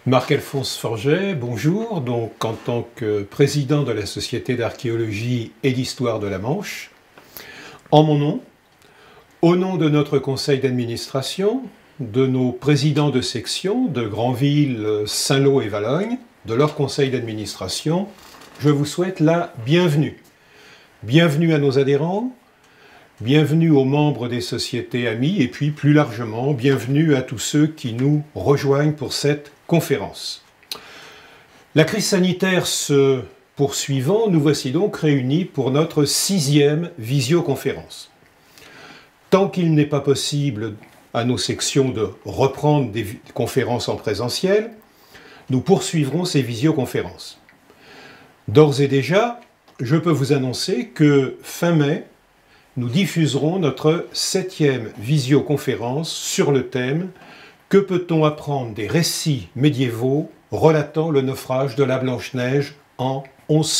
Marc-Alphonse Forget, bonjour. Donc, en tant que président de la Société d'archéologie et d'histoire de la Manche, en mon nom, au nom de notre conseil d'administration, de nos présidents de section de Granville, Saint-Lô et Valognes, de leur conseil d'administration, je vous souhaite la bienvenue. Bienvenue à nos adhérents, bienvenue aux membres des sociétés amies et puis plus largement, bienvenue à tous ceux qui nous rejoignent pour cette conférence. La crise sanitaire se poursuivant, nous voici donc réunis pour notre 6e visioconférence. Tant qu'il n'est pas possible à nos sections de reprendre des conférences en présentiel, nous poursuivrons ces visioconférences. D'ores et déjà, je peux vous annoncer que fin mai, nous diffuserons notre 7e visioconférence sur le thème « Que peut-on apprendre des récits médiévaux relatant le naufrage de la Blanche-Neige en 1120 ».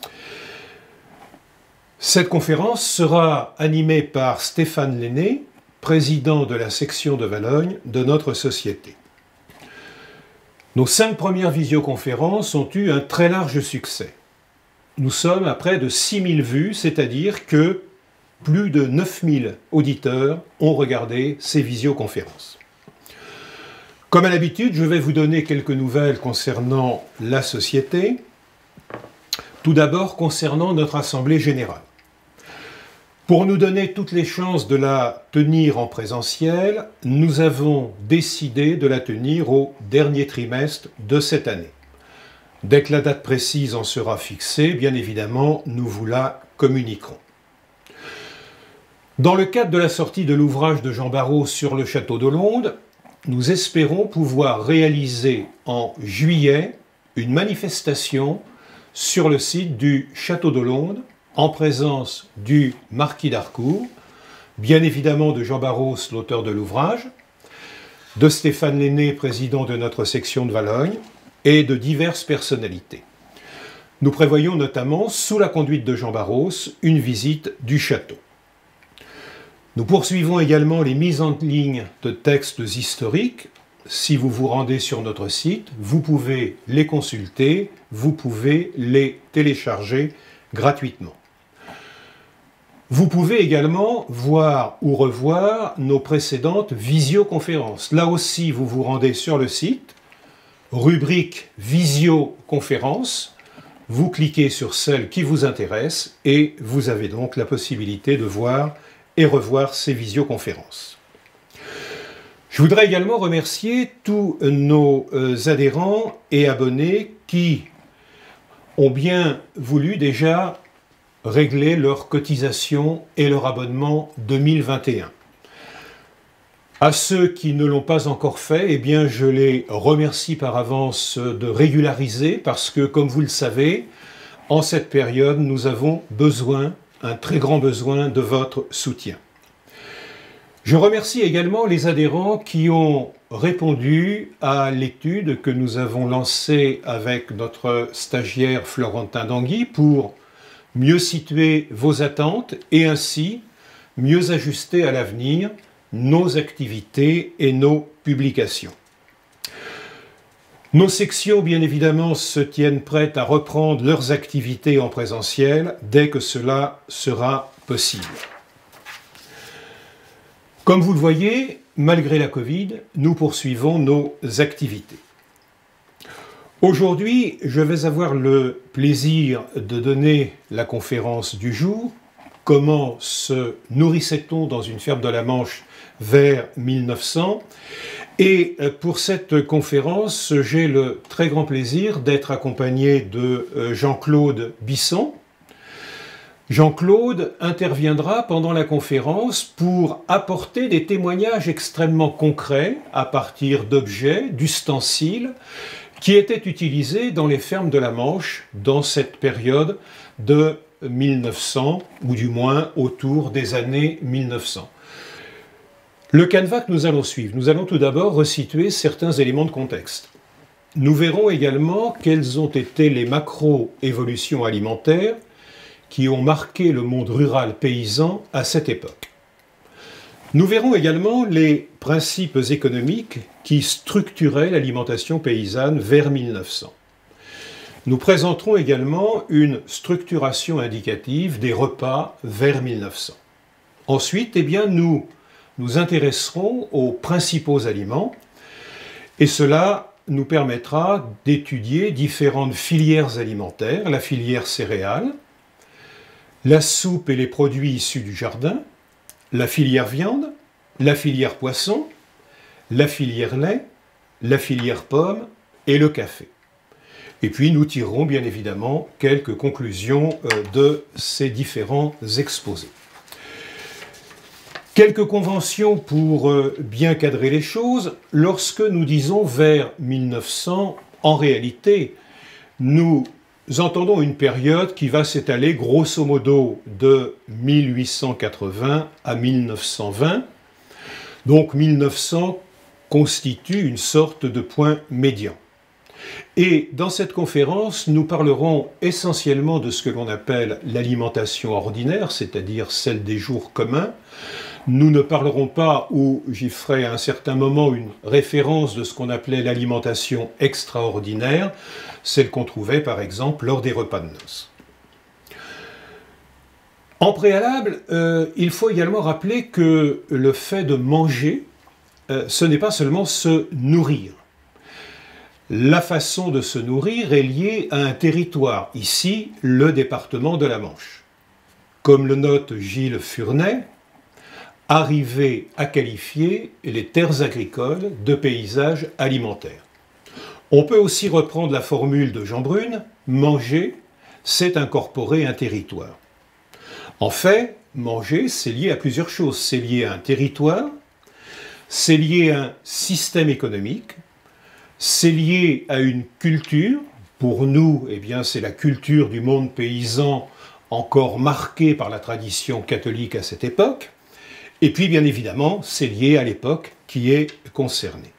Cette conférence sera animée par Stéphane Lenné, président de la section de Valognes de notre société. Nos 5 premières visioconférences ont eu un très large succès. Nous sommes à près de 6000 vues, c'est-à-dire que plus de 9000 auditeurs ont regardé ces visioconférences. Comme à l'habitude, je vais vous donner quelques nouvelles concernant la société. Tout d'abord, concernant notre Assemblée générale. Pour nous donner toutes les chances de la tenir en présentiel, nous avons décidé de la tenir au dernier trimestre de cette année. Dès que la date précise en sera fixée, bien évidemment, nous vous la communiquerons. Dans le cadre de la sortie de l'ouvrage de Jean Barros sur le château d'Hollonde, nous espérons pouvoir réaliser en juillet une manifestation sur le site du château d'Hollonde en présence du marquis d'Harcourt, bien évidemment de Jean Barros, l'auteur de l'ouvrage, de Stéphane Lenné, président de notre section de Valognes, et de diverses personnalités. Nous prévoyons notamment, sous la conduite de Jean Barros, une visite du château. Nous poursuivons également les mises en ligne de textes historiques. Si vous vous rendez sur notre site, vous pouvez les consulter, vous pouvez les télécharger gratuitement. Vous pouvez également voir ou revoir nos précédentes visioconférences. Là aussi, vous vous rendez sur le site, rubrique visioconférence, vous cliquez sur celle qui vous intéresse et vous avez donc la possibilité de voir et revoir ces visioconférences. Je voudrais également remercier tous nos adhérents et abonnés qui ont bien voulu déjà régler leur cotisation et leur abonnement 2021. À ceux qui ne l'ont pas encore fait, eh bien, je les remercie par avance de régulariser parce que, comme vous le savez, en cette période, nous avons besoin, un très grand besoin de votre soutien. Je remercie également les adhérents qui ont répondu à l'étude que nous avons lancée avec notre stagiaire Florentin Dangui pour mieux situer vos attentes et ainsi mieux ajuster à l'avenir nos activités et nos publications. Nos sections, bien évidemment, se tiennent prêtes à reprendre leurs activités en présentiel dès que cela sera possible. Comme vous le voyez, malgré la Covid, nous poursuivons nos activités. Aujourd'hui, je vais avoir le plaisir de donner la conférence du jour. Comment se nourrissait-on dans une ferme de la Manche vers 1900 ? Et pour cette conférence, j'ai le très grand plaisir d'être accompagné de Jean-Claude Bisson. Jean-Claude interviendra pendant la conférence pour apporter des témoignages extrêmement concrets à partir d'objets, d'ustensiles, qui étaient utilisés dans les fermes de la Manche dans cette période de 1900, ou du moins autour des années 1900. Le canevas que nous allons suivre, nous allons tout d'abord resituer certains éléments de contexte. Nous verrons également quelles ont été les macro-évolutions alimentaires qui ont marqué le monde rural paysan à cette époque. Nous verrons également les principes économiques qui structuraient l'alimentation paysanne vers 1900. Nous présenterons également une structuration indicative des repas vers 1900. Ensuite, nous nous intéresserons aux principaux aliments et cela nous permettra d'étudier différentes filières alimentaires, la filière céréales, la soupe et les produits issus du jardin, la filière viande, la filière poisson, la filière lait, la filière pommes et le café. Et puis nous tirerons bien évidemment quelques conclusions de ces différents exposés. Quelques conventions pour bien cadrer les choses. Lorsque nous disons vers 1900, en réalité, nous entendons une période qui va s'étaler grosso modo de 1880 à 1920. Donc 1900 constitue une sorte de point médian. Et dans cette conférence, nous parlerons essentiellement de ce que l'on appelle l'alimentation ordinaire, c'est-à-dire celle des jours communs. Nous ne parlerons pas, ou j'y ferai à un certain moment une référence de ce qu'on appelait l'alimentation extraordinaire, celle qu'on trouvait par exemple lors des repas de noces. En préalable, il faut également rappeler que le fait de manger, ce n'est pas seulement se nourrir. La façon de se nourrir est liée à un territoire, ici le département de la Manche. Comme le note Gilles Furnay, arriver à qualifier les terres agricoles de paysages alimentaires. On peut aussi reprendre la formule de Jean Brune, manger, c'est incorporer un territoire. En fait, manger, c'est lié à plusieurs choses. C'est lié à un territoire, c'est lié à un système économique, c'est lié à une culture. Pour nous, eh bien, c'est la culture du monde paysan encore marquée par la tradition catholique à cette époque. Et puis, bien évidemment, c'est lié à l'époque qui est concernée.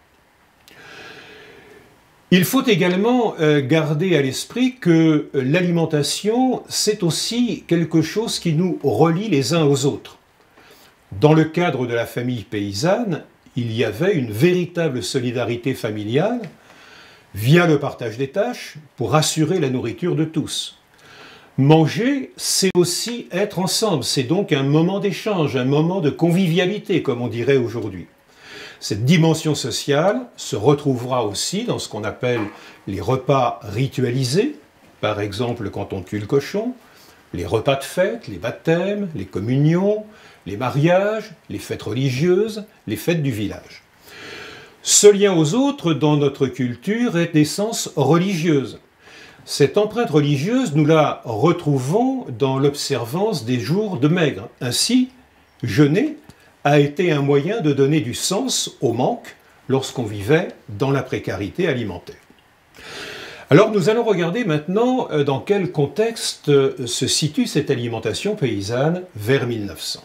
Il faut également garder à l'esprit que l'alimentation, c'est aussi quelque chose qui nous relie les uns aux autres. Dans le cadre de la famille paysanne, il y avait une véritable solidarité familiale via le partage des tâches pour assurer la nourriture de tous. Manger, c'est aussi être ensemble, c'est donc un moment d'échange, un moment de convivialité, comme on dirait aujourd'hui. Cette dimension sociale se retrouvera aussi dans ce qu'on appelle les repas ritualisés, par exemple quand on tue le cochon, les repas de fête, les baptêmes, les communions, les mariages, les fêtes religieuses, les fêtes du village. Ce lien aux autres dans notre culture est d'essence religieuse. Cette empreinte religieuse, nous la retrouvons dans l'observance des jours de maigre. Ainsi, jeûner a été un moyen de donner du sens au manque lorsqu'on vivait dans la précarité alimentaire. Alors nous allons regarder maintenant dans quel contexte se situe cette alimentation paysanne vers 1900.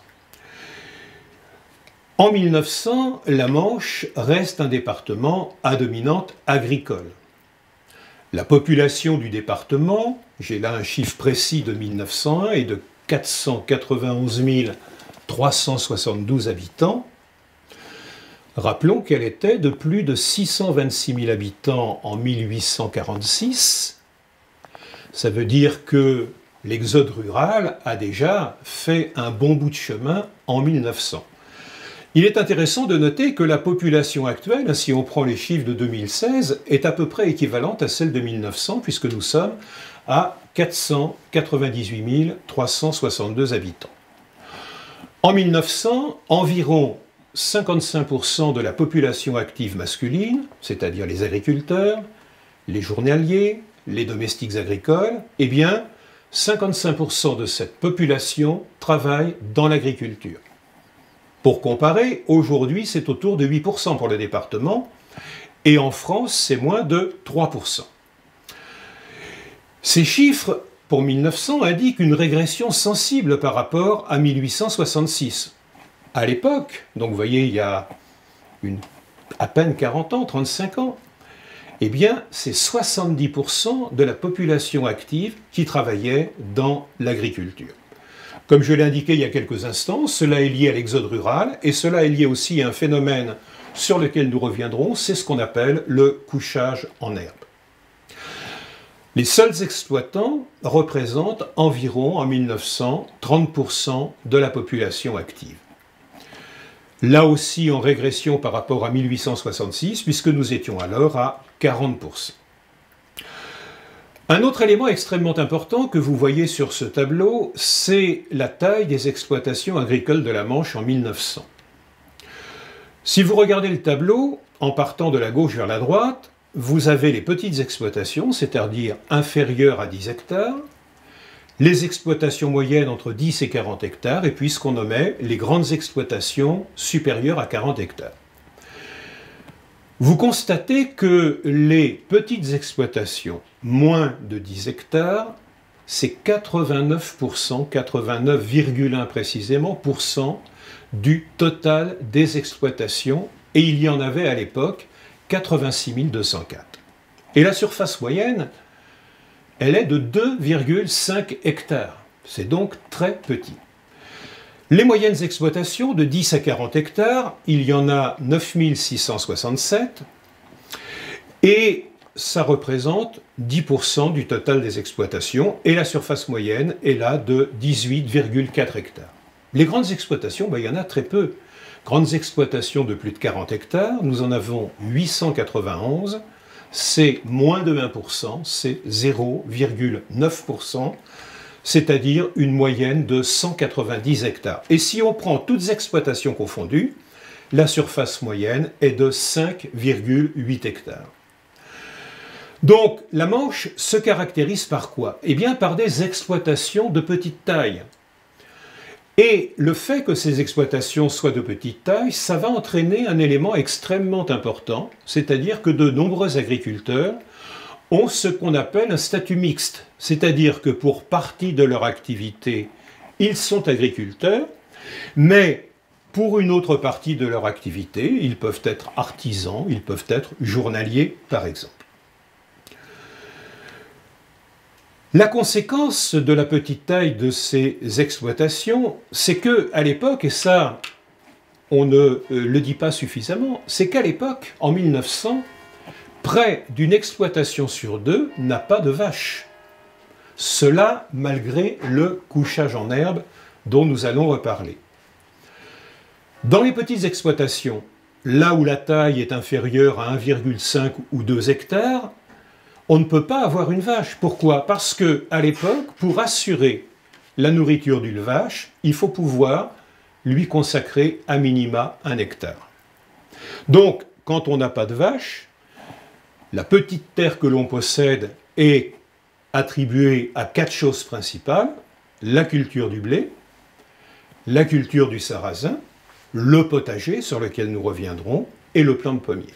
En 1900, la Manche reste un département à dominante agricole. La population du département, j'ai là un chiffre précis de 1901, est de 491 372 habitants. Rappelons qu'elle était de plus de 626 000 habitants en 1846. Ça veut dire que l'exode rural a déjà fait un bon bout de chemin en 1900. Il est intéressant de noter que la population actuelle, si on prend les chiffres de 2016, est à peu près équivalente à celle de 1900, puisque nous sommes à 498 362 habitants. En 1900, environ 55% de la population active masculine, c'est-à-dire les agriculteurs, les journaliers, les domestiques agricoles, eh bien, 55% de cette population travaille dans l'agriculture. Pour comparer, aujourd'hui, c'est autour de 8% pour le département, et en France, c'est moins de 3%. Ces chiffres, pour 1900, indiquent une régression sensible par rapport à 1866. À l'époque, donc vous voyez, il y a à peine 40 ans, 35 ans, eh bien, c'est 70% de la population active qui travaillait dans l'agriculture. Comme je l'ai indiqué il y a quelques instants, cela est lié à l'exode rural et cela est lié aussi à un phénomène sur lequel nous reviendrons, c'est ce qu'on appelle le couchage en herbe. Les seuls exploitants représentent environ, en 1900, 30% de la population active. Là aussi en régression par rapport à 1866, puisque nous étions alors à 40%. Un autre élément extrêmement important que vous voyez sur ce tableau, c'est la taille des exploitations agricoles de la Manche en 1900. Si vous regardez le tableau, en partant de la gauche vers la droite, vous avez les petites exploitations, c'est-à-dire inférieures à 10 hectares, les exploitations moyennes entre 10 et 40 hectares, et puis ce qu'on nommait les grandes exploitations supérieures à 40 hectares. Vous constatez que les petites exploitations, moins de 10 hectares, c'est 89%, 89,1 précisément, du total des exploitations, et il y en avait à l'époque 86 204. Et la surface moyenne, elle est de 2,5 hectares. C'est donc très petit. Les moyennes exploitations de 10 à 40 hectares, il y en a 9 667 et ça représente 10% du total des exploitations et la surface moyenne est là de 18,4 hectares. Les grandes exploitations, il y en a très peu. Grandes exploitations de plus de 40 hectares, nous en avons 891, c'est moins de 1%, c'est 0,9%. C'est-à-dire une moyenne de 190 hectares. Et si on prend toutes exploitations confondues, la surface moyenne est de 5,8 hectares. Donc la Manche se caractérise par quoi? Eh bien par des exploitations de petite taille. Et le fait que ces exploitations soient de petite taille, ça va entraîner un élément extrêmement important, c'est-à-dire que de nombreux agriculteurs ont ce qu'on appelle un statut mixte, c'est-à-dire que pour partie de leur activité, ils sont agriculteurs, mais pour une autre partie de leur activité, ils peuvent être artisans, ils peuvent être journaliers, par exemple. La conséquence de la petite taille de ces exploitations, c'est que à l'époque, et ça, on ne le dit pas suffisamment, c'est qu'à l'époque, en 1900, près d'une exploitation sur deux n'a pas de vache. Cela malgré le couchage en herbe dont nous allons reparler. Dans les petites exploitations, là où la taille est inférieure à 1,5 ou 2 hectares, on ne peut pas avoir une vache. Pourquoi? Parce qu'à l'époque, pour assurer la nourriture d'une vache, il faut pouvoir lui consacrer à minima 1 hectare. Donc, quand on n'a pas de vache, la petite terre que l'on possède est attribuée à 4 choses principales: la culture du blé, la culture du sarrasin, le potager, sur lequel nous reviendrons, et le plant de pommier.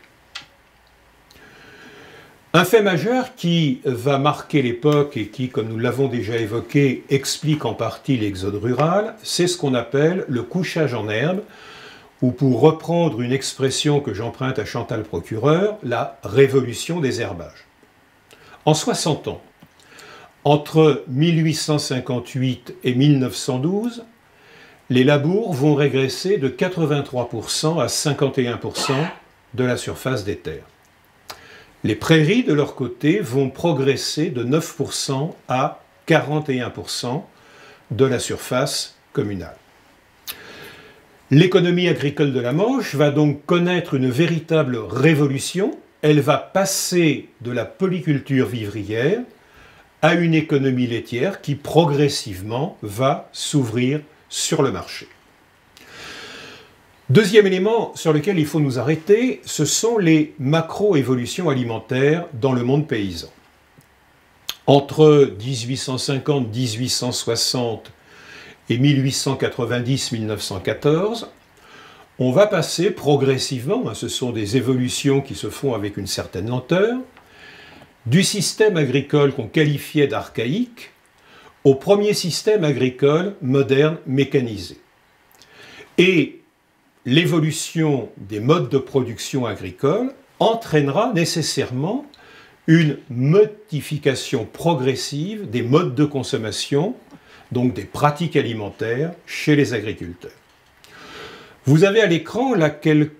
Un fait majeur qui va marquer l'époque et qui, comme nous l'avons déjà évoqué, explique en partie l'exode rural, c'est ce qu'on appelle le couchage en herbe, ou pour reprendre une expression que j'emprunte à Chantal Procureur, la révolution des herbages. En 60 ans, entre 1858 et 1912, les labours vont régresser de 83% à 51% de la surface des terres. Les prairies, de leur côté, vont progresser de 9% à 41% de la surface communale. L'économie agricole de la Manche va donc connaître une véritable révolution. Elle va passer de la polyculture vivrière à une économie laitière qui progressivement va s'ouvrir sur le marché. Deuxième élément sur lequel il faut nous arrêter, ce sont les macro-évolutions alimentaires dans le monde paysan. Entre 1850-1860 et 1890-1914, on va passer progressivement, ce sont des évolutions qui se font avec une certaine lenteur, du système agricole qu'on qualifiait d'archaïque au premier système agricole moderne mécanisé. Et l'évolution des modes de production agricole entraînera nécessairement une modification progressive des modes de consommation, donc des pratiques alimentaires chez les agriculteurs. Vous avez à l'écran là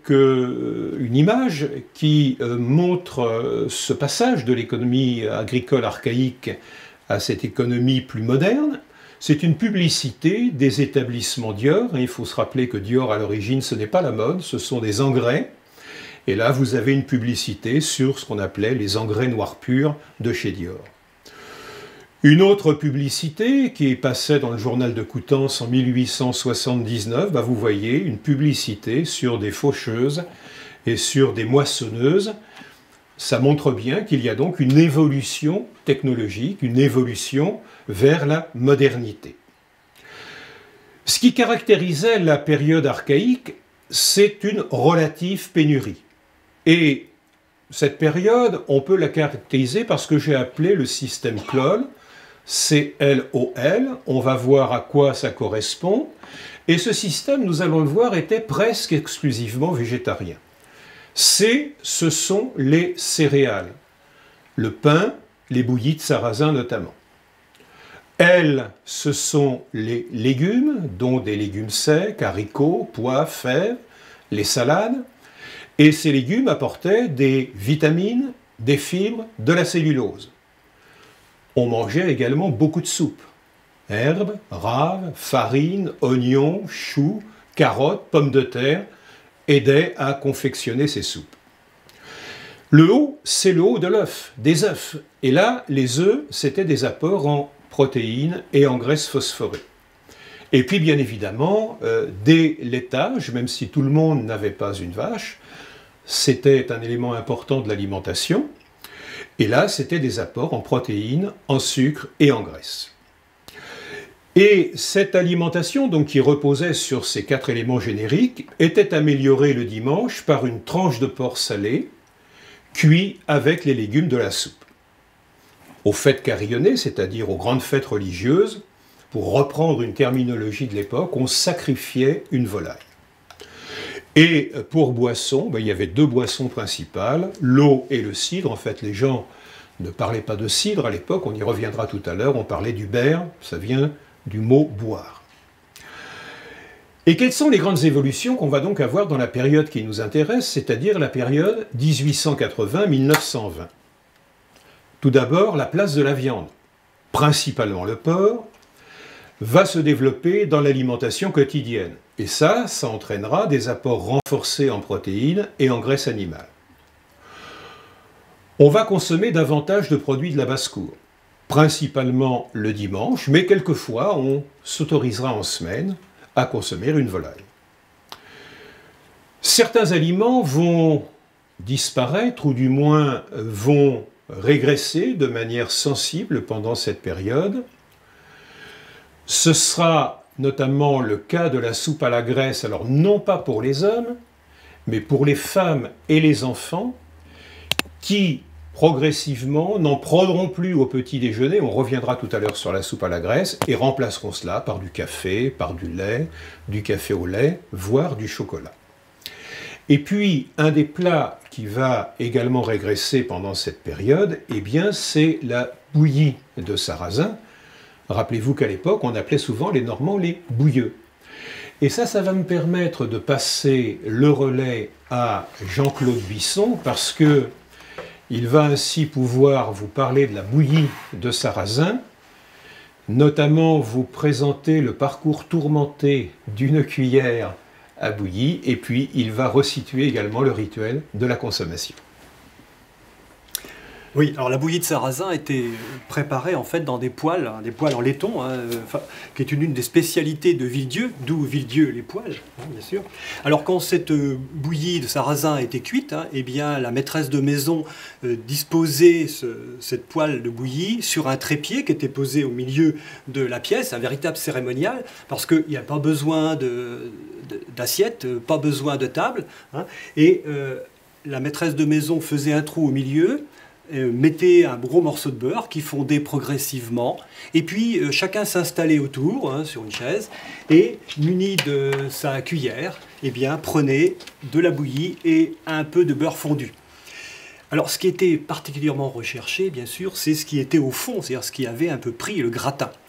une image qui montre ce passage de l'économie agricole archaïque à cette économie plus moderne. C'est une publicité des établissements Dior. Il faut se rappeler que Dior, à l'origine, ce n'est pas la mode, ce sont des engrais. Et là, vous avez une publicité sur ce qu'on appelait les engrais noirs purs de chez Dior. Une autre publicité qui passait dans le journal de Coutances en 1879, vous voyez une publicité sur des faucheuses et sur des moissonneuses. Ça montre bien qu'il y a donc une évolution technologique, une évolution vers la modernité. Ce qui caractérisait la période archaïque, c'est une relative pénurie. Et cette période, on peut la caractériser par ce que j'ai appelé le système CLOL, C-L-O-L, on va voir à quoi ça correspond. Et ce système, nous allons le voir, était presque exclusivement végétarien. C, ce sont les céréales, le pain, les bouillies de sarrasin notamment. L, ce sont les légumes, dont des légumes secs, haricots, pois, fèves, les salades. Et ces légumes apportaient des vitamines, des fibres, de la cellulose. On mangeait également beaucoup de soupes. Herbes, raves, farine, oignons, choux, carottes, pommes de terre aidaient à confectionner ces soupes. Le haut, c'est le haut de l'œuf, des œufs. Et là, les œufs, c'était des apports en protéines et en graisses phosphorées. Et puis, bien évidemment, des laitages, même si tout le monde n'avait pas une vache, c'était un élément important de l'alimentation. Et là, c'était des apports en protéines, en sucre et en graisse. Et cette alimentation, donc, qui reposait sur ces 4 éléments génériques, était améliorée le dimanche par une tranche de porc salé, cuit avec les légumes de la soupe. Aux fêtes carillonnées, c'est-à-dire aux grandes fêtes religieuses, pour reprendre une terminologie de l'époque, on sacrifiait une volaille. Et pour boisson, il y avait 2 boissons principales, l'eau et le cidre. En fait, les gens ne parlaient pas de cidre à l'époque, on y reviendra tout à l'heure, on parlait du berre, ça vient du mot boire. Et quelles sont les grandes évolutions qu'on va donc avoir dans la période qui nous intéresse, c'est-à-dire la période 1880-1920? Tout d'abord, la place de la viande, principalement le porc, va se développer dans l'alimentation quotidienne. Et ça entraînera des apports renforcés en protéines et en graisse animale. On va consommer davantage de produits de la basse-cour, principalement le dimanche, mais quelquefois on s'autorisera en semaine à consommer une volaille. Certains aliments vont disparaître ou du moins vont régresser de manière sensible pendant cette période. Ce sera notamment le cas de la soupe à la graisse, alors non pas pour les hommes, mais pour les femmes et les enfants, qui progressivement n'en prendront plus au petit déjeuner, on reviendra tout à l'heure sur la soupe à la graisse, et remplaceront cela par du café, par du lait, du café au lait, voire du chocolat. Et puis, un des plats qui va également régresser pendant cette période, eh bien, c'est la bouillie de sarrasin. Rappelez-vous qu'à l'époque, on appelait souvent les Normands les bouilleux. Et ça va me permettre de passer le relais à Jean-Claude Bisson, parce que il va ainsi pouvoir vous parler de la bouillie de sarrasin, notamment vous présenter le parcours tourmenté d'une cuillère à bouillie, et puis il va resituer également le rituel de la consommation. Oui, alors la bouillie de sarrasin était préparée en fait dans des poêles en laiton, qui est une des spécialités de Villedieu, d'où Villedieu les poêles, bien sûr. Alors quand cette bouillie de sarrasin était cuite, eh bien la maîtresse de maison disposait cette poêle de bouillie sur un trépied qui était posé au milieu de la pièce, un véritable cérémonial, parce qu'il n'y a pas besoin d'assiette, pas besoin de table, et la maîtresse de maison faisait un trou au milieu, mettait un gros morceau de beurre qui fondait progressivement, et puis chacun s'installait autour sur une chaise et muni de sa cuillère, eh bien, prenait de la bouillie et un peu de beurre fondu. Alors ce qui était particulièrement recherché, bien sûr, c'est ce qui était au fond, c'est-à-dire ce qui avait un peu pris le gratin.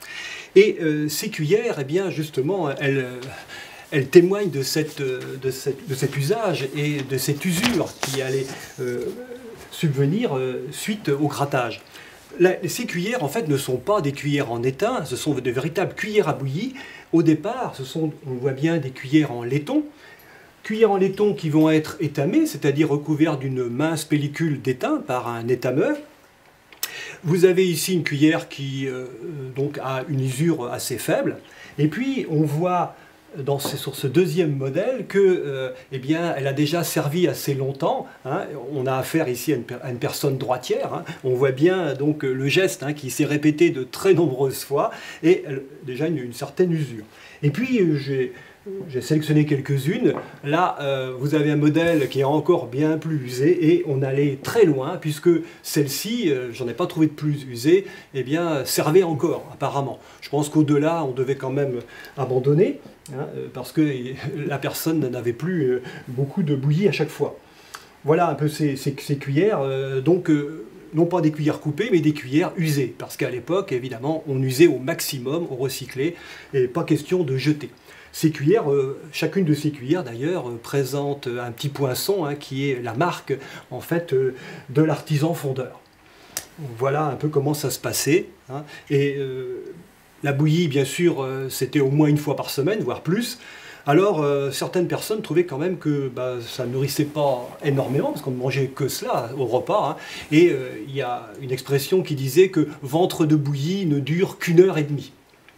Et ces cuillères, eh bien, justement, elles témoignent de cet usage et de cette usure qui allait subvenir suite au grattage. Ces cuillères, en fait, ne sont pas des cuillères en étain, ce sont de véritables cuillères à bouillie. Au départ, on voit bien des cuillères en laiton. Cuillères en laiton qui vont être étamées, c'est-à-dire recouvertes d'une mince pellicule d'étain par un étameur. Vous avez ici une cuillère qui donc a une usure assez faible. Et puis, on voit sur ce deuxième modèle que, eh bien, elle a déjà servi assez longtemps. Hein. On a affaire ici à une personne droitière. Hein. On voit bien donc le geste qui s'est répété de très nombreuses fois et déjà une certaine usure. Et puis, j'ai sélectionné quelques-unes. Là, vous avez un modèle qui est encore bien plus usé et on allait très loin puisque celle-ci, j'en ai pas trouvé de plus usée, eh bien, servait encore apparemment. Je pense qu'au-delà, on devait quand même abandonner parce que la personne n'avait plus beaucoup de bouillie à chaque fois. Voilà un peu ces cuillères. Non pas des cuillères coupées, mais des cuillères usées. Parce qu'à l'époque, évidemment, on usait au maximum, on recyclait, et pas question de jeter. Ces cuillères, chacune de ces cuillères d'ailleurs présente un petit poinçon qui est la marque en fait de l'artisan fondeur. Voilà un peu comment ça se passait. Et la bouillie, bien sûr, c'était au moins une fois par semaine, voire plus. Alors, certaines personnes trouvaient quand même que ça ne nourrissait pas énormément, parce qu'on ne mangeait que cela au repas. Et il y a une expression qui disait que ventre de bouillie ne dure qu'1h30.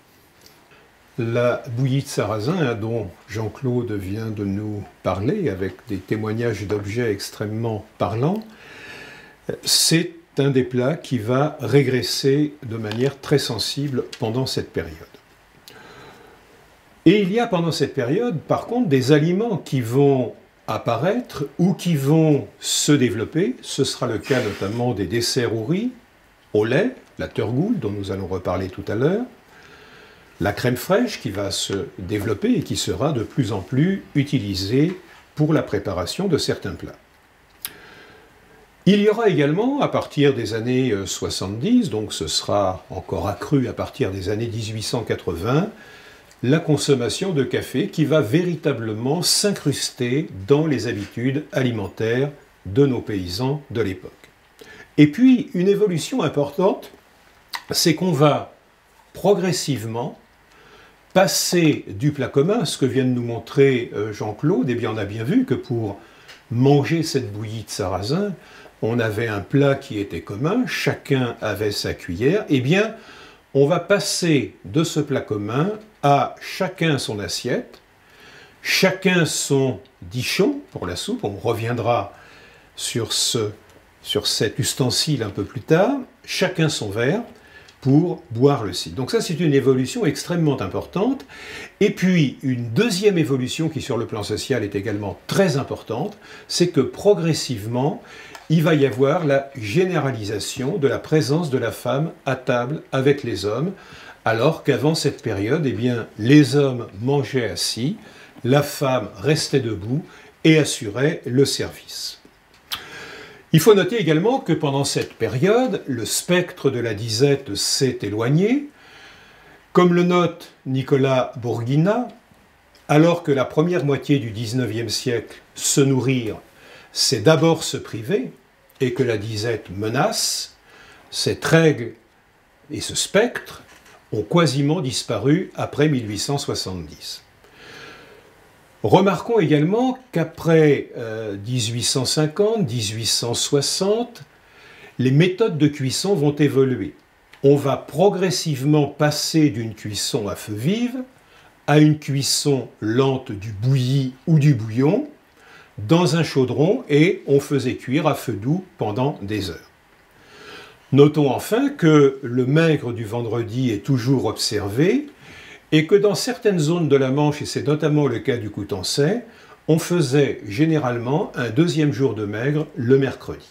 La bouillie de sarrasin, dont Jean-Claude vient de nous parler, avec des témoignages d'objets extrêmement parlants, c'est un des plats qui va régresser de manière très sensible pendant cette période. Et il y a pendant cette période, par contre, des aliments qui vont apparaître ou qui vont se développer. Ce sera le cas notamment des desserts au riz, au lait, la turgoule dont nous allons reparler tout à l'heure, la crème fraîche qui va se développer et qui sera de plus en plus utilisée pour la préparation de certains plats. Il y aura également, à partir des années 70, donc ce sera encore accru à partir des années 1880, la consommation de café qui va véritablement s'incruster dans les habitudes alimentaires de nos paysans de l'époque. Et puis, une évolution importante, c'est qu'on va progressivement passer du plat commun, ce que vient de nous montrer Jean-Claude, eh bien on a bien vu que pour manger cette bouillie de sarrasin, on avait un plat qui était commun, chacun avait sa cuillère, eh bien on va passer de ce plat commun à chacun son assiette, chacun son dichon pour la soupe, on reviendra sur cet ustensile un peu plus tard, chacun son verre, pour boire le cidre. Donc ça, c'est une évolution extrêmement importante. Et puis, une deuxième évolution qui, sur le plan social, est également très importante, c'est que progressivement, il va y avoir la généralisation de la présence de la femme à table avec les hommes, alors qu'avant cette période, eh bien, les hommes mangeaient assis, la femme restait debout et assurait le service. Il faut noter également que pendant cette période, le spectre de la disette s'est éloigné. Comme le note Nicolas Bourguina, alors que la première moitié du XIXe siècle, se nourrir, c'est d'abord se priver, et que la disette menace, cette règle et ce spectre ont quasiment disparu après 1870. Remarquons également qu'après 1850, 1860, les méthodes de cuisson vont évoluer. On va progressivement passer d'une cuisson à feu vif à une cuisson lente du bouilli ou du bouillon dans un chaudron et on faisait cuire à feu doux pendant des heures. Notons enfin que le maigre du vendredi est toujours observé et que dans certaines zones de la Manche, et c'est notamment le cas du Coutançais, on faisait généralement un deuxième jour de maigre le mercredi.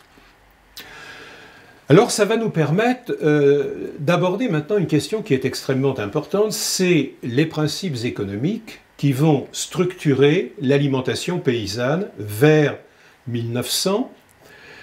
Alors ça va nous permettre d'aborder maintenant une question qui est extrêmement importante, c'est les principes économiques qui vont structurer l'alimentation paysanne vers 1900,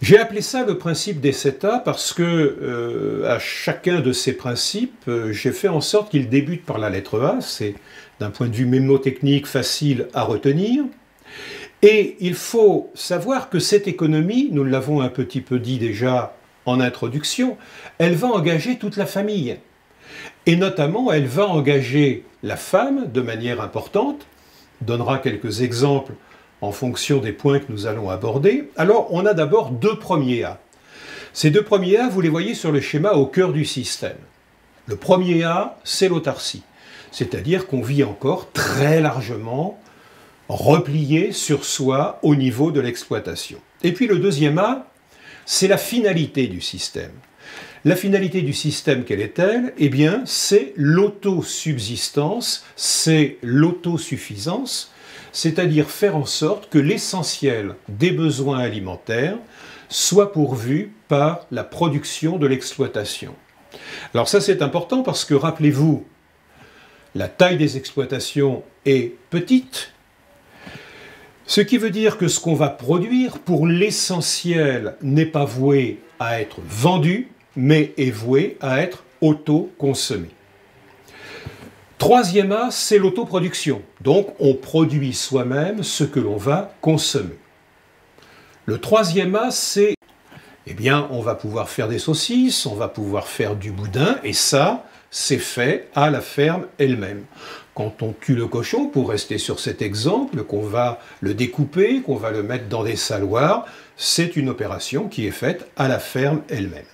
J'ai appelé ça le principe des 7A parce que à chacun de ces principes, j'ai fait en sorte qu'il débute par la lettre A. C'est d'un point de vue mnémotechnique facile à retenir. Et il faut savoir que cette économie, nous l'avons un petit peu dit déjà en introduction, elle va engager toute la famille. Et notamment, elle va engager la femme de manière importante. On donnera quelques exemples en fonction des points que nous allons aborder. Alors, on a d'abord deux premiers A. Ces deux premiers A, vous les voyez sur le schéma au cœur du système. Le premier A, c'est l'autarcie. C'est-à-dire qu'on vit encore très largement replié sur soi au niveau de l'exploitation. Et puis le deuxième A, c'est la finalité du système. La finalité du système, quelle est-elle? Eh bien, c'est l'autosubsistance, c'est l'autosuffisance, c'est-à-dire faire en sorte que l'essentiel des besoins alimentaires soit pourvu par la production de l'exploitation. Alors ça, c'est important parce que, rappelez-vous, la taille des exploitations est petite, ce qui veut dire que ce qu'on va produire, pour l'essentiel, n'est pas voué à être vendu, mais est voué à être auto-consommé. Troisième A, c'est l'autoproduction. Donc, on produit soi-même ce que l'on va consommer. Le troisième A, c'est, eh bien, on va pouvoir faire des saucisses, on va pouvoir faire du boudin, et ça, c'est fait à la ferme elle-même. Quand on tue le cochon, pour rester sur cet exemple, qu'on va le découper, qu'on va le mettre dans des saloirs, c'est une opération qui est faite à la ferme elle-même.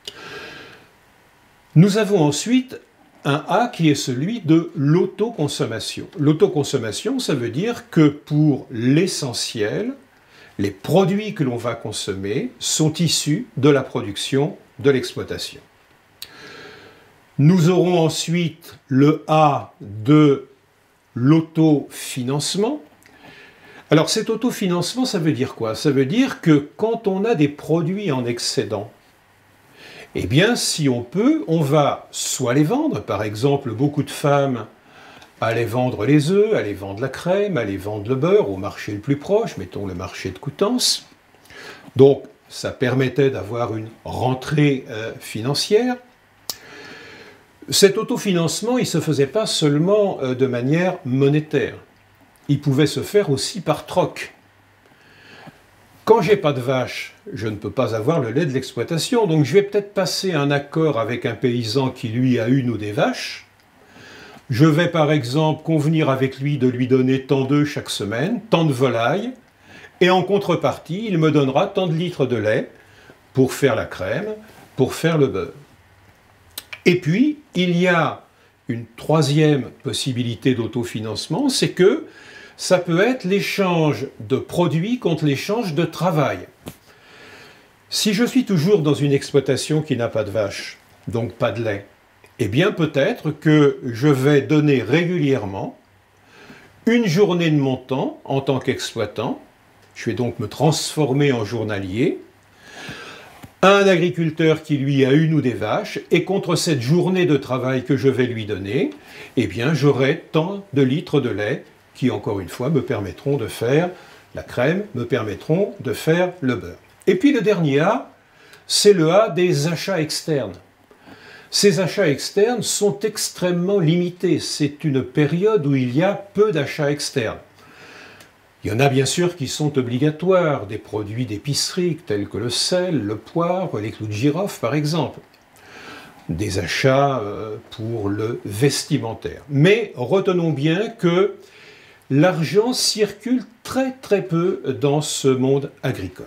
Nous avons ensuite un A qui est celui de l'autoconsommation. L'autoconsommation, ça veut dire que pour l'essentiel, les produits que l'on va consommer sont issus de la production, de l'exploitation. Nous aurons ensuite le A de l'autofinancement. Alors cet autofinancement, ça veut dire quoi? Ça veut dire que quand on a des produits en excédent, eh bien si on peut, on va soit les vendre, par exemple beaucoup de femmes allaient vendre les œufs, allaient vendre la crème, allaient vendre le beurre au marché le plus proche, mettons le marché de Coutances. Donc ça permettait d'avoir une rentrée financière. Cet autofinancement, il ne se faisait pas seulement de manière monétaire. Il pouvait se faire aussi par troc. Quand j'ai pas de vache, je ne peux pas avoir le lait de l'exploitation, donc je vais peut-être passer un accord avec un paysan qui lui a une ou des vaches. Je vais par exemple convenir avec lui de lui donner tant d'œufs chaque semaine, tant de volailles, et en contrepartie, il me donnera tant de litres de lait pour faire la crème, pour faire le beurre. Et puis, il y a une troisième possibilité d'autofinancement, c'est que ça peut être l'échange de produits contre l'échange de travail. Si je suis toujours dans une exploitation qui n'a pas de vache, donc pas de lait, eh bien peut-être que je vais donner régulièrement une journée de mon temps en tant qu'exploitant, je vais donc me transformer en journalier, à un agriculteur qui lui a une ou des vaches, et contre cette journée de travail que je vais lui donner, eh bien j'aurai tant de litres de lait qui, encore une fois, me permettront de faire la crème, me permettront de faire le beurre. Et puis le dernier A, c'est le A des achats externes. Ces achats externes sont extrêmement limités. C'est une période où il y a peu d'achats externes. Il y en a bien sûr qui sont obligatoires, des produits d'épicerie tels que le sel, le poivre, les clous de girofle par exemple. Des achats pour le vestimentaire. Mais retenons bien que l'argent circule très très peu dans ce monde agricole.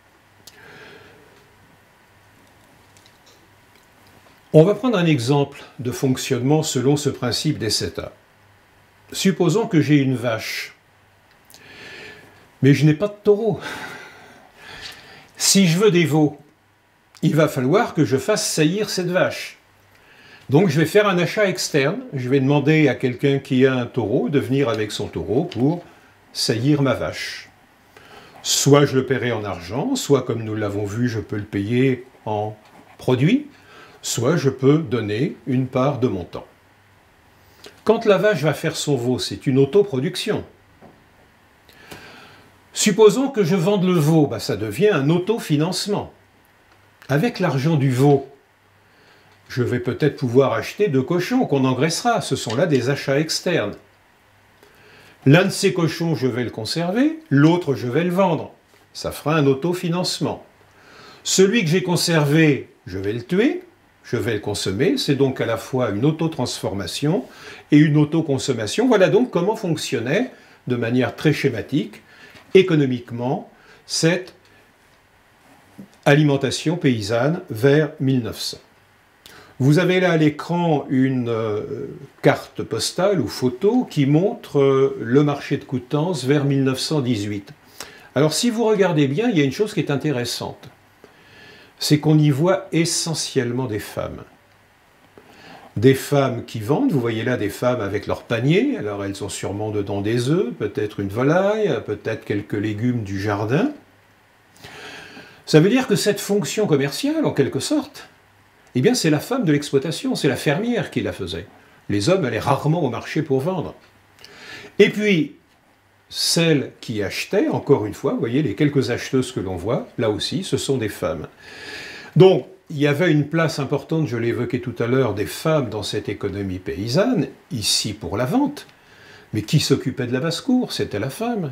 On va prendre un exemple de fonctionnement selon ce principe des 7A. Supposons que j'ai une vache. Mais je n'ai pas de taureau. Si je veux des veaux, il va falloir que je fasse saillir cette vache. Donc je vais faire un achat externe. Je vais demander à quelqu'un qui a un taureau de venir avec son taureau pour saillir ma vache. Soit je le paierai en argent, soit comme nous l'avons vu, je peux le payer en produits, soit je peux donner une part de mon temps. Quand la vache va faire son veau, c'est une autoproduction. Supposons que je vende le veau, ben, ça devient un autofinancement. Avec l'argent du veau, je vais peut-être pouvoir acheter 2 cochons qu'on engraissera. Ce sont là des achats externes. L'un de ces cochons, je vais le conserver, l'autre, je vais le vendre. Ça fera un autofinancement. Celui que j'ai conservé, je vais le tuer, je vais le consommer. C'est donc à la fois une autotransformation et une autoconsommation. Voilà donc comment fonctionnait, de manière très schématique, économiquement, cette alimentation paysanne vers 1900. Vous avez là à l'écran une carte postale ou photo qui montre le marché de Coutances vers 1918. Alors si vous regardez bien, il y a une chose qui est intéressante. C'est qu'on y voit essentiellement des femmes. Des femmes qui vendent, vous voyez là des femmes avec leur panier, alors elles ont sûrement dedans des œufs, peut-être une volaille, peut-être quelques légumes du jardin. Ça veut dire que cette fonction commerciale, en quelque sorte, eh bien c'est la femme de l'exploitation, c'est la fermière qui la faisait. Les hommes allaient rarement au marché pour vendre. Et puis, celles qui achetaient, encore une fois, vous voyez les quelques acheteuses que l'on voit, là aussi, ce sont des femmes. Donc, il y avait une place importante, je l'ai évoqué tout à l'heure, des femmes dans cette économie paysanne, ici pour la vente. Mais qui s'occupait de la basse-cour? C'était la femme.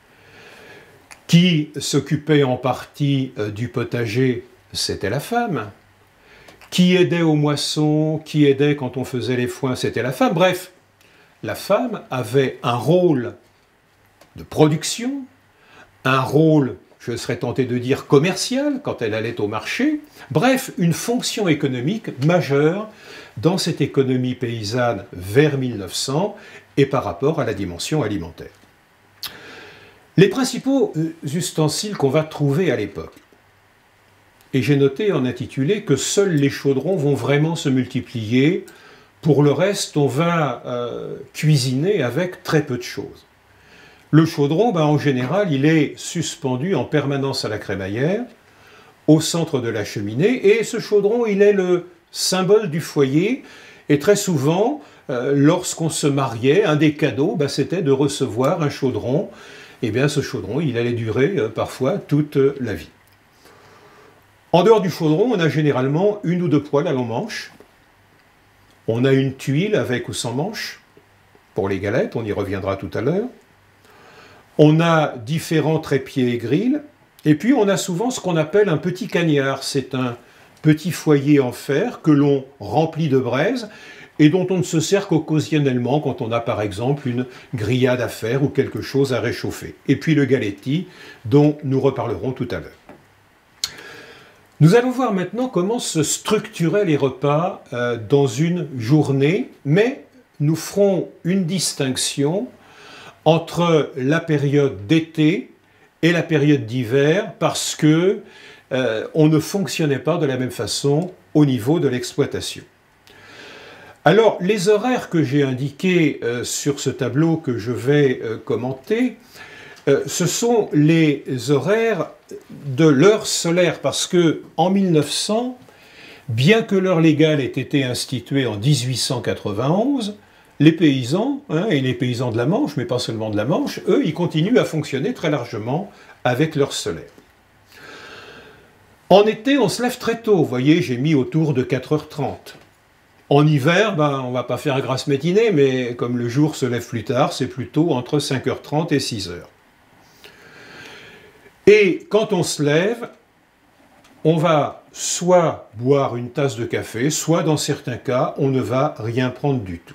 Qui s'occupait en partie du potager? C'était la femme. Qui aidait aux moissons? Qui aidait quand on faisait les foins? C'était la femme. Bref, la femme avait un rôle de production, un rôle, je serais tenté de dire, commercial quand elle allait au marché, bref, une fonction économique majeure dans cette économie paysanne vers 1900 et par rapport à la dimension alimentaire. Les principaux ustensiles qu'on va trouver à l'époque, et j'ai noté en intitulé que seuls les chaudrons vont vraiment se multiplier, pour le reste on va cuisiner avec très peu de choses. Le chaudron, ben, en général, il est suspendu en permanence à la crémaillère, au centre de la cheminée, et ce chaudron, il est le symbole du foyer, et très souvent, lorsqu'on se mariait, un des cadeaux, ben, c'était de recevoir un chaudron, et bien ce chaudron, il allait durer parfois toute la vie. En dehors du chaudron, on a généralement 1 ou 2 poêles à long manche, on a une tuile avec ou sans manche, pour les galettes, on y reviendra tout à l'heure. On a différents trépieds et grilles, et puis on a souvent ce qu'on appelle un petit cagnard. C'est un petit foyer en fer que l'on remplit de braise et dont on ne se sert qu'occasionnellement quand on a par exemple une grillade à faire ou quelque chose à réchauffer. Et puis le galetti, dont nous reparlerons tout à l'heure. Nous allons voir maintenant comment se structuraient les repas dans une journée, mais nous ferons une distinction entre la période d'été et la période d'hiver, parce que on ne fonctionnait pas de la même façon au niveau de l'exploitation. Alors, les horaires que j'ai indiqués sur ce tableau que je vais commenter, ce sont les horaires de l'heure solaire, parce que en 1900, bien que l'heure légale ait été instituée en 1891, les paysans, et les paysans de la Manche, mais pas seulement de la Manche, eux, ils continuent à fonctionner très largement avec l'heure solaire. En été, on se lève très tôt. Vous voyez, j'ai mis autour de 4h30. En hiver, ben, on ne va pas faire grasse matinée, mais comme le jour se lève plus tard, c'est plutôt entre 5h30 et 6h. Et quand on se lève, on va soit boire une tasse de café, soit dans certains cas, on ne va rien prendre du tout.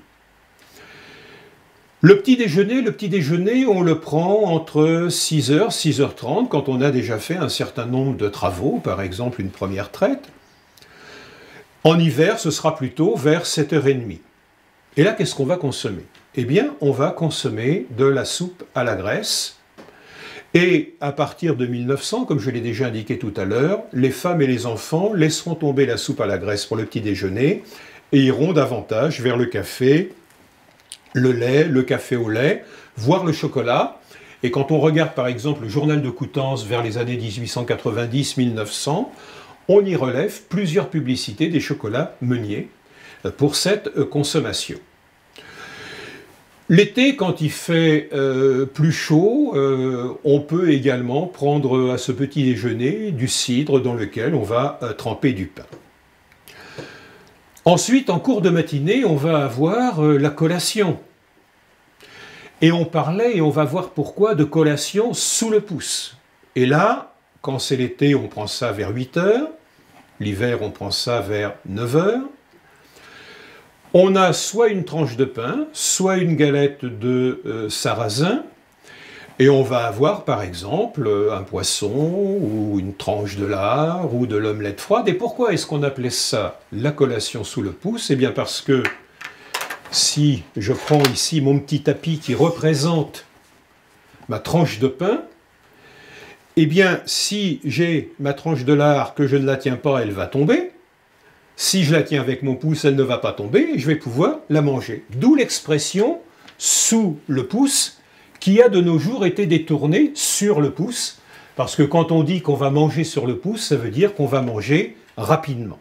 Le petit déjeuner, on le prend entre 6h, 6h30, quand on a déjà fait un certain nombre de travaux, par exemple une première traite. En hiver, ce sera plutôt vers 7h30. Et là, qu'est-ce qu'on va consommer? Eh bien, on va consommer de la soupe à la graisse. Et à partir de 1900, comme je l'ai déjà indiqué tout à l'heure, les femmes et les enfants laisseront tomber la soupe à la graisse pour le petit déjeuner et iront davantage vers le café, le lait, le café au lait, voire le chocolat. Et quand on regarde par exemple le journal de Coutances vers les années 1890-1900, on y relève plusieurs publicités des chocolats Meunier pour cette consommation. L'été, quand il fait plus chaud, on peut également prendre à ce petit déjeuner du cidre dans lequel on va tremper du pain. Ensuite, en cours de matinée, on va avoir la collation. Et on parlait, et on va voir pourquoi, de collation sous le pouce. Et là, quand c'est l'été, on prend ça vers 8 heures. L'hiver, on prend ça vers 9 heures. On a soit une tranche de pain, soit une galette de sarrasin, et on va avoir par exemple un poisson, ou une tranche de lard, ou de l'omelette froide. Et pourquoi est-ce qu'on appelait ça la collation sous le pouce? Eh bien parce que si je prends ici mon petit tapis qui représente ma tranche de pain, eh bien si j'ai ma tranche de lard que je ne la tiens pas, elle va tomber. Si je la tiens avec mon pouce, elle ne va pas tomber et je vais pouvoir la manger. D'où l'expression « sous le pouce » qui a de nos jours été détournée sur le pouce, parce que quand on dit qu'on va manger sur le pouce, ça veut dire qu'on va manger rapidement.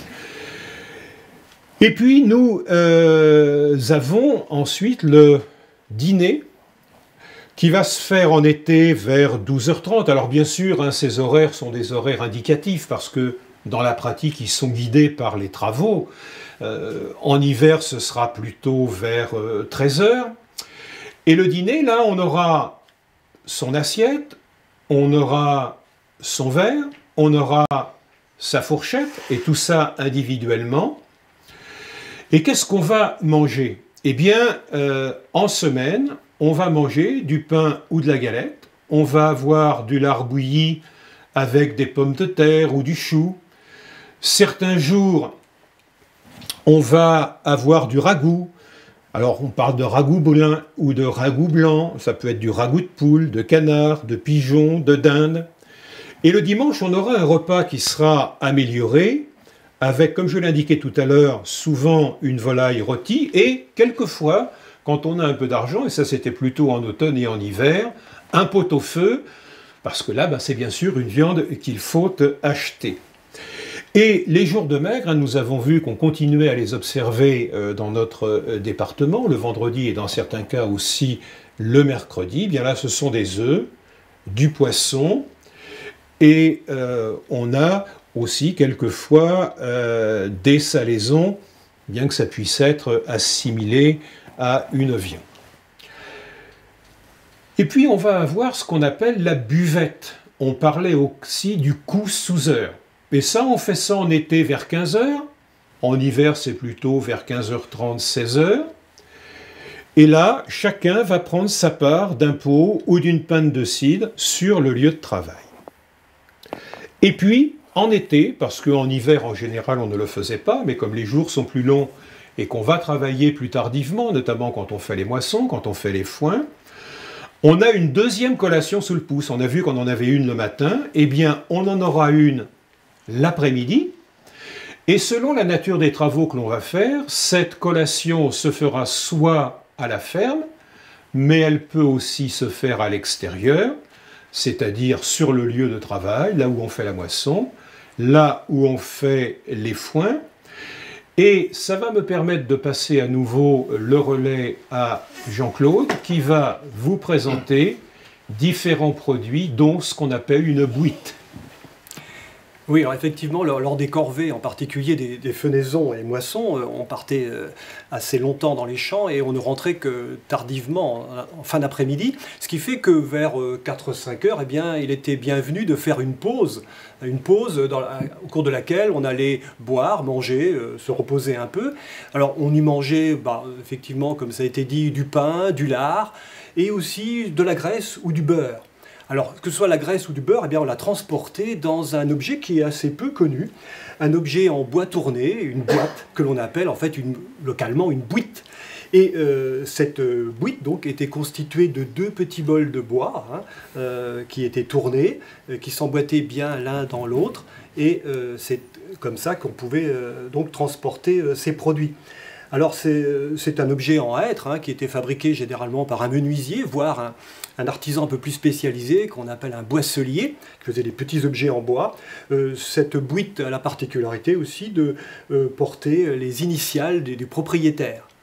Et puis nous avons ensuite le dîner qui va se faire en été vers 12h30. Alors bien sûr, hein, ces horaires sont des horaires indicatifs parce que dans la pratique, ils sont guidés par les travaux. En hiver, ce sera plutôt vers 13h. Et le dîner, là, on aura son assiette, on aura son verre, on aura sa fourchette, et tout ça individuellement. Et qu'est-ce qu'on va manger? Eh bien, en semaine, on va manger du pain ou de la galette, on va avoir du lard bouilli avec des pommes de terre ou du chou. Certains jours, on va avoir du ragoût. Alors, on parle de ragoût brun ou de ragoût blanc. Ça peut être du ragoût de poule, de canard, de pigeon, de dinde. Et le dimanche, on aura un repas qui sera amélioré avec, comme je l'indiquais tout à l'heure, souvent une volaille rôtie et quelquefois, quand on a un peu d'argent, et ça c'était plutôt en automne et en hiver, un pot-au-feu, parce que là, c'est bien sûr une viande qu'il faut acheter. Et les jours de maigre, nous avons vu qu'on continuait à les observer dans notre département, le vendredi et dans certains cas aussi le mercredi. Bien là, ce sont des œufs, du poisson, et on a aussi quelquefois des salaisons, bien que ça puisse être assimilé à une viande. Et puis on va avoir ce qu'on appelle la buvette. On parlait aussi du coup sous heure. Et ça, on fait ça en été vers 15h. En hiver, c'est plutôt vers 15h30, 16h. Et là, chacun va prendre sa part d'un pot ou d'une pinte de cidre sur le lieu de travail. Et puis, en été, parce qu'en hiver, en général, on ne le faisait pas, mais comme les jours sont plus longs et qu'on va travailler plus tardivement, notamment quand on fait les moissons, quand on fait les foins, on a une deuxième collation sous le pouce. On a vu qu'on en avait une le matin, eh bien, on en aura une l'après-midi, et selon la nature des travaux que l'on va faire, cette collation se fera soit à la ferme, mais elle peut aussi se faire à l'extérieur, c'est-à-dire sur le lieu de travail, là où on fait la moisson, là où on fait les foins, et ça va me permettre de passer à nouveau le relais à Jean-Claude, qui va vous présenter différents produits, dont ce qu'on appelle une bouite. Oui, alors effectivement, lors des corvées, en particulier des fenaisons et moissons, on partait assez longtemps dans les champs et on ne rentrait que tardivement, en fin d'après-midi, ce qui fait que vers 4-5 heures, eh bien, il était bienvenu de faire une pause au cours de laquelle on allait boire, manger, se reposer un peu. Alors on y mangeait, effectivement, comme ça a été dit, du pain, du lard, et aussi de la graisse ou du beurre. Alors, que ce soit la graisse ou du beurre, eh bien, on l'a transporté dans un objet qui est assez peu connu, un objet en bois tourné, une boîte que l'on appelle en fait localement une bouite. Et cette bouite donc était constituée de 2 petits bols de bois qui étaient tournés, qui s'emboîtaient bien l'un dans l'autre, et c'est comme ça qu'on pouvait donc transporter ces produits. Alors c'est un objet en hêtre qui était fabriqué généralement par un menuisier, voire un artisan un peu plus spécialisé qu'on appelle un boisselier, qui faisait des petits objets en bois. Cette bouite a la particularité aussi de porter les initiales du propriétaire.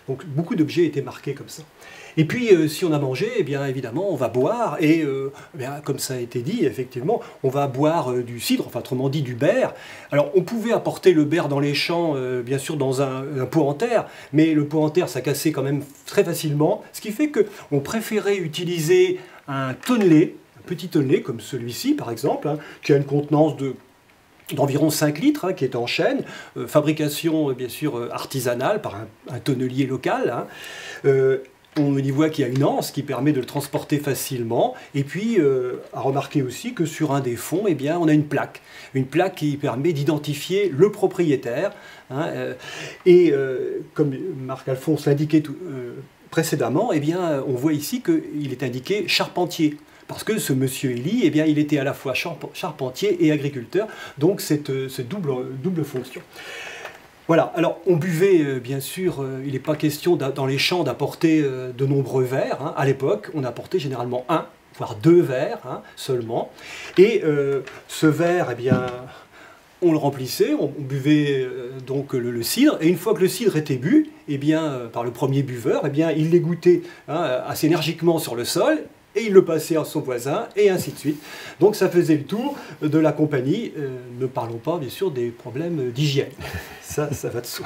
Donc beaucoup d'objets étaient marqués comme ça. Et puis, si on a mangé, eh bien, évidemment, on va boire, et eh bien, comme ça a été dit, effectivement, on va boire du cidre, enfin, autrement dit, du berre. Alors, on pouvait apporter le berre dans les champs, bien sûr, dans un pot en terre, mais le pot en terre, ça cassait quand même très facilement, ce qui fait qu'on préférait utiliser un tonnelet, un petit tonnelet, comme celui-ci, par exemple, hein, qui a une contenance d'environ 5 litres, hein, qui est en chêne, fabrication, bien sûr, artisanale, par un tonnelier local, hein. On y voit qu'il y a une anse qui permet de le transporter facilement. Et puis, à remarquer aussi que sur un des fonds, eh bien, on a une plaque qui permet d'identifier le propriétaire. Hein, comme Marc-Alphonse l'indiquait précédemment, eh bien, on voit ici qu'il est indiqué charpentier. Parce que ce monsieur Élie, eh bien, il était à la fois charpentier et agriculteur, donc cette double fonction. Voilà, alors on buvait, bien sûr, il n'est pas question dans les champs d'apporter de nombreux verres. Hein. À l'époque, on apportait généralement 1, voire 2 verres, hein, seulement. Et ce verre, eh bien, on le remplissait, on buvait donc le cidre, et une fois que le cidre était bu, eh bien, par le premier buveur, eh bien, il l'égouttait, hein, assez énergiquement sur le sol, et il le passait à son voisin, et ainsi de suite. Donc ça faisait le tour de la compagnie. Ne parlons pas, bien sûr, des problèmes d'hygiène. Ça va de soi.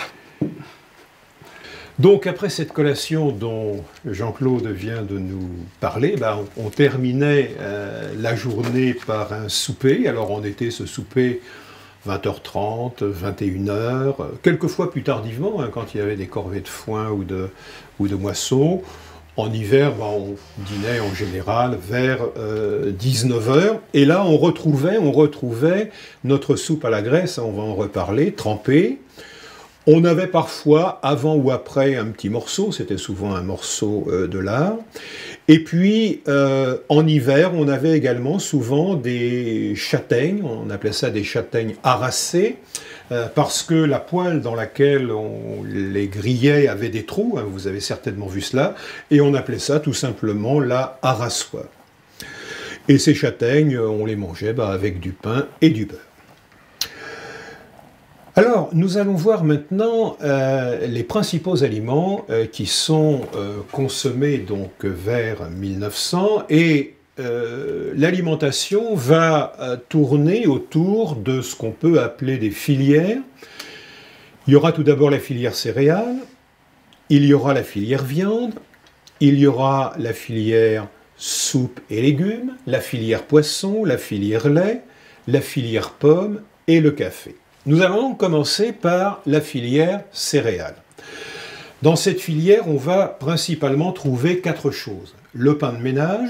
Donc après cette collation dont Jean-Claude vient de nous parler, on terminait la journée par un souper. Alors on était ce souper 20h30, 21h, quelquefois plus tardivement, hein, quand il y avait des corvées de foin ou de moissons. En hiver, on dînait en général vers 19h. Et là, on retrouvait notre soupe à la graisse, on va en reparler, trempée. On avait parfois, avant ou après, un petit morceau, c'était souvent un morceau de lard. Et puis, en hiver, on avait également souvent des châtaignes, on appelait ça des châtaignes harassées, parce que la poêle dans laquelle on les grillait avait des trous, hein, vous avez certainement vu cela, et on appelait ça tout simplement la harassoir. Et ces châtaignes, on les mangeait avec du pain et du beurre. Alors, nous allons voir maintenant les principaux aliments qui sont consommés donc vers 1900, et l'alimentation va tourner autour de ce qu'on peut appeler des filières. Il y aura tout d'abord la filière céréales, il y aura la filière viande, il y aura la filière soupe et légumes, la filière poisson, la filière lait, la filière pommes et le café. Nous allons commencer par la filière céréales. Dans cette filière, on va principalement trouver 4 choses. Le pain de ménage,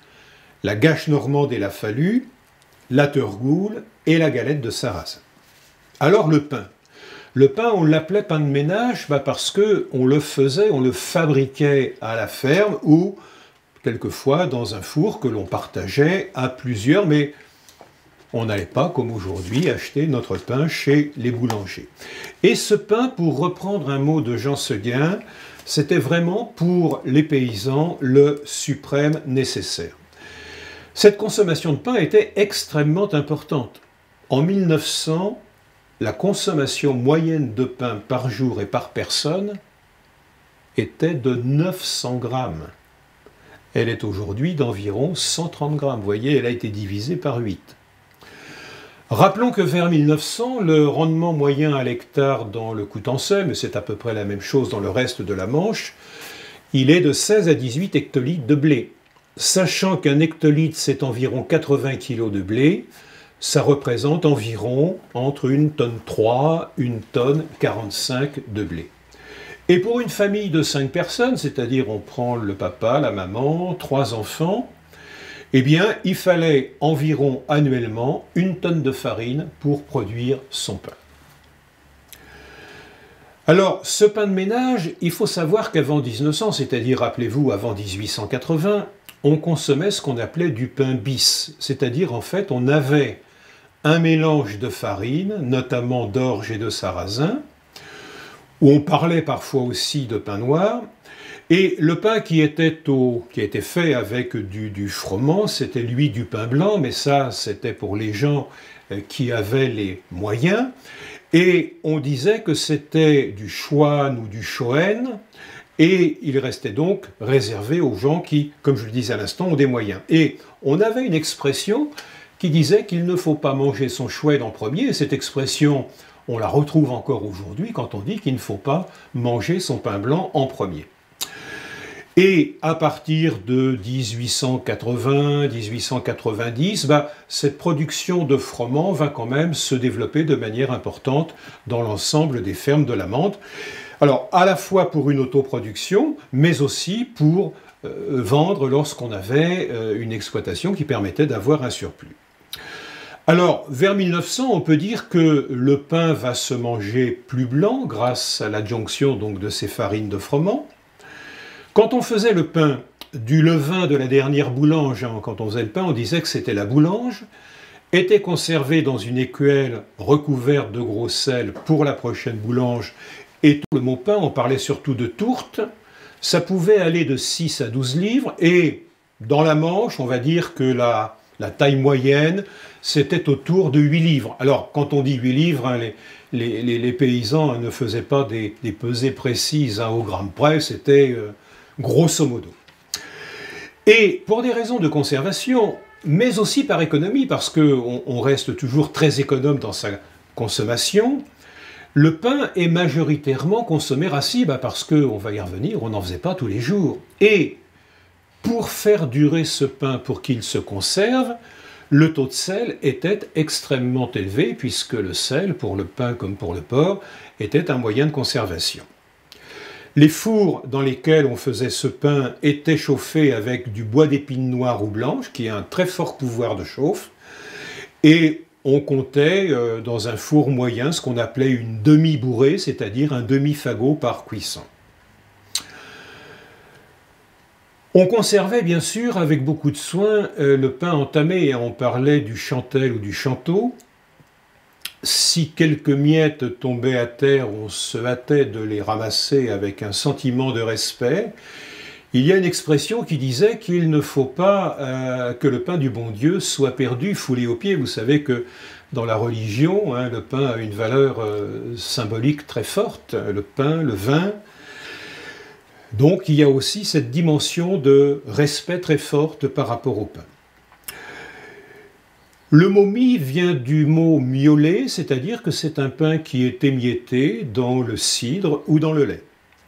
la gâche normande et la falue, la teurgoule et la galette de sarrasin. Alors le pain. Le pain, on l'appelait pain de ménage parce qu'on le fabriquait à la ferme ou quelquefois dans un four que l'on partageait à plusieurs, mais on n'allait pas, comme aujourd'hui, acheter notre pain chez les boulangers. Et ce pain, pour reprendre un mot de Jean Seguin, c'était vraiment pour les paysans le suprême nécessaire. Cette consommation de pain était extrêmement importante. En 1900, la consommation moyenne de pain par jour et par personne était de 900 grammes. Elle est aujourd'hui d'environ 130 grammes. Vous voyez, elle a été divisée par 8. Rappelons que vers 1900, le rendement moyen à l'hectare dans le Coutançais, mais c'est à peu près la même chose dans le reste de la Manche, il est de 16 à 18 hectolitres de blé. Sachant qu'un hectolitre, c'est environ 80 kg de blé, ça représente environ entre 1,3 tonne, 1,45 tonne de blé. Et pour une famille de 5 personnes, c'est-à-dire on prend le papa, la maman, 3 enfants, eh bien, il fallait environ annuellement 1 tonne de farine pour produire son pain. Alors, ce pain de ménage, il faut savoir qu'avant 1900, c'est-à-dire, rappelez-vous, avant 1880, on consommait ce qu'on appelait du pain bis, c'est-à-dire, en fait, on avait un mélange de farine, notamment d'orge et de sarrasin, où on parlait parfois aussi de pain noir. Et le pain qui était fait avec du froment, c'était lui du pain blanc, mais ça c'était pour les gens qui avaient les moyens. Et on disait que c'était du Shuan ou du Shoen, et il restait donc réservé aux gens qui, comme je le disais à l'instant, ont des moyens. Et on avait une expression qui disait qu'il ne faut pas manger son chouette en premier, et cette expression, on la retrouve encore aujourd'hui quand on dit qu'il ne faut pas manger son pain blanc en premier. Et à partir de 1880-1890, cette production de froment va quand même se développer de manière importante dans l'ensemble des fermes de la Mende. Alors, à la fois pour une autoproduction, mais aussi pour vendre lorsqu'on avait une exploitation qui permettait d'avoir un surplus. Alors, vers 1900, on peut dire que le pain va se manger plus blanc grâce à l'adjonction donc de ces farines de froment. Quand on faisait le pain du levain de la dernière boulange, quand on faisait le pain, on disait que c'était la boulange, était conservé dans une écuelle recouverte de gros sel pour la prochaine boulange, et tout le mot pain, on parlait surtout de tourte, ça pouvait aller de 6 à 12 livres, et dans la Manche, on va dire que la taille moyenne, c'était autour de 8 livres. Alors, quand on dit 8 livres, les paysans ne faisaient pas des pesées précises au gramme près, c'était grosso modo. Et pour des raisons de conservation, mais aussi par économie, parce qu'on reste toujours très économe dans sa consommation, le pain est majoritairement consommé rassis, parce qu'on va y revenir, on n'en faisait pas tous les jours. Et pour faire durer ce pain, pour qu'il se conserve, le taux de sel était extrêmement élevé, puisque le sel, pour le pain comme pour le porc, était un moyen de conservation. Les fours dans lesquels on faisait ce pain étaient chauffés avec du bois d'épine noire ou blanche, qui a un très fort pouvoir de chauffe, et on comptait dans un four moyen ce qu'on appelait une demi-bourrée, c'est-à-dire un demi-fagot par cuisson. On conservait bien sûr avec beaucoup de soin le pain entamé, on parlait du chantel ou du chanteau. Si quelques miettes tombaient à terre, on se hâtait de les ramasser avec un sentiment de respect. Il y a une expression qui disait qu'il ne faut pas que le pain du bon Dieu soit perdu, foulé aux pieds. Vous savez que dans la religion, le pain a une valeur symbolique très forte, le pain, le vin. Donc il y a aussi cette dimension de respect très forte par rapport au pain. Le mot mie vient du mot mioler, c'est-à-dire que c'est un pain qui est émietté dans le cidre ou dans le lait.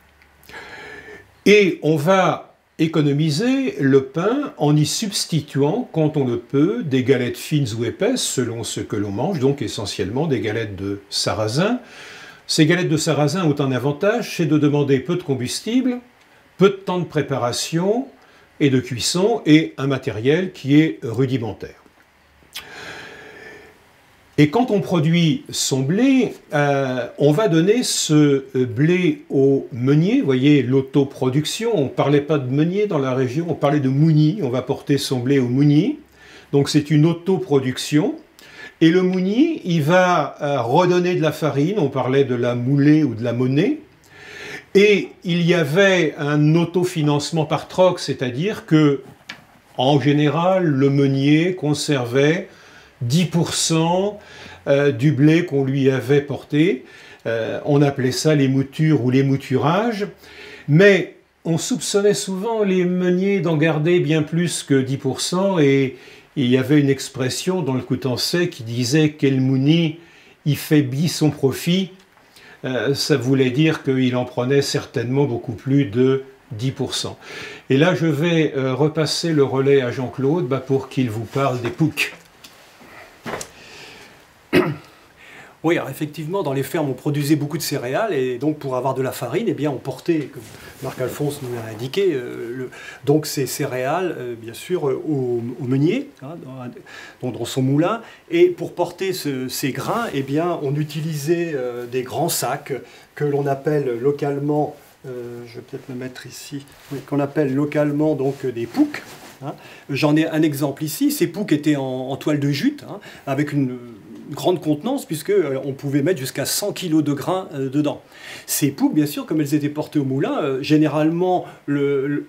Et on va économiser le pain en y substituant, quand on le peut, des galettes fines ou épaisses, selon ce que l'on mange, donc essentiellement des galettes de sarrasin. Ces galettes de sarrasin ont un avantage, c'est de demander peu de combustible, peu de temps de préparation et de cuisson, et un matériel qui est rudimentaire. Et quand on produit son blé, on va donner ce blé au meunier. Vous voyez, l'autoproduction, on ne parlait pas de meunier dans la région, on parlait de mougni. On va porter son blé au mougni. Donc c'est une autoproduction. Et le mougni, il va redonner de la farine. On parlait de la moulée ou de la monnaie. Et il y avait un autofinancement par troc, c'est-à-dire que, en général, le meunier conservait 10% du blé qu'on lui avait porté. On appelait ça les moutures ou les mouturages. Mais on soupçonnait souvent les meuniers d'en garder bien plus que 10%. Et il y avait une expression dans le Coutançais qui disait « quel mouni y fait bi son profit ». Ça voulait dire qu'il en prenait certainement beaucoup plus de 10%. Et là, je vais repasser le relais à Jean-Claude pour qu'il vous parle des poucs. Oui, alors effectivement, dans les fermes, on produisait beaucoup de céréales, et donc pour avoir de la farine, eh bien, on portait, comme Marc-Alphonse nous l'a indiqué, donc ces céréales, bien sûr, au meunier, dans son moulin, et pour porter ces grains, eh bien, on utilisait des grands sacs que l'on appelle localement, je vais peut-être me mettre ici, qu'on appelle localement donc des poucs. J'en ai un exemple ici. Ces poucs étaient en toile de jute, avec une grande contenance, puisqu'on pouvait mettre jusqu'à 100 kg de grains dedans. Ces poucs, bien sûr, comme elles étaient portées au moulin, généralement,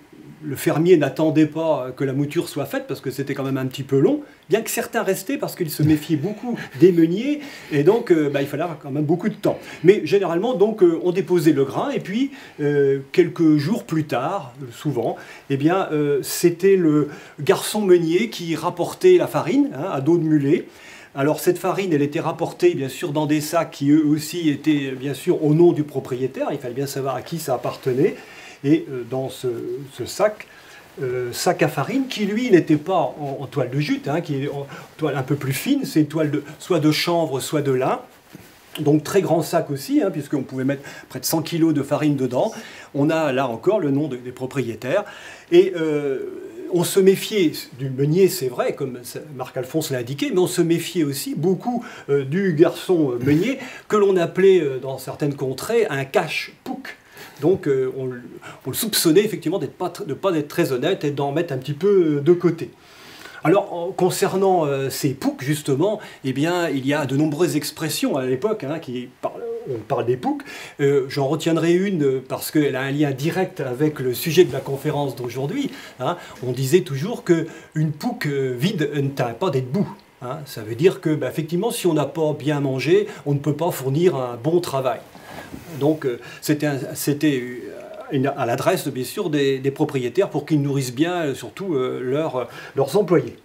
le fermier n'attendait pas que la mouture soit faite, parce que c'était quand même un petit peu long, bien que certains restaient parce qu'ils se méfiaient beaucoup des meuniers, et donc il fallait quand même beaucoup de temps. Mais généralement, donc, on déposait le grain, et puis quelques jours plus tard, souvent, eh bien, c'était le garçon meunier qui rapportait la farine, hein, à dos de mulet. Alors cette farine, elle était rapportée bien sûr dans des sacs qui eux aussi étaient bien sûr au nom du propriétaire, il fallait bien savoir à qui ça appartenait, et dans ce sac, sac à farine, qui lui n'était pas en toile de jute, hein, qui est en toile un peu plus fine, c'est une toile soit de chanvre, soit de lin. Donc très grand sac aussi, hein, puisqu'on pouvait mettre près de 100 kg de farine dedans. On a là encore le nom des propriétaires. Et on se méfiait du meunier, c'est vrai, comme Marc-Alphonse l'a indiqué, mais on se méfiait aussi beaucoup du garçon meunier, que l'on appelait dans certaines contrées un cache-pouc. Donc on le soupçonnait effectivement de ne pas être très honnête et d'en mettre un petit peu de côté. Alors, concernant ces poucs, justement, eh bien, il y a de nombreuses expressions à l'époque, hein, on parle des poucs. J'en retiendrai une parce qu'elle a un lien direct avec le sujet de la conférence d'aujourd'hui. Hein. On disait toujours qu'une pouc vide ne tient pas d'être debout. Hein. Ça veut dire que, effectivement, si on n'a pas bien mangé, on ne peut pas fournir un bon travail. Donc, c'était à l'adresse, bien sûr, des propriétaires pour qu'ils nourrissent bien, surtout, leurs employés.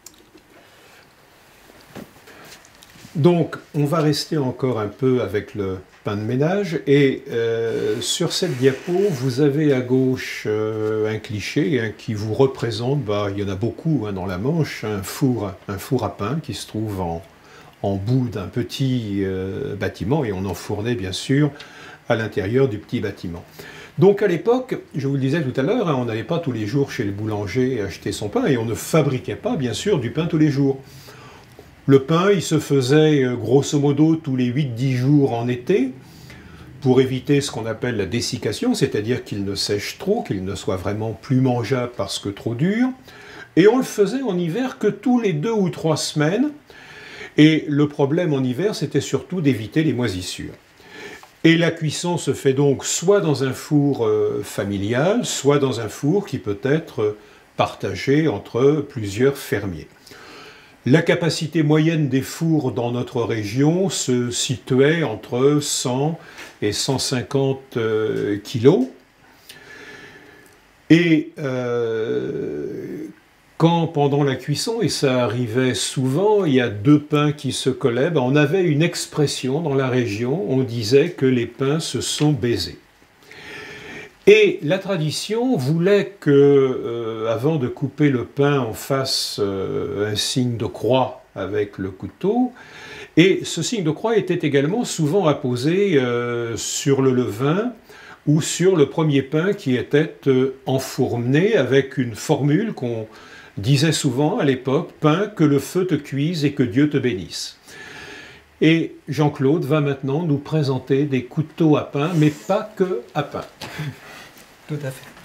Donc, on va rester encore un peu avec le pain de ménage. Et sur cette diapo, vous avez à gauche un cliché, hein, qui vous représente, il y en a beaucoup, hein, dans la Manche, un four à pain qui se trouve en bout d'un petit bâtiment, et on enfournait bien sûr à l'intérieur du petit bâtiment. Donc à l'époque, je vous le disais tout à l'heure, hein, on n'allait pas tous les jours chez le boulanger acheter son pain, et on ne fabriquait pas bien sûr du pain tous les jours. Le pain, il se faisait grosso modo tous les 8-10 jours en été, pour éviter ce qu'on appelle la dessiccation, c'est-à-dire qu'il ne sèche trop, qu'il ne soit vraiment plus mangeable parce que trop dur. Et on le faisait en hiver que tous les 2 ou 3 semaines, et le problème en hiver, c'était surtout d'éviter les moisissures. Et la cuisson se fait donc soit dans un four familial, soit dans un four qui peut être partagé entre plusieurs fermiers. La capacité moyenne des fours dans notre région se situait entre 100 et 150 kilos. Et quand pendant la cuisson, et ça arrivait souvent, il y a 2 pains qui se collaient, on avait une expression dans la région, on disait que les pains se sont baisés. Et la tradition voulait que, avant de couper le pain, on fasse un signe de croix avec le couteau, et ce signe de croix était également souvent apposé sur le levain ou sur le premier pain qui était enfourné, avec une formule qu'on disait souvent à l'époque, « Pain, que le feu te cuise et que Dieu te bénisse ». Et Jean-Claude va maintenant nous présenter des couteaux à pain, mais pas que à pain. Tout à fait.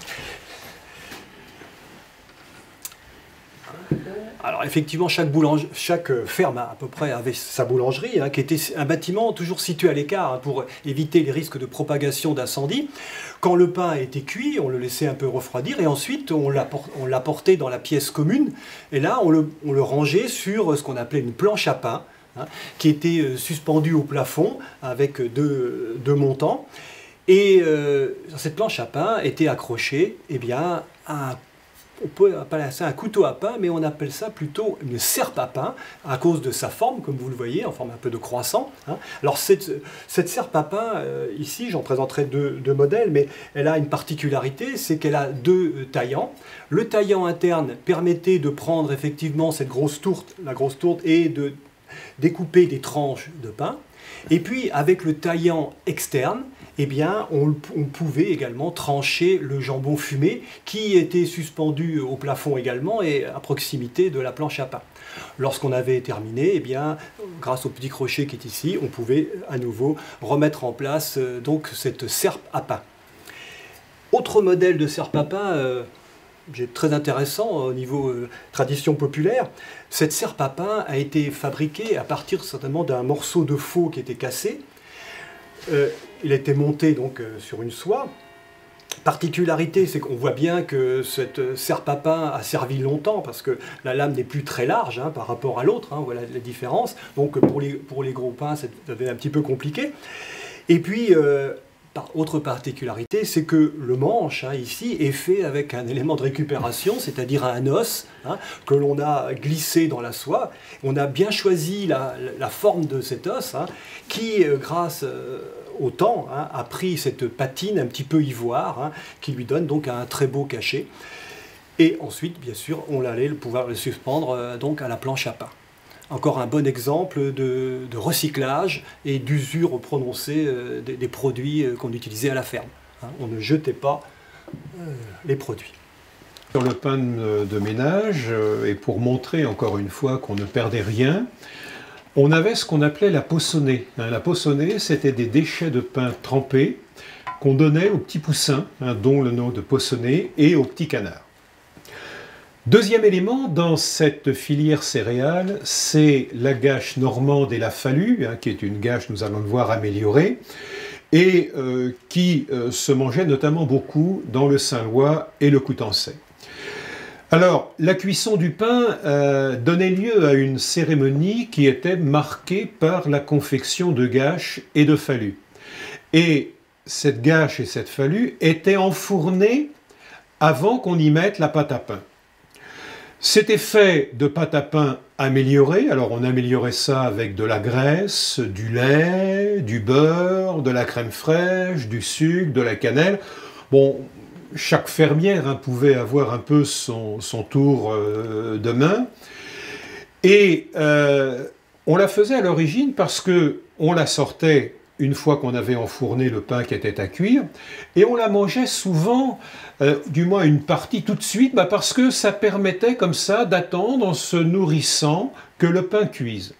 Alors effectivement, chaque ferme à peu près avait sa boulangerie, hein, qui était un bâtiment toujours situé à l'écart, hein, pour éviter les risques de propagation d'incendie. Quand le pain était cuit, on le laissait un peu refroidir, et ensuite on l'apportait dans la pièce commune, et là on le rangeait sur ce qu'on appelait une planche à pain, hein, qui était suspendue au plafond avec deux montants. Et sur cette planche à pain était accroché, on peut appeler ça un couteau à pain, mais on appelle ça plutôt une serpe à pain, à cause de sa forme, comme vous le voyez, en forme un peu de croissant. Hein. Alors cette serpe à pain, ici, j'en présenterai deux modèles, mais elle a une particularité, c'est qu'elle a 2 taillants. Le taillant interne permettait de prendre effectivement la grosse tourte, et de découper des tranches de pain. Et puis, avec le taillant externe, eh bien, on pouvait également trancher le jambon fumé qui était suspendu au plafond également et à proximité de la planche à pain. Lorsqu'on avait terminé, eh bien, grâce au petit crochet qui est ici, on pouvait à nouveau remettre en place donc cette serpe à pain. Autre modèle de serpe à pain très intéressant au niveau tradition populaire, cette serpe à pain a été fabriquée à partir certainement d'un morceau de faux qui était cassé. Il a été monté donc sur une soie. particularité, c'est qu'on voit bien que cette serpe à pain a servi longtemps parce que la lame n'est plus très large par rapport à l'autre, voilà la différence. Donc pour les gros pains, ça devient un petit peu compliqué. Et puis, autre particularité, c'est que le manche, ici, est fait avec un élément de récupération, c'est-à-dire un os que l'on a glissé dans la soie. On a bien choisi la forme de cet os qui, grâce au temps, a pris cette patine un petit peu ivoire qui lui donne donc un très beau cachet. Et ensuite, bien sûr, on allait pouvoir le suspendre donc à la planche à pain. Encore un bon exemple de recyclage et d'usure prononcée des produits qu'on utilisait à la ferme. On ne jetait pas les produits. Sur le pain de ménage, et pour montrer encore une fois qu'on ne perdait rien, on avait ce qu'on appelait la possonnée. La possonnée, c'était des déchets de pain trempés qu'on donnait aux petits poussins, dont le nom de possonnée, et aux petits canards. Deuxième élément dans cette filière céréale, c'est la gâche normande et la falue, qui est une gâche, nous allons le voir, améliorée, et qui se mangeait notamment beaucoup dans le Saint-Lois et le Coutançais. Alors, la cuisson du pain donnait lieu à une cérémonie qui était marquée par la confection de gâches et de falus. Et cette gâche et cette falue étaient enfournées avant qu'on y mette la pâte à pain. C'était fait de pâte à pain améliorée. Alors on améliorait ça avec de la graisse, du lait, du beurre, de la crème fraîche, du sucre, de la cannelle. Bon, chaque fermière pouvait avoir un peu son tour de main. Et on la faisait à l'origine parce qu'on la sortait une fois qu'on avait enfourné le pain qui était à cuire, et on la mangeait souvent, du moins une partie tout de suite, parce que ça permettait comme ça d'attendre en se nourrissant que le pain cuise.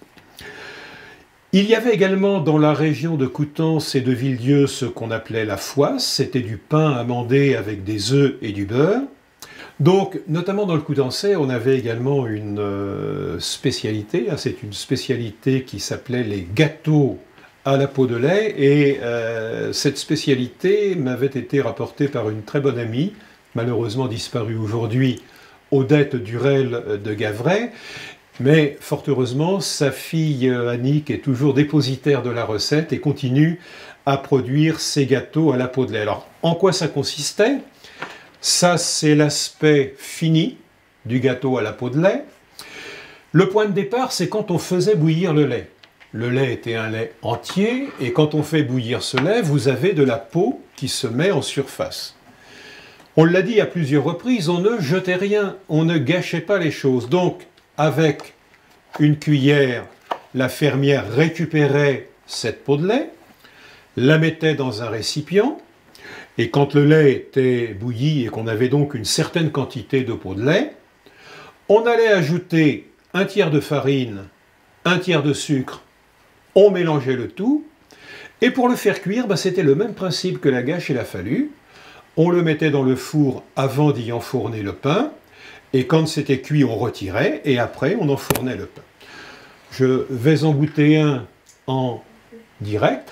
Il y avait également dans la région de Coutances et de Villedieu ce qu'on appelait la fouasse, c'était du pain amandé avec des œufs et du beurre. Donc, notamment dans le Coutançais, on avait également une spécialité, c'est une spécialité qui s'appelait les gâteaux à la peau de lait, et cette spécialité m'avait été rapportée par une très bonne amie, malheureusement disparue aujourd'hui, Odette Durel de Gavray, mais fort heureusement, sa fille Annick est toujours dépositaire de la recette et continue à produire ces gâteaux à la peau de lait. Alors, en quoi ça consistait? Ça, c'est l'aspect fini du gâteau à la peau de lait. Le point de départ, c'est quand on faisait bouillir le lait. Le lait était un lait entier, et quand on fait bouillir ce lait, vous avez de la peau qui se met en surface. On l'a dit à plusieurs reprises, on ne jetait rien, on ne gâchait pas les choses. Donc, avec une cuillère, la fermière récupérait cette peau de lait, la mettait dans un récipient, et quand le lait était bouilli et qu'on avait donc une certaine quantité de peau de lait, on allait ajouter un tiers de farine, un tiers de sucre, on mélangeait le tout, et pour le faire cuire, c'était le même principe que la gâche et la falue. On le mettait dans le four avant d'y enfourner le pain, et quand c'était cuit, on retirait, et après, on enfournait le pain. Je vais en goûter un en direct.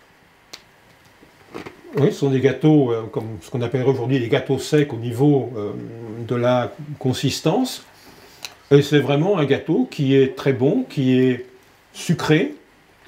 Oui, ce sont des gâteaux, comme ce qu'on appellerait aujourd'hui les gâteaux secs au niveau de la consistance. Et c'est vraiment un gâteau qui est très bon, qui est sucré.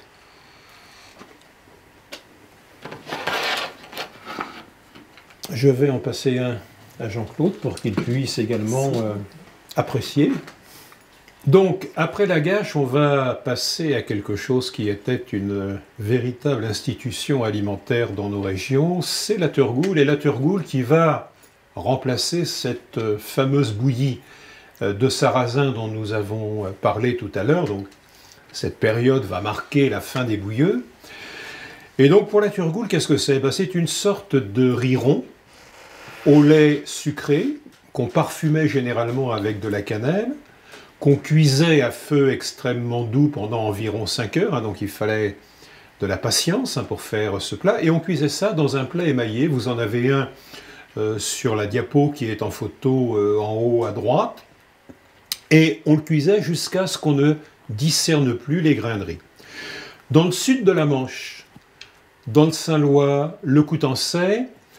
Je vais en passer un à Jean-Claude pour qu'il puisse également apprécier. Donc, après la gâche, on va passer à quelque chose qui était une véritable institution alimentaire dans nos régions, c'est la turgoule, et la turgoule qui va remplacer cette fameuse bouillie de sarrasin dont nous avons parlé tout à l'heure. Donc, cette période va marquer la fin des bouilleux. Et donc, pour la turgoule, qu'est-ce que c'est? C'est une sorte de riz rond au lait sucré, qu'on parfumait généralement avec de la cannelle, qu'on cuisait à feu extrêmement doux pendant environ 5 heures, donc il fallait de la patience pour faire ce plat, et on cuisait ça dans un plat émaillé. Vous en avez un sur la diapo qui est en photo en haut à droite, et on le cuisait jusqu'à ce qu'on ne discerne plus les grains de riz. Dans le sud de la Manche, dans le Saint-Lois, le Coutançais,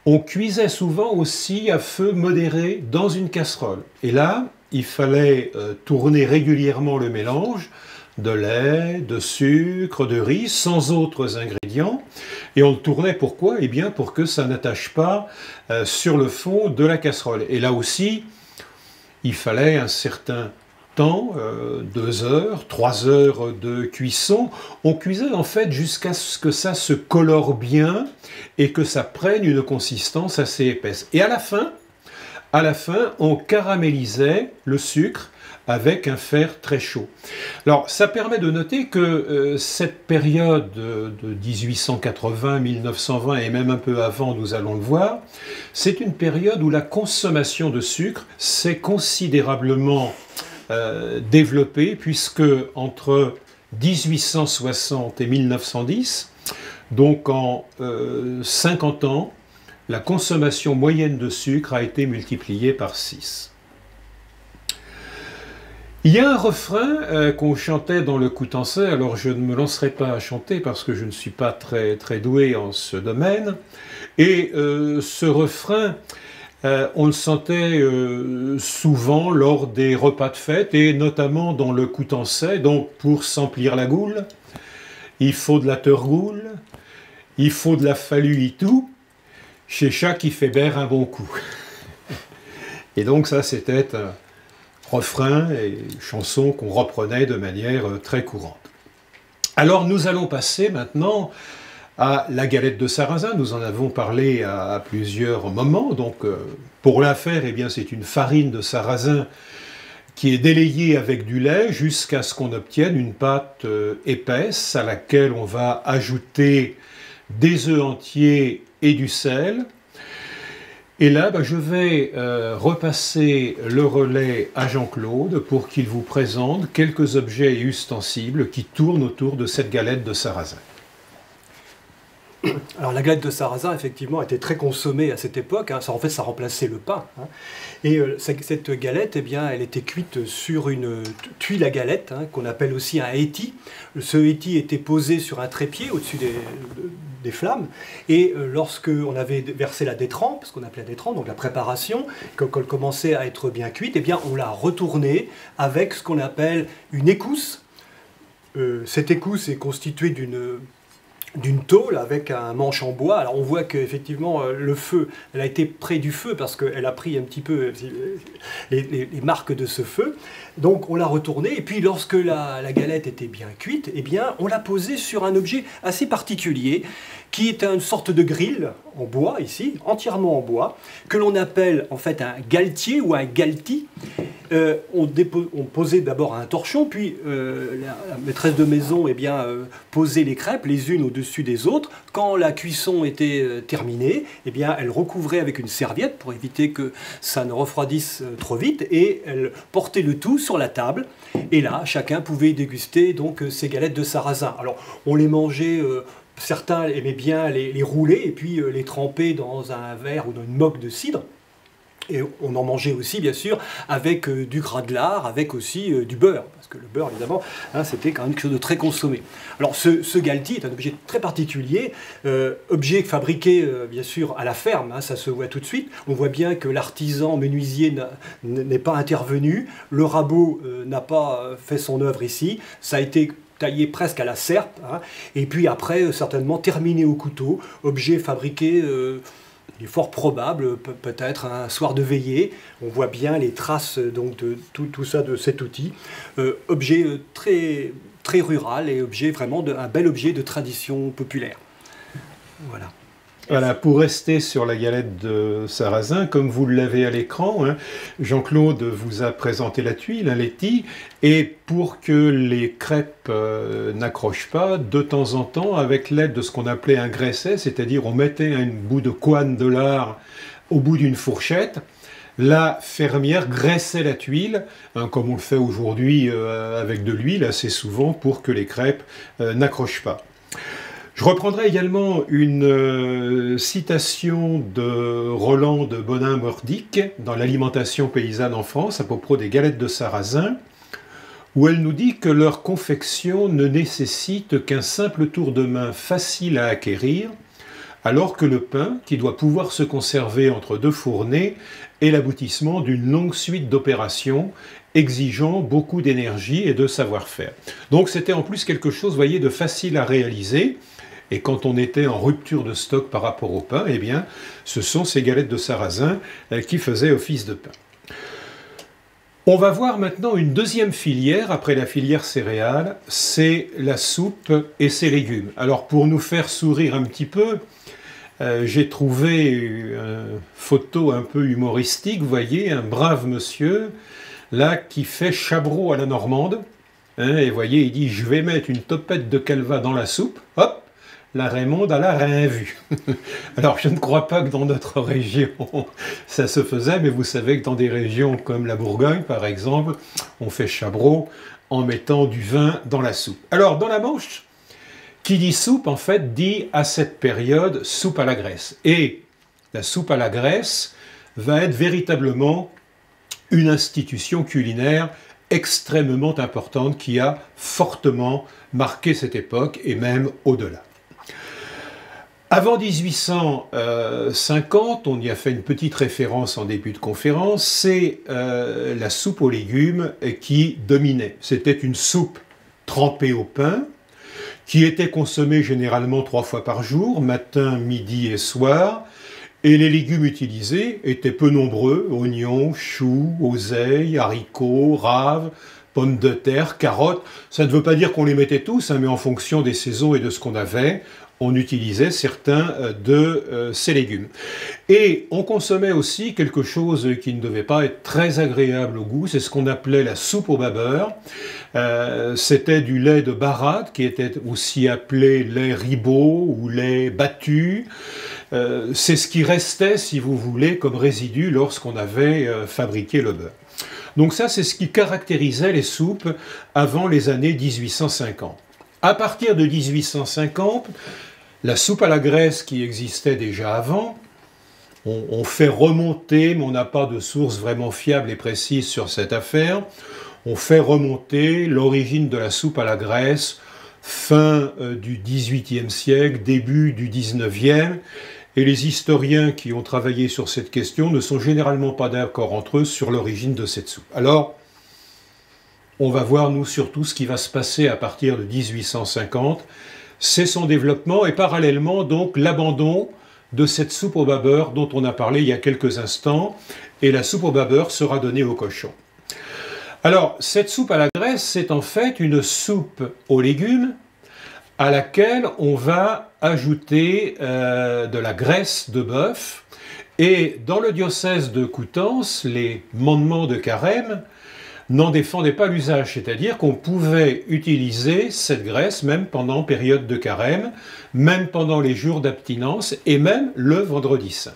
On cuisait souvent aussi à feu modéré dans une casserole. Et là, il fallait tourner régulièrement le mélange de lait, de sucre, de riz, sans autres ingrédients. Et on le tournait pourquoi? Eh bien pour que ça n'attache pas sur le fond de la casserole. Et là aussi, il fallait un certain temps, 2 heures, 3 heures de cuisson. On cuisait en fait jusqu'à ce que ça se colore bien et que ça prenne une consistance assez épaisse. Et à la fin, on caramélisait le sucre avec un fer très chaud. Alors, ça permet de noter que cette période de 1880, 1920 et même un peu avant, nous allons le voir, c'est une période où la consommation de sucre s'est considérablement développée, puisque entre 1860 et 1910, donc en 50 ans, la consommation moyenne de sucre a été multipliée par 6. Il y a un refrain qu'on chantait dans le Coutançais, alors je ne me lancerai pas à chanter parce que je ne suis pas très doué en ce domaine, et ce refrain, on le sentait souvent lors des repas de fête, et notamment dans le Coutançais, donc pour s'emplir la goule, il faut de la teurgoule, il faut de la faluitou, chez chat qui fait baire un bon coup. Et donc ça c'était refrain et chansons qu'on reprenait de manière très courante. Alors nous allons passer maintenant à la galette de sarrasin. Nous en avons parlé à plusieurs moments. Donc pour la faire, eh bien, c'est une farine de sarrasin qui est délayée avec du lait jusqu'à ce qu'on obtienne une pâte épaisse à laquelle on va ajouter des œufs entiers et du sel. Et là, je vais repasser le relais à Jean-Claude pour qu'il vous présente quelques objets et ustensiles qui tournent autour de cette galette de sarrasin. Alors la galette de sarrasin, effectivement, était très consommée à cette époque. En fait, ça remplaçait le pain. Et cette galette, eh bien, elle était cuite sur une tuile à galette, qu'on appelle aussi un éti. Ce éti était posé sur un trépied au-dessus des flammes. Et lorsque on avait versé la détrempe, ce qu'on appelait la détrempe, donc la préparation, quand elle commençait à être bien cuite, eh bien, on la retournait avec ce qu'on appelle une écousse. Cette écousse est constituée d'une tôle avec un manche en bois. Alors on voit qu'effectivement le feu, elle a été près du feu parce qu'elle a pris un petit peu les marques de ce feu. Donc on l'a retournée et puis lorsque la galette était bien cuite, eh bien on l'a posée sur un objet assez particulier qui est une sorte de grille en bois ici, entièrement en bois, que l'on appelle en fait un galetier ou un galti. On posait d'abord un torchon, puis la maîtresse de maison posait les crêpes les unes au-dessus des autres. Quand la cuisson était terminée, eh bien, elle recouvrait avec une serviette pour éviter que ça ne refroidisse trop vite, et elle portait le tout sur la table. Et là, chacun pouvait déguster donc ces galettes de sarrasin. Alors, on les mangeait. Certains aimaient bien les rouler et puis les tremper dans un verre ou dans une moque de cidre. Et on en mangeait aussi, bien sûr, avec du gras de lard, avec aussi du beurre. Parce que le beurre, évidemment, c'était quand même quelque chose de très consommé. Alors, ce galti est un objet très particulier, objet fabriqué, bien sûr, à la ferme, ça se voit tout de suite. On voit bien que l'artisan menuisier n'est pas intervenu, le rabot n'a pas fait son œuvre ici, ça a été taillé presque à la serpe, et puis après, certainement, terminé au couteau, objet fabriqué... Il est fort probable, peut-être un soir de veillée, on voit bien les traces donc, de tout ça, de cet outil. Objet très, très rural et objet vraiment un bel objet de tradition populaire. Voilà. Voilà, pour rester sur la galette de sarrasin, comme vous l'avez à l'écran, Jean-Claude vous a présenté la tuile, l'éti, et pour que les crêpes n'accrochent pas, de temps en temps, avec l'aide de ce qu'on appelait un graisset, c'est-à-dire on mettait un bout de couenne de lard au bout d'une fourchette, la fermière graissait la tuile, comme on le fait aujourd'hui avec de l'huile assez souvent, pour que les crêpes n'accrochent pas. Je reprendrai également une citation de Roland de Bonin-Mordic dans l'alimentation paysanne en France à propos des galettes de sarrasin, où elle nous dit que leur confection ne nécessite qu'un simple tour de main facile à acquérir, alors que le pain, qui doit pouvoir se conserver entre deux fournées, est l'aboutissement d'une longue suite d'opérations exigeant beaucoup d'énergie et de savoir-faire. Donc c'était en plus quelque chose, vous voyez, de facile à réaliser. Et quand on était en rupture de stock par rapport au pain, eh bien, ce sont ces galettes de sarrasin qui faisaient office de pain. On va voir maintenant une deuxième filière, après la filière céréales, c'est la soupe et ses légumes. Alors pour nous faire sourire un petit peu, j'ai trouvé une photo un peu humoristique, vous voyez, un brave monsieur, là, qui fait chabreau à la normande, hein, et vous voyez, il dit « je vais mettre une topette de calva dans la soupe », hop, la Raymonde, elle a rien vu. Alors, je ne crois pas que dans notre région, ça se faisait, mais vous savez que dans des régions comme la Bourgogne, par exemple, on fait chabreau en mettant du vin dans la soupe. Alors, dans la Manche, qui dit soupe, en fait, dit à cette période soupe à la graisse. Et la soupe à la graisse va être véritablement une institution culinaire extrêmement importante qui a fortement marqué cette époque et même au-delà. Avant 1850, on y a fait une petite référence en début de conférence, c'est la soupe aux légumes qui dominait. C'était une soupe trempée au pain, qui était consommée généralement 3 fois par jour, matin, midi et soir, et les légumes utilisés étaient peu nombreux, oignons, choux, oseilles, haricots, raves, pommes de terre, carottes. Ça ne veut pas dire qu'on les mettait tous, hein, mais en fonction des saisons et de ce qu'on avait, on utilisait certains de ces légumes. Et on consommait aussi quelque chose qui ne devait pas être très agréable au goût, c'est ce qu'on appelait la soupe au babeur. C'était du lait de barade, qui était aussi appelé lait ribot ou lait battu. C'est ce qui restait, si vous voulez, comme résidu lorsqu'on avait fabriqué le beurre. Donc ça, c'est ce qui caractérisait les soupes avant les années 1850. À partir de 1850, la soupe à la graisse qui existait déjà avant, on fait remonter, mais on n'a pas de source vraiment fiable et précise sur cette affaire, on fait remonter l'origine de la soupe à la graisse fin du XVIIIe siècle, début du XIXe, et les historiens qui ont travaillé sur cette question ne sont généralement pas d'accord entre eux sur l'origine de cette soupe. Alors, on va voir, nous, surtout ce qui va se passer à partir de 1850, c'est son développement et parallèlement donc l'abandon de cette soupe au babeur dont on a parlé il y a quelques instants, et la soupe au babeur sera donnée aux cochons. Alors, cette soupe à la graisse, c'est en fait une soupe aux légumes à laquelle on va ajouter de la graisse de bœuf, et dans le diocèse de Coutances, les mandements de carême n'en défendait pas l'usage, c'est-à-dire qu'on pouvait utiliser cette graisse même pendant période de carême, même pendant les jours d'abstinence et même le vendredi saint.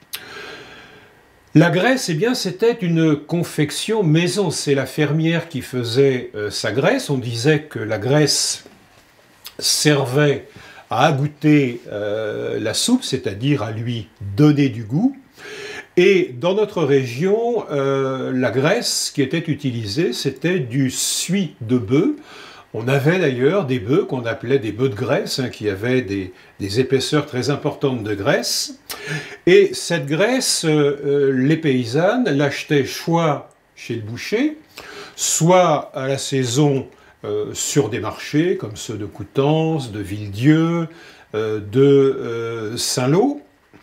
La graisse, eh bien, c'était une confection maison, c'est la fermière qui faisait sa graisse. On disait que la graisse servait à agouter la soupe, c'est-à-dire à lui donner du goût. Et dans notre région, la graisse qui était utilisée, c'était du suie de bœuf. On avait d'ailleurs des bœufs qu'on appelait des bœufs de graisse, hein, qui avaient des épaisseurs très importantes de graisse. Et cette graisse, les paysannes l'achetaient soit chez le boucher, soit à la saison sur des marchés comme ceux de Coutances, de Villedieu, de Saint-Lô.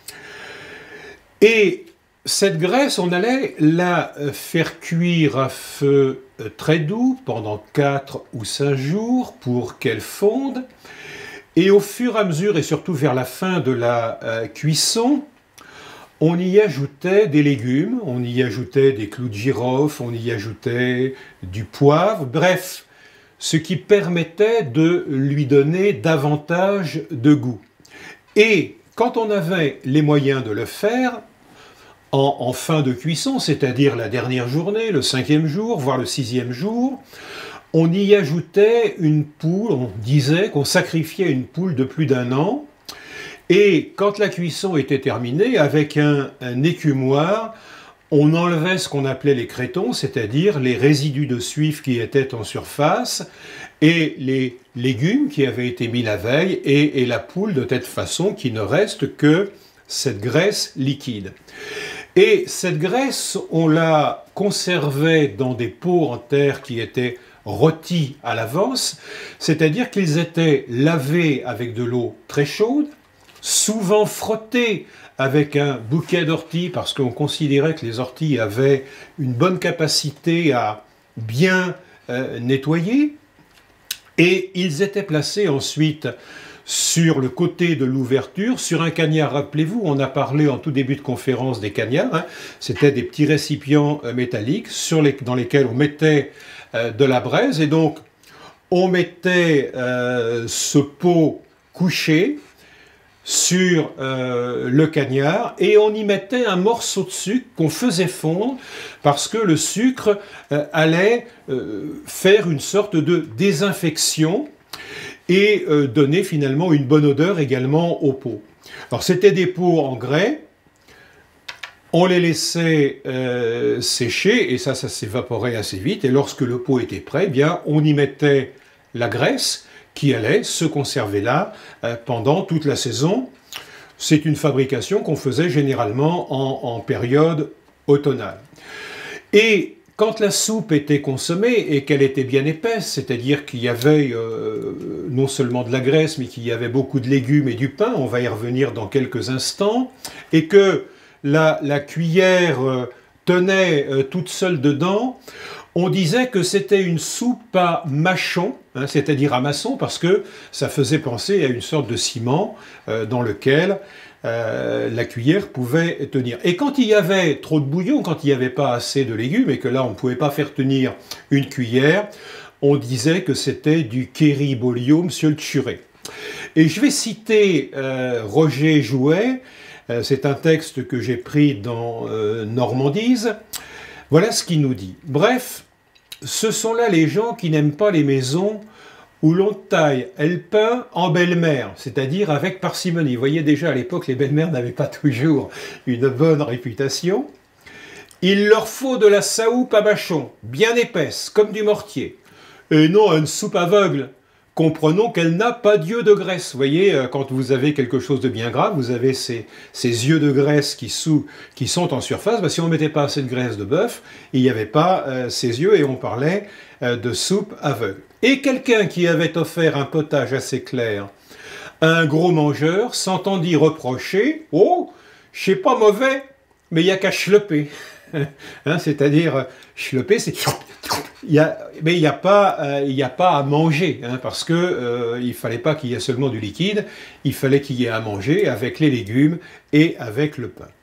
Et cette graisse, on allait la faire cuire à feu très doux pendant 4 ou 5 jours pour qu'elle fonde. Et au fur et à mesure, et surtout vers la fin de la cuisson, on y ajoutait des légumes, on y ajoutait des clous de girofle, on y ajoutait du poivre, bref, ce qui permettait de lui donner davantage de goût. Et quand on avait les moyens de le faire, en fin de cuisson, c'est-à-dire la dernière journée, le 5e jour, voire le 6e jour, on y ajoutait une poule, on disait qu'on sacrifiait une poule de plus d'1 an, et quand la cuisson était terminée, avec un écumoire, on enlevait ce qu'on appelait les crétons, c'est-à-dire les résidus de suif qui étaient en surface, et les légumes qui avaient été mis la veille, et la poule de telle façon qu'il ne reste que cette graisse liquide. Et cette graisse, on la conservait dans des pots en terre qui étaient rôtis à l'avance, c'est-à-dire qu'ils étaient lavés avec de l'eau très chaude, souvent frottés avec un bouquet d'orties, parce qu'on considérait que les orties avaient une bonne capacité à bien nettoyer, et ils étaient placés ensuite sur le côté de l'ouverture, sur un cagnard. Rappelez-vous, on a parlé en tout début de conférence des cagnards, hein. C'était des petits récipients métalliques dans lesquels on mettait de la braise, et donc on mettait ce pot couché sur le cagnard, et on y mettait un morceau de sucre qu'on faisait fondre, parce que le sucre allait faire une sorte de désinfection et donner finalement une bonne odeur également aux pots. Alors c'était des pots en grès, on les laissait sécher, et ça s'évaporait assez vite, et lorsque le pot était prêt, eh bien, on y mettait la graisse qui allait se conserver là pendant toute la saison. C'est une fabrication qu'on faisait généralement en période automnale. Et quand la soupe était consommée et qu'elle était bien épaisse, c'est-à-dire qu'il y avait non seulement de la graisse, mais qu'il y avait beaucoup de légumes et du pain, on va y revenir dans quelques instants, et que la cuillère tenait toute seule dedans, on disait que c'était une soupe à mâchon, hein, c'est-à-dire à maçon, parce que ça faisait penser à une sorte de ciment dans lequel la cuillère pouvait tenir. Et quand il y avait trop de bouillon, quand il n'y avait pas assez de légumes, et que là on ne pouvait pas faire tenir une cuillère, on disait que c'était du Kéri-Bolio, monsieur le Turé. Et je vais citer Roger Jouet, c'est un texte que j'ai pris dans Normandise. Voilà ce qu'il nous dit. Bref, ce sont là les gens qui n'aiment pas les maisons où l'on taille le pain en belle-mère, c'est-à-dire avec parcimonie. Vous voyez déjà à l'époque, les belles-mères n'avaient pas toujours une bonne réputation. Il leur faut de la saoupe à mâchon, bien épaisse, comme du mortier, et non une soupe aveugle. Comprenons qu'elle n'a pas d'yeux de graisse. Vous voyez, quand vous avez quelque chose de bien gras, vous avez ces yeux de graisse qui sont en surface. Ben, si on ne mettait pas assez de graisse de bœuf, il n'y avait pas ces yeux, et on parlait de soupe aveugle. Et quelqu'un qui avait offert un potage assez clair à un gros mangeur s'entendit reprocher « Oh, c'est pas mauvais, mais il n'y a qu'à schlepper. » Hein, c'est-à-dire, schlepper, c'est... mais il n'y a pas à manger, hein, parce que il ne fallait pas qu'il y ait seulement du liquide, il fallait qu'il y ait à manger avec les légumes et avec le pain.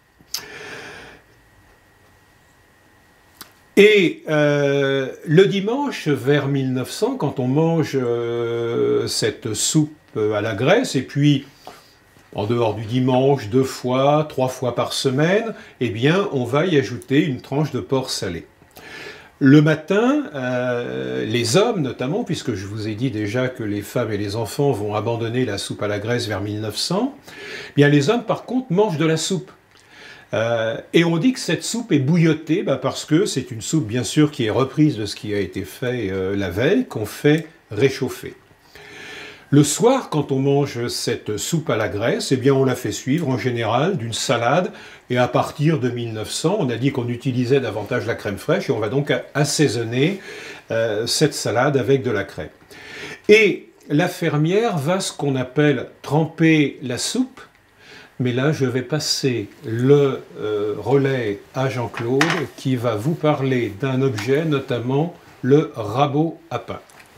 Et le dimanche, vers 1900, quand on mange cette soupe à la graisse, et puis en dehors du dimanche, 2 fois, 3 fois par semaine, eh bien, on va y ajouter une tranche de porc salé. Le matin, les hommes notamment, puisque je vous ai dit déjà que les femmes et les enfants vont abandonner la soupe à la graisse vers 1900, eh bien les hommes par contre mangent de la soupe. Et on dit que cette soupe est bouillotée parce que c'est une soupe bien sûr qui est reprise de ce qui a été fait la veille, qu'on fait réchauffer. Le soir, quand on mange cette soupe à la graisse, eh bien on la fait suivre en général d'une salade, et à partir de 1900, on a dit qu'on utilisait davantage la crème fraîche, et on va donc assaisonner cette salade avec de la crème. Et la fermière va ce qu'on appelle tremper la soupe, mais là je vais passer le relais à Jean-Claude qui va vous parler d'un objet, notamment le rabot à pain.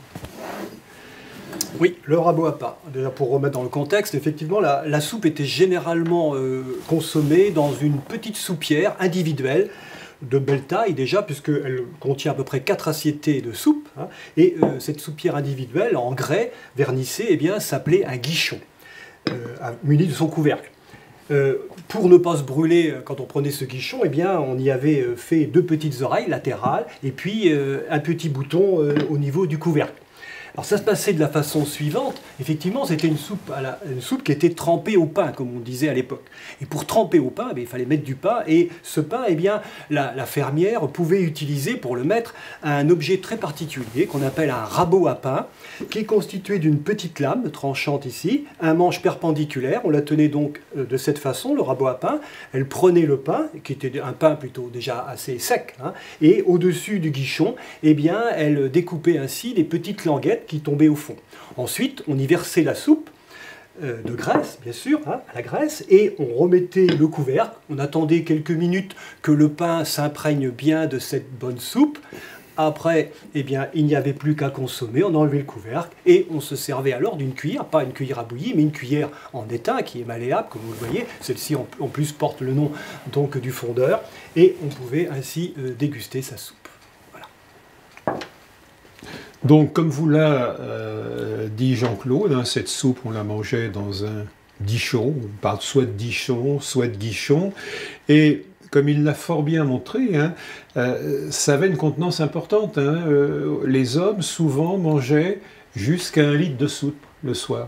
Oui, le rabot à pain. Déjà pour remettre dans le contexte, effectivement, la soupe était généralement consommée dans une petite soupière individuelle, de belle taille déjà, puisqu'elle contient à peu près 4 assiettées de soupe, hein, et cette soupière individuelle, en grès, vernissée, eh bien, s'appelait un guichon, muni de son couvercle. Pour ne pas se brûler quand on prenait ce guichon, eh bien, on y avait fait 2 petites oreilles latérales, et puis un petit bouton au niveau du couvercle. Alors ça se passait de la façon suivante. Effectivement, c'était une soupe qui était trempée au pain, comme on disait à l'époque. Et pour tremper au pain, il fallait mettre du pain. Et ce pain, eh bien, la fermière pouvait utiliser pour le mettre un objet très particulier qu'on appelle un rabot à pain, qui est constitué d'une petite lame tranchante ici, un manche perpendiculaire. On la tenait donc de cette façon, le rabot à pain. Elle prenait le pain, qui était un pain plutôt déjà assez sec, hein, et au-dessus du guichon, eh bien, elle découpait ainsi des petites languettes qui tombaient au fond. Ensuite, on y versait la soupe, de graisse, bien sûr, hein, à la graisse, et on remettait le couvercle. On attendait quelques minutes que le pain s'imprègne bien de cette bonne soupe. Après, eh bien, il n'y avait plus qu'à consommer, on enlevait le couvercle et on se servait alors d'une cuillère, pas une cuillère à bouillie, mais une cuillère en étain qui est malléable, comme vous le voyez. Celle-ci en plus porte le nom donc du fondeur, et on pouvait ainsi déguster sa soupe. Voilà. Donc, comme vous l'a dit Jean-Claude, hein, cette soupe, on la mangeait dans un dichon. On parle soit de dichon, soit de guichon. Et comme il l'a fort bien montré, hein, ça avait une contenance importante. Hein. Les hommes, souvent, mangeaient jusqu'à 1 litre de soupe le soir.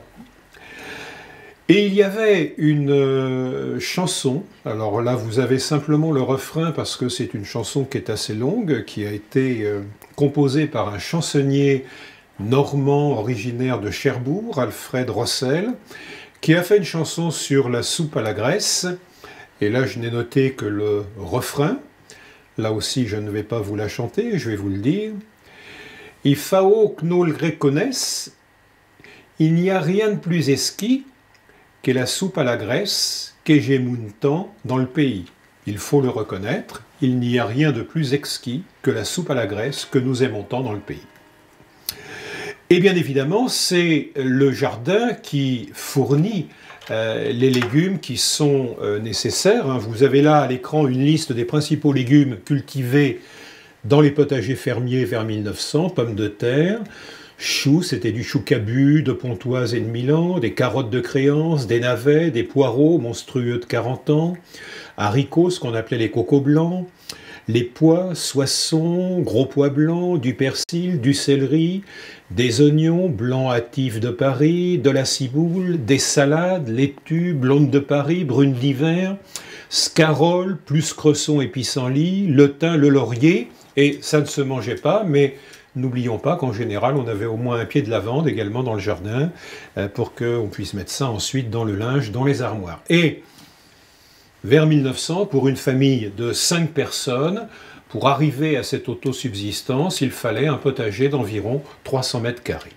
Et il y avait une chanson, alors là vous avez simplement le refrain parce que c'est une chanson qui est assez longue, qui a été composée par un chansonnier normand originaire de Cherbourg, Alfred Rossel, qui a fait une chanson sur la soupe à la graisse. Et là je n'ai noté que le refrain, là aussi je ne vais pas vous la chanter, je vais vous le dire. « Il faut que nous le reconnaisse, il n'y a rien de plus esquis qu'est la soupe à la graisse que j'ai mon temps dans le pays. Il faut le reconnaître, il n'y a rien de plus exquis que la soupe à la graisse que nous aimons tant dans le pays. » Et bien évidemment, c'est le jardin qui fournit les légumes qui sont nécessaires. Hein. Vous avez là à l'écran une liste des principaux légumes cultivés dans les potagers fermiers vers 1900, pommes de terre, choux, c'était du chou cabu, de Pontoise et de Milan, des carottes de créance, des navets, des poireaux monstrueux de 40 ans, haricots, ce qu'on appelait les cocos blancs, les pois, soissons, gros pois blancs, du persil, du céleri, des oignons blancs hâtifs de Paris, de la ciboule, des salades, laitue, blonde de Paris, brune d'hiver, scarole, plus cresson et pissenlit, le thym, le laurier, et ça ne se mangeait pas, mais n'oublions pas qu'en général, on avait au moins un pied de lavande également dans le jardin pour qu'on puisse mettre ça ensuite dans le linge, dans les armoires. Et vers 1900, pour une famille de 5 personnes, pour arriver à cette autosubsistance, il fallait un potager d'environ 300 mètres carrés.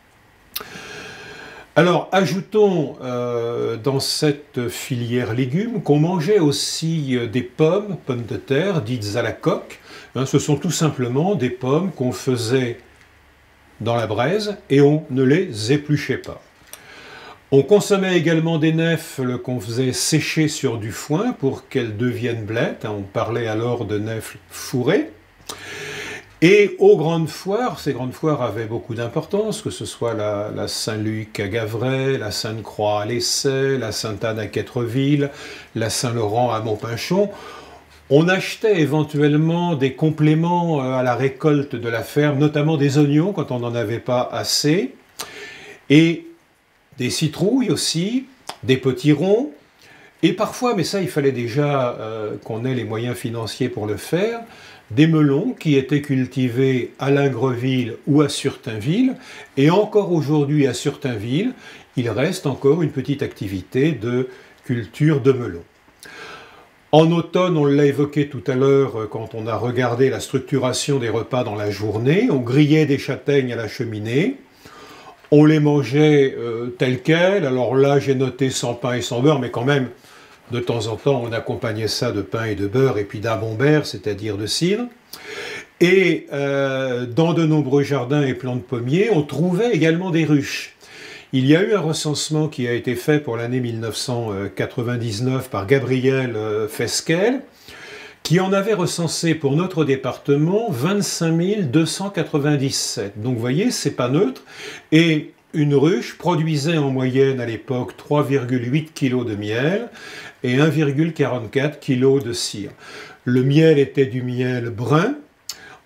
Alors, ajoutons dans cette filière légumes qu'on mangeait aussi des pommes de terre, dites à la coque. Hein, ce sont tout simplement des pommes qu'on faisait dans la braise et on ne les épluchait pas. On consommait également des nèfles qu'on faisait sécher sur du foin pour qu'elles deviennent blettes. Hein, on parlait alors de nèfles fourrées. Et aux grandes foires, ces grandes foires avaient beaucoup d'importance, que ce soit la Saint-Luc à Gavray, la Sainte-Croix à Lessay, la Sainte-Anne à Quettreville, la Saint-Laurent à Montpinchon. On achetait éventuellement des compléments à la récolte de la ferme, notamment des oignons quand on n'en avait pas assez, et des citrouilles aussi, des potirons, et parfois, mais ça il fallait déjà qu'on ait les moyens financiers pour le faire, des melons qui étaient cultivés à Lingreville ou à Surtainville, et encore aujourd'hui à Surtainville, il reste encore une petite activité de culture de melons. En automne, on l'a évoqué tout à l'heure quand on a regardé la structuration des repas dans la journée, on grillait des châtaignes à la cheminée, on les mangeait telles quelles, alors là j'ai noté sans pain et sans beurre, mais quand même, de temps en temps, on accompagnait ça de pain et de beurre, et puis d'amembert, c'est-à-dire de cidre. Et dans de nombreux jardins et plants de pommiers, on trouvait également des ruches. Il y a eu un recensement qui a été fait pour l'année 1999 par Gabriel Fesquel, qui en avait recensé pour notre département 25 297. Donc vous voyez, c'est pas neutre. Et une ruche produisait en moyenne à l'époque 3,8 kg de miel et 1,44 kg de cire. Le miel était du miel brun.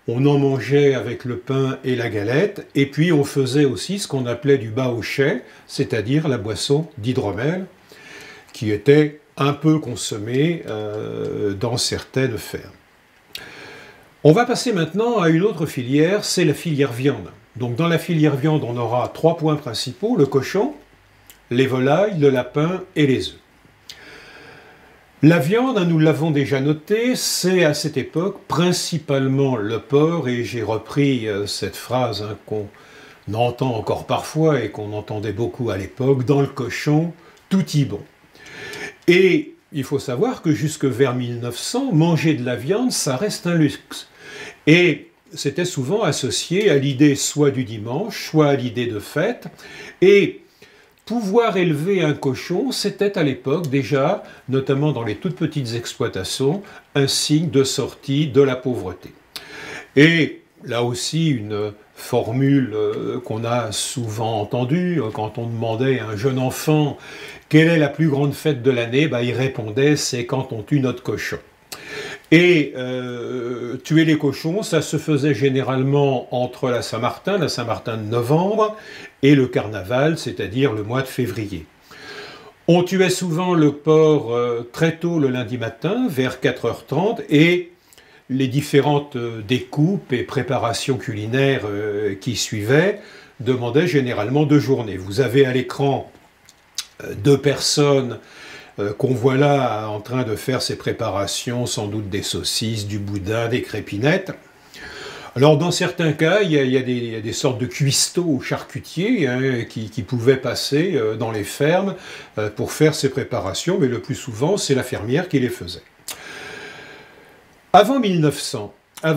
On en mangeait avec le pain et la galette, et puis on faisait aussi ce qu'on appelait du baochet, c'est-à-dire la boisson d'hydromel, qui était un peu consommée dans certaines fermes. On va passer maintenant à une autre filière, c'est la filière viande. Donc dans la filière viande, on aura 3 points principaux, le cochon, les volailles, le lapin et les œufs. La viande, nous l'avons déjà noté, c'est à cette époque principalement le porc, et j'ai repris cette phrase qu'on entend encore parfois et qu'on entendait beaucoup à l'époque, dans le cochon, tout y bon. Et il faut savoir que jusque vers 1900, manger de la viande, ça reste un luxe. Et c'était souvent associé à l'idée soit du dimanche, soit à l'idée de fête, et pouvoir élever un cochon, c'était à l'époque déjà, notamment dans les toutes petites exploitations, un signe de sortie de la pauvreté. Et là aussi, une formule qu'on a souvent entendue, quand on demandait à un jeune enfant quelle est la plus grande fête de l'année, il répondait c'est quand on tue notre cochon. Et tuer les cochons, ça se faisait généralement entre la Saint-Martin de novembre, et le carnaval, c'est-à-dire le mois de février. On tuait souvent le porc très tôt le lundi matin, vers 4h30, et les différentes découpes et préparations culinaires qui suivaient demandaient généralement 2 journées. Vous avez à l'écran 2 personnes qu'on voit là en train de faire ces préparations, sans doute des saucisses, du boudin, des crépinettes. Alors dans certains cas, il y a des sortes de cuistots ou charcutiers qui pouvaient passer dans les fermes pour faire ces préparations, mais le plus souvent, c'est la fermière qui les faisait. Avant 1900,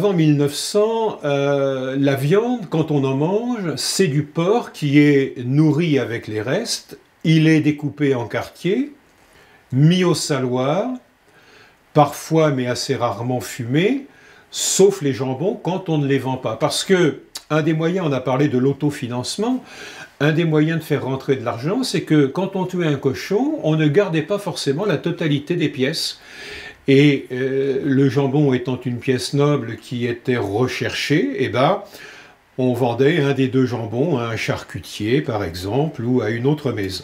la viande, quand on en mange, c'est du porc qui est nourri avec les restes, il est découpé en quartiers, mis au saloir, parfois mais assez rarement fumé, sauf les jambons quand on ne les vend pas. Parce que, un des moyens, on a parlé de l'autofinancement, un des moyens de faire rentrer de l'argent, c'est que quand on tuait un cochon, on ne gardait pas forcément la totalité des pièces. Et le jambon étant une pièce noble qui était recherchée, on vendait un des 2 jambons à un charcutier, par exemple, ou à une autre maison.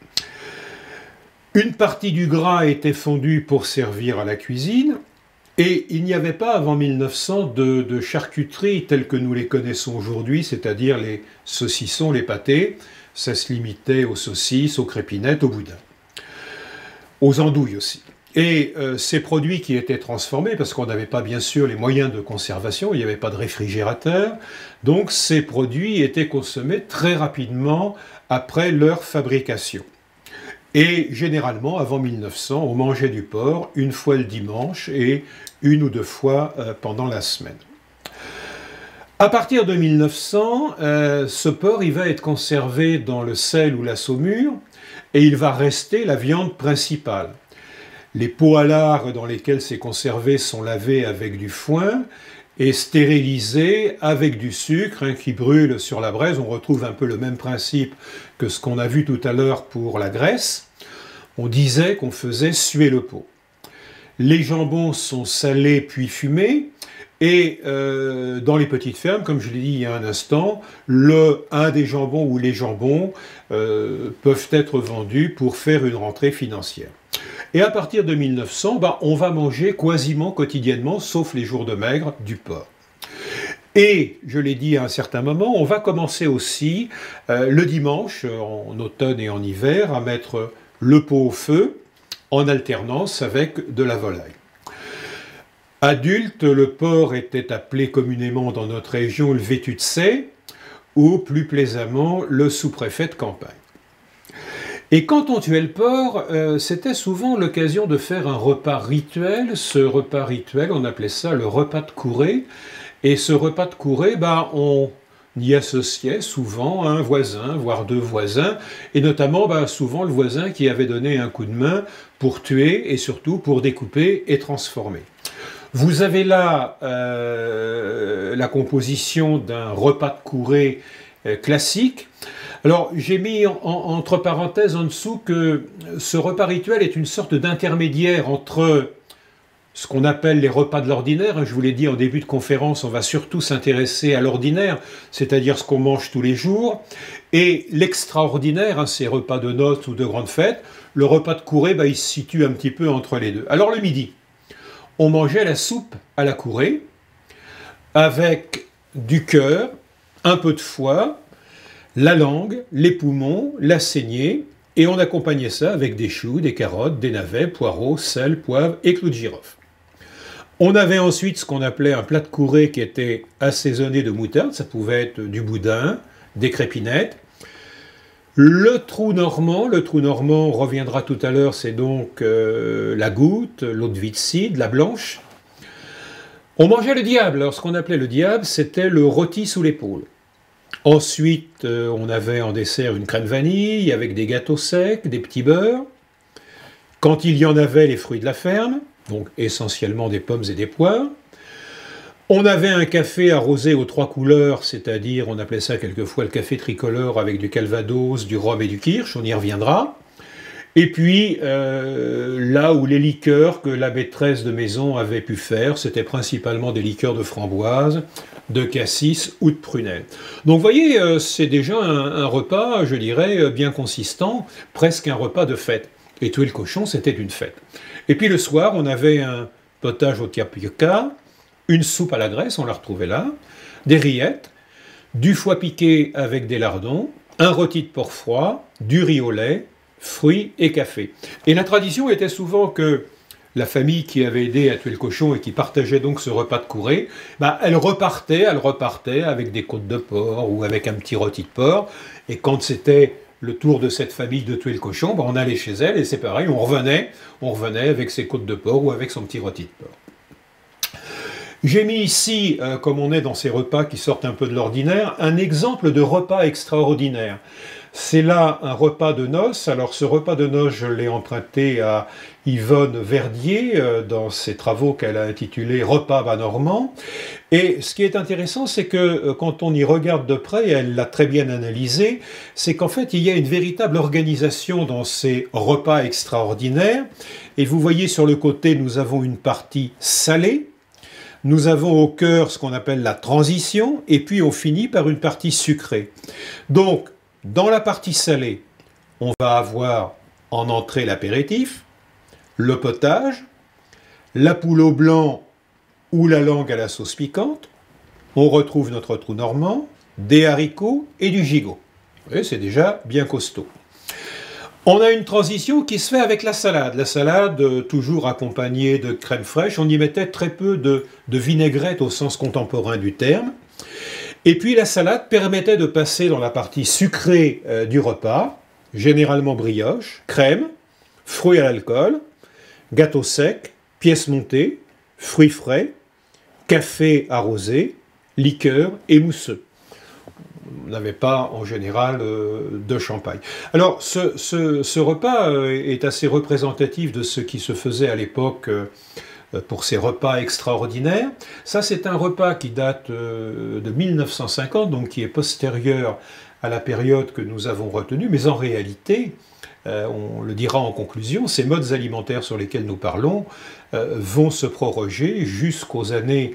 Une partie du gras était fondue pour servir à la cuisine, et il n'y avait pas avant 1900 de charcuterie telles que nous les connaissons aujourd'hui, c'est-à-dire les saucissons, les pâtés. Ça se limitait aux saucisses, aux crépinettes, au boudin. Aux andouilles aussi. Et ces produits qui étaient transformés, parce qu'on n'avait pas bien sûr les moyens de conservation, il n'y avait pas de réfrigérateur, donc ces produits étaient consommés très rapidement après leur fabrication. Et généralement, avant 1900, on mangeait du porc 1 fois le dimanche et 1 ou 2 fois pendant la semaine. À partir de 1900, ce porc il va être conservé dans le sel ou la saumure, et il va rester la viande principale. Les pots à lard dans lesquels c'est conservé sont lavés avec du foin et stérilisés avec du sucre qui brûle sur la braise. On retrouve un peu le même principe que ce qu'on a vu tout à l'heure pour la graisse. On disait qu'on faisait suer le pot. Les jambons sont salés puis fumés, et dans les petites fermes, comme je l'ai dit il y a un instant, un des jambons ou les jambons peuvent être vendus pour faire une rentrée financière. Et à partir de 1900, on va manger quasiment quotidiennement, sauf les jours de maigre, du porc. Et, je l'ai dit à un certain moment, on va commencer aussi le dimanche, en automne et en hiver, à mettre le pot au feu, en alternance avec de la volaille. Adulte, le porc était appelé communément dans notre région le vétutsé, ou plus plaisamment le sous-préfet de campagne. Et quand on tuait le porc, c'était souvent l'occasion de faire un repas rituel. Ce repas rituel, on appelait ça le repas de courée. Et ce repas de courée, on y associait souvent un voisin, voire 2 voisins, et notamment souvent le voisin qui avait donné un coup de main pour tuer et surtout pour découper et transformer. Vous avez là la composition d'un repas de courée classique. Alors j'ai mis entre parenthèses en dessous que ce repas rituel est une sorte d'intermédiaire entre ce qu'on appelle les repas de l'ordinaire. Je vous l'ai dit en début de conférence, on va surtout s'intéresser à l'ordinaire, c'est-à-dire ce qu'on mange tous les jours. Et l'extraordinaire, ces repas de noces ou de grandes fêtes, le repas de courée, il se situe un petit peu entre les deux. Alors le midi, on mangeait la soupe à la courée, avec du cœur, un peu de foie, la langue, les poumons, la saignée, et on accompagnait ça avec des choux, des carottes, des navets, poireaux, sel, poivre et clous de girofle. On avait ensuite ce qu'on appelait un plat de courée qui était assaisonné de moutarde, ça pouvait être du boudin, des crépinettes. Le trou normand on reviendra tout à l'heure, c'est donc la goutte, l'eau de vie de cidre, la blanche. On mangeait le diable. Alors ce qu'on appelait le diable, c'était le rôti sous l'épaule. Ensuite, on avait en dessert une crème vanille avec des gâteaux secs, des petits beurres. Quand il y en avait, les fruits de la ferme, donc essentiellement des pommes et des poires. On avait un café arrosé aux 3 couleurs, c'est-à-dire, on appelait ça quelquefois le café tricolore avec du calvados, du rhum et du kirsch, on y reviendra. Et puis, là où les liqueurs que la maîtresse de maison avait pu faire, c'était principalement des liqueurs de framboise, de cassis ou de prunelle. Donc vous voyez, c'est déjà un repas, je dirais, bien consistant, presque un repas de fête. Et tuer le cochon, c'était une fête. Et puis le soir, on avait un potage au tapioca, une soupe à la graisse, on la retrouvait là, des rillettes, du foie piqué avec des lardons, un rôti de porc froid, du riz au lait, fruits et café. Et la tradition était souvent que la famille qui avait aidé à tuer le cochon et qui partageait donc ce repas de courée, elle repartait avec des côtes de porc ou avec un petit rôti de porc. Et quand c'était le tour de cette famille de tuer le cochon, on allait chez elle et c'est pareil, on revenait avec ses côtes de porc ou avec son petit rôti de porc. J'ai mis ici, comme on est dans ces repas qui sortent un peu de l'ordinaire, un exemple de repas extraordinaire. C'est là un repas de noces. Alors ce repas de noces, je l'ai emprunté à Yvonne Verdier dans ses travaux qu'elle a intitulés « Repas bas normand ». Et ce qui est intéressant, c'est que quand on y regarde de près, et elle l'a très bien analysé, c'est qu'en fait, il y a une véritable organisation dans ces repas extraordinaires. Et vous voyez sur le côté, nous avons une partie salée. Nous avons au cœur ce qu'on appelle la transition, et puis on finit par une partie sucrée. Donc, dans la partie salée, on va avoir en entrée l'apéritif, le potage, la poule au blanc ou la langue à la sauce piquante. On retrouve notre trou normand, des haricots et du gigot. Vous voyez, c'est déjà bien costaud. On a une transition qui se fait avec la salade. La salade, toujours accompagnée de crème fraîche. On y mettait très peu de vinaigrette au sens contemporain du terme. Et puis la salade permettait de passer dans la partie sucrée du repas, généralement brioche, crème, fruits à l'alcool, gâteau sec, pièces montées, fruits frais, café arrosé, liqueur et mousseux. On n'avait pas en général de champagne. Alors ce repas est assez représentatif de ce qui se faisait à l'époque pour ces repas extraordinaires. Ça, c'est un repas qui date de 1950, donc qui est postérieur à la période que nous avons retenue, mais en réalité, on le dira en conclusion, ces modes alimentaires sur lesquels nous parlons vont se proroger jusqu'aux années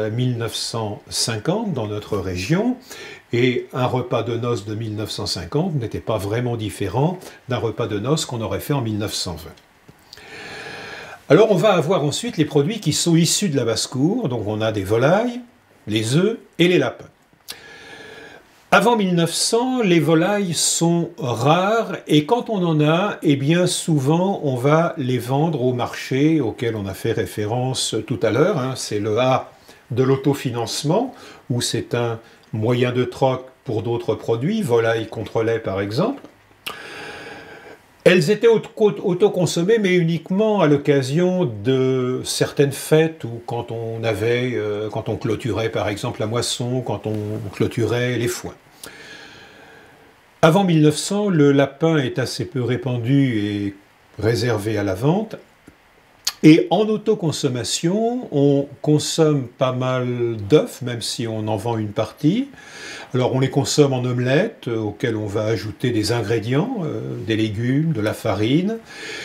1950 dans notre région, et un repas de noces de 1950 n'était pas vraiment différent d'un repas de noces qu'on aurait fait en 1920. Alors on va avoir ensuite les produits qui sont issus de la basse-cour, donc on a des volailles, les œufs et les lapins. Avant 1900, les volailles sont rares et quand on en a, eh bien souvent on va les vendre au marché auquel on a fait référence tout à l'heure. C'est le A de l'autofinancement, où c'est un moyen de troc pour d'autres produits, volailles contre lait par exemple. Elles étaient autoconsommées, mais uniquement à l'occasion de certaines fêtes ou quand on clôturait par exemple la moisson, quand on clôturait les foins. Avant 1900, le lapin est assez peu répandu et réservé à la vente. Et en autoconsommation, on consomme pas mal d'œufs, même si on en vend une partie. Alors on les consomme en omelette, auxquelles on va ajouter des ingrédients, des légumes, de la farine.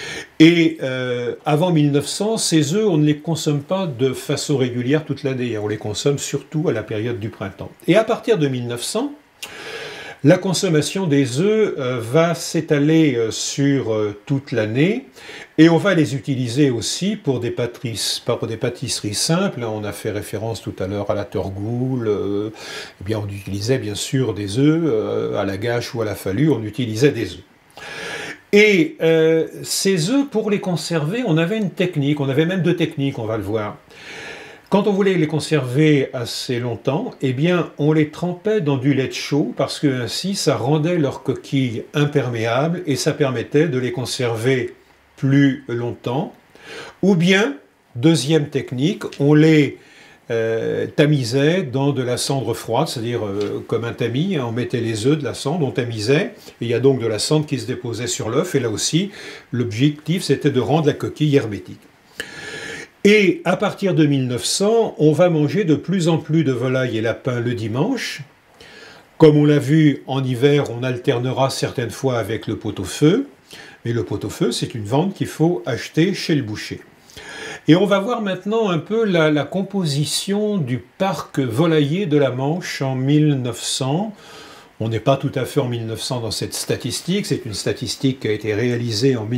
Et avant 1900, ces œufs, on ne les consomme pas de façon régulière toute l'année. On les consomme surtout à la période du printemps. Et à partir de 1900, la consommation des œufs va s'étaler sur toute l'année et on va les utiliser aussi pour des pâtisseries simples. On a fait référence tout à l'heure à la torgoule. Eh bien, on utilisait bien sûr des œufs à la gâche ou à la falue, on utilisait des œufs. Et ces œufs, pour les conserver, on avait une technique, on avait même deux techniques, on va le voir. Quand on voulait les conserver assez longtemps, eh bien, on les trempait dans du lait chaud parce que ainsi, ça rendait leurs coquilles imperméables et ça permettait de les conserver plus longtemps. Ou bien, deuxième technique, on les tamisait dans de la cendre froide, c'est-à-dire comme un tamis, hein, on mettait les œufs, de la cendre, on tamisait, et il y a donc de la cendre qui se déposait sur l'œuf, et là aussi, l'objectif, c'était de rendre la coquille hermétique. Et à partir de 1900, on va manger de plus en plus de volailles et lapins le dimanche. Comme on l'a vu, en hiver, on alternera certaines fois avec le pot-au-feu. Mais le pot-au-feu, c'est une viande qu'il faut acheter chez le boucher. Et on va voir maintenant un peu la composition du parc volailler de la Manche en 1900. On n'est pas tout à fait en 1900 dans cette statistique. C'est une statistique qui a été réalisée en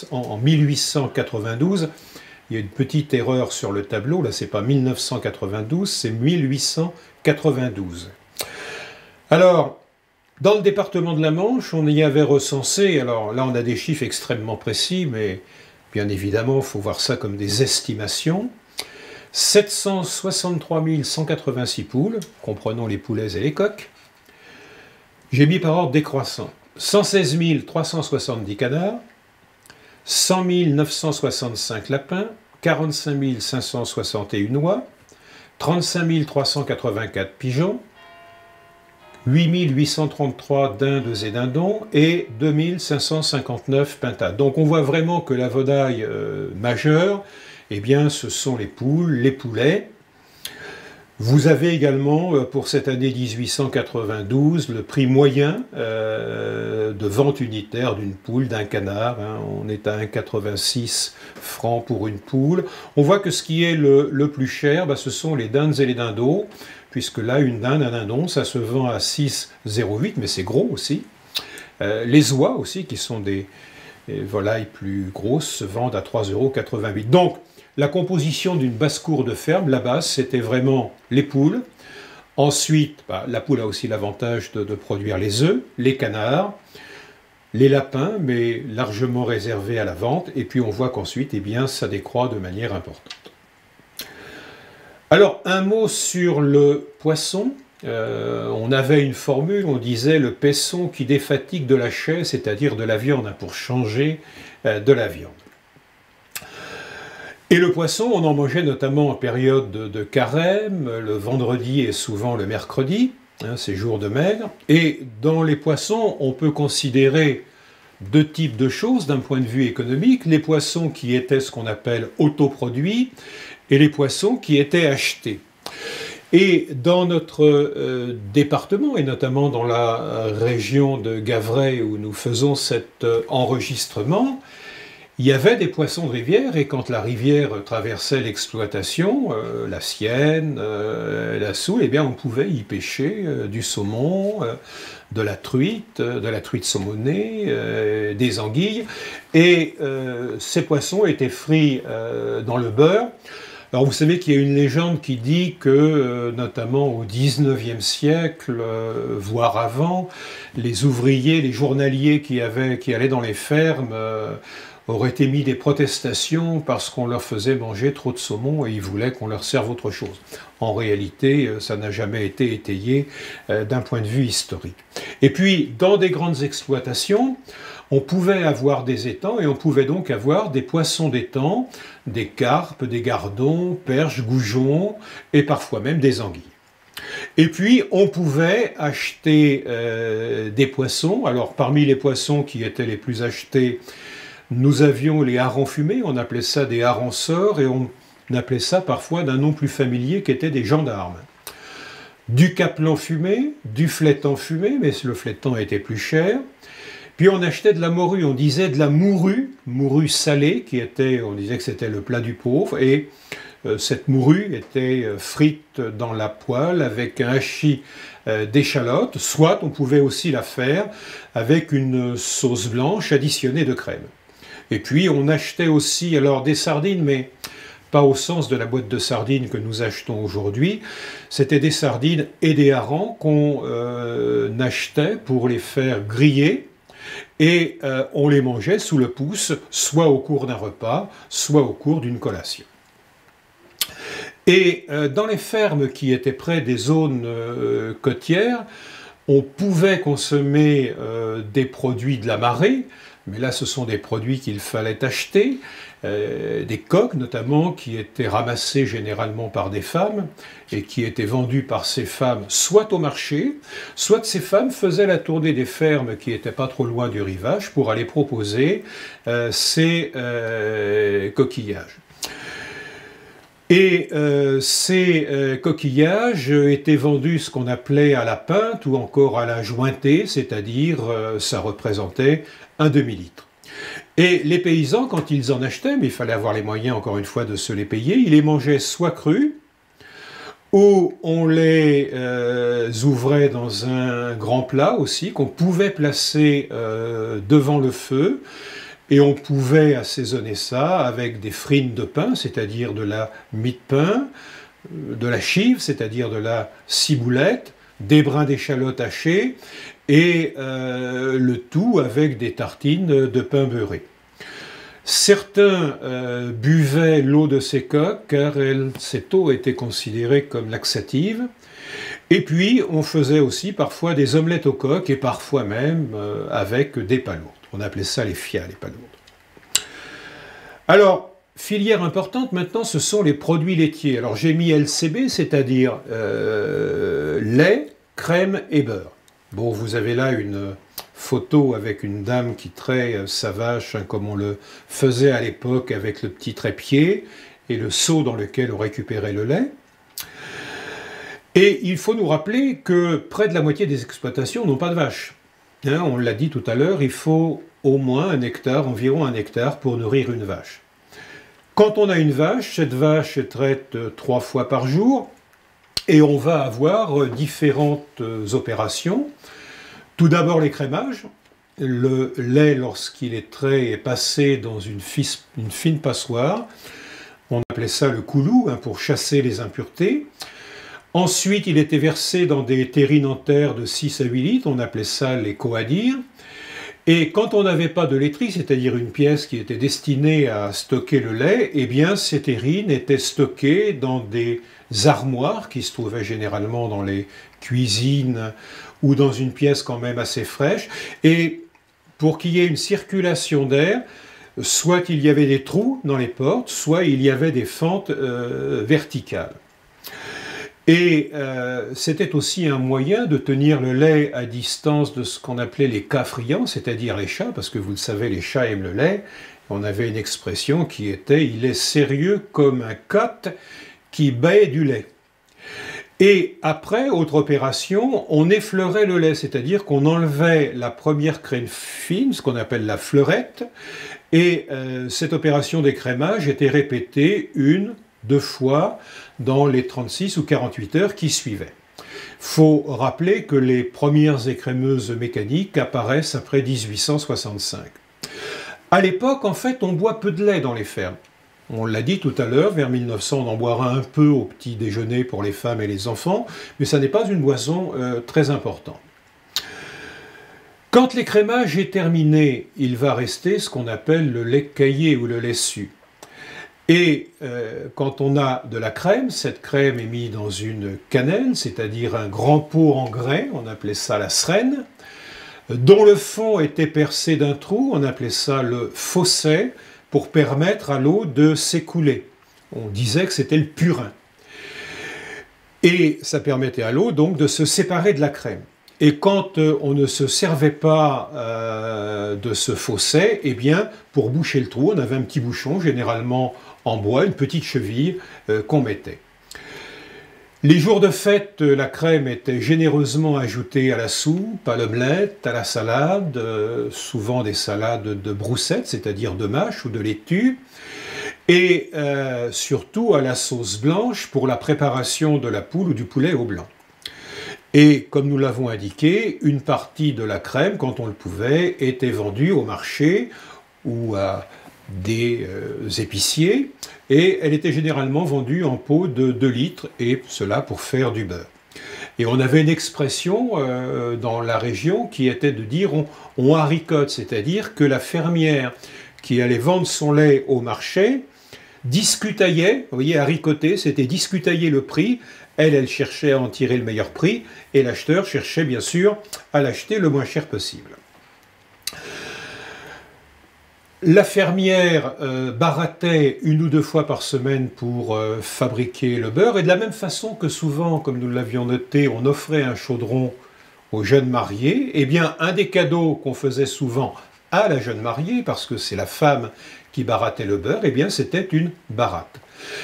1892. Il y a une petite erreur sur le tableau, là c'est pas 1992, c'est 1892. Alors, dans le département de la Manche, on y avait recensé, alors là on a des chiffres extrêmement précis, mais bien évidemment il faut voir ça comme des estimations, 763 186 poules, comprenant les poulets et les coqs. J'ai mis par ordre décroissant, 116 370 canards, 100 965 lapins, 45 561 oies, 35 384 pigeons, 8 833 dindes et dindons et 2 559 pintades. Donc on voit vraiment que la volaille majeure, eh bien, ce sont les poules, les poulets. Vous avez également, pour cette année 1892, le prix moyen de vente unitaire d'une poule, d'un canard. Hein. On est à 1,86 francs pour une poule. On voit que ce qui est le plus cher, ce sont les dindes et les dindons, puisque là, une dinde, un dindon, ça se vend à 6,08, mais c'est gros aussi. Les oies aussi, qui sont des volailles plus grosses, se vendent à 3,88 €. Donc, la composition d'une basse-cour de ferme, la base, c'était vraiment les poules. Ensuite, la poule a aussi l'avantage de produire les œufs, les canards, les lapins, mais largement réservés à la vente. Et puis on voit qu'ensuite, eh bien, ça décroît de manière importante. Alors, un mot sur le poisson. On avait une formule, on disait le paisson qui défatigue de la chair, c'est-à-dire de la viande, pour changer de la viande. Et le poisson, on en mangeait notamment en période de carême, le vendredi et souvent le mercredi, hein, ces jours de maigre. Et dans les poissons, on peut considérer deux types de choses d'un point de vue économique. Les poissons qui étaient ce qu'on appelle autoproduits et les poissons qui étaient achetés. Et dans notre département, et notamment dans la région de Gavray où nous faisons cet enregistrement, il y avait des poissons de rivière, et quand la rivière traversait l'exploitation, la Sienne, la Soule, eh bien on pouvait y pêcher du saumon, de la truite saumonée, des anguilles, et ces poissons étaient frits dans le beurre. Alors vous savez qu'il y a une légende qui dit que, notamment au XIXe siècle, voire avant, les ouvriers, les journaliers qui allaient dans les fermes auraient émis des protestations parce qu'on leur faisait manger trop de saumon et ils voulaient qu'on leur serve autre chose. En réalité, ça n'a jamais été étayé d'un point de vue historique. Et puis, dans des grandes exploitations, on pouvait avoir des étangs et on pouvait donc avoir des poissons d'étang, des carpes, des gardons, perches, goujons et parfois même des anguilles. Et puis, on pouvait acheter des poissons. Alors, parmi les poissons qui étaient les plus achetés, nous avions les harengs fumés, on appelait ça des harengs sœurs, et on appelait ça parfois d'un nom plus familier qui était des gendarmes. Du capelan fumé, du flétan fumé, mais le flétan était plus cher, Puis on achetait de la morue, on disait de la morue salée, qui était, on disait que c'était le plat du pauvre, et cette morue était frite dans la poêle avec un hachis d'échalotes, soit on pouvait aussi la faire avec une sauce blanche additionnée de crème. Et puis on achetait aussi alors des sardines, mais pas au sens de la boîte de sardines que nous achetons aujourd'hui, c'était des sardines et des harengs qu'on achetait pour les faire griller, et on les mangeait sous le pouce, soit au cours d'un repas, soit au cours d'une collation. Et dans les fermes qui étaient près des zones côtières, on pouvait consommer des produits de la marée, mais là ce sont des produits qu'il fallait acheter, des coques notamment, qui étaient ramassées généralement par des femmes, et qui étaient vendues par ces femmes soit au marché, soit ces femmes faisaient la tournée des fermes qui n'étaient pas trop loin du rivage pour aller proposer ces coquillages. Et ces coquillages étaient vendus ce qu'on appelait à la pinte ou encore à la jointée, c'est-à-dire ça représentait un demi-litre. Et les paysans, quand ils en achetaient, mais il fallait avoir les moyens encore une fois de se les payer, ils les mangeaient soit crus, ou on les ouvrait dans un grand plat aussi, qu'on pouvait placer devant le feu, et on pouvait assaisonner ça avec des frines de pain, c'est-à-dire de la mie de pain, de la chive, c'est-à-dire de la ciboulette, des brins d'échalote hachés, et le tout avec des tartines de pain beurré. Certains buvaient l'eau de ces coques, car cette eau était considérée comme laxative. Et puis, on faisait aussi parfois des omelettes aux coques, et parfois même avec des palourdes. On appelait ça les fias, les palourdes. Alors, filière importante maintenant, ce sont les produits laitiers. Alors j'ai mis LCB, c'est-à-dire lait, crème et beurre. Bon, vous avez là une photo avec une dame qui traite sa vache, hein, comme on le faisait à l'époque avec le petit trépied et le seau dans lequel on récupérait le lait. Et il faut nous rappeler que près de la moitié des exploitations n'ont pas de vaches. Hein, on l'a dit tout à l'heure, il faut au moins un hectare, environ un hectare, pour nourrir une vache. Quand on a une vache, cette vache est traite 3 fois par jour, et on va avoir différentes opérations. Tout d'abord les crémages. Le lait, lorsqu'il est trait, est passé dans une fine passoire. On appelait ça le coulou, hein, pour chasser les impuretés. Ensuite, il était versé dans des terrines en terre de 6 à 8 litres, on appelait ça les coadires. Et quand on n'avait pas de laiterie, c'est-à-dire une pièce qui était destinée à stocker le lait, eh bien ces terrines étaient stockées dans des armoires qui se trouvaient généralement dans les cuisines ou dans une pièce quand même assez fraîche. Et pour qu'il y ait une circulation d'air, soit il y avait des trous dans les portes, soit il y avait des fentes verticales. Et c'était aussi un moyen de tenir le lait à distance de ce qu'on appelait les cas friands, c'est-à-dire les chats, parce que vous le savez, les chats aiment le lait. On avait une expression qui était « il est sérieux comme un coq qui bâille du lait ». Et après, autre opération, on effleurait le lait, c'est-à-dire qu'on enlevait la première crème fine, ce qu'on appelle la fleurette, et cette opération d'écrémage était répétée 1, 2 fois dans les 36 ou 48 heures qui suivaient. Il faut rappeler que les premières écrémeuses mécaniques apparaissent après 1865. À l'époque, en fait, on boit peu de lait dans les fermes. On l'a dit tout à l'heure, vers 1900, on en boira un peu au petit déjeuner pour les femmes et les enfants, mais ça n'est pas une boisson très importante. Quand l'écrémage est terminé, il va rester ce qu'on appelle le lait caillé ou le lait su. Et quand on a de la crème, cette crème est mise dans une cannelle, c'est-à-dire un grand pot en grès, on appelait ça la srène, dont le fond était percé d'un trou, on appelait ça le fosset, pour permettre à l'eau de s'écouler. On disait que c'était le purin. Et ça permettait à l'eau donc de se séparer de la crème. Et quand on ne se servait pas de ce fosset, eh bien, pour boucher le trou, on avait un petit bouchon, généralement en bois, une petite cheville qu'on mettait. Les jours de fête, la crème était généreusement ajoutée à la soupe, à l'omelette, à la salade, souvent des salades de broussettes, c'est-à-dire de mâche ou de laitue, et surtout à la sauce blanche pour la préparation de la poule ou du poulet au blanc. Et comme nous l'avons indiqué, une partie de la crème, quand on le pouvait, était vendue au marché ou à des épiciers, et elle était généralement vendue en pot de 2 litres, et cela pour faire du beurre. Et on avait une expression dans la région qui était de dire on haricote, c'est-à-dire que la fermière qui allait vendre son lait au marché discutaillait, vous voyez, haricoter, c'était discutailler le prix. Elle cherchait à en tirer le meilleur prix, et l'acheteur cherchait bien sûr à l'acheter le moins cher possible. La fermière barattait 1 ou 2 fois par semaine pour fabriquer le beurre, et de la même façon que souvent, comme nous l'avions noté, on offrait un chaudron aux jeunes mariés, eh bien un des cadeaux qu'on faisait souvent à la jeune mariée, parce que c'est la femme qui barattait le beurre, eh bien c'était une baratte.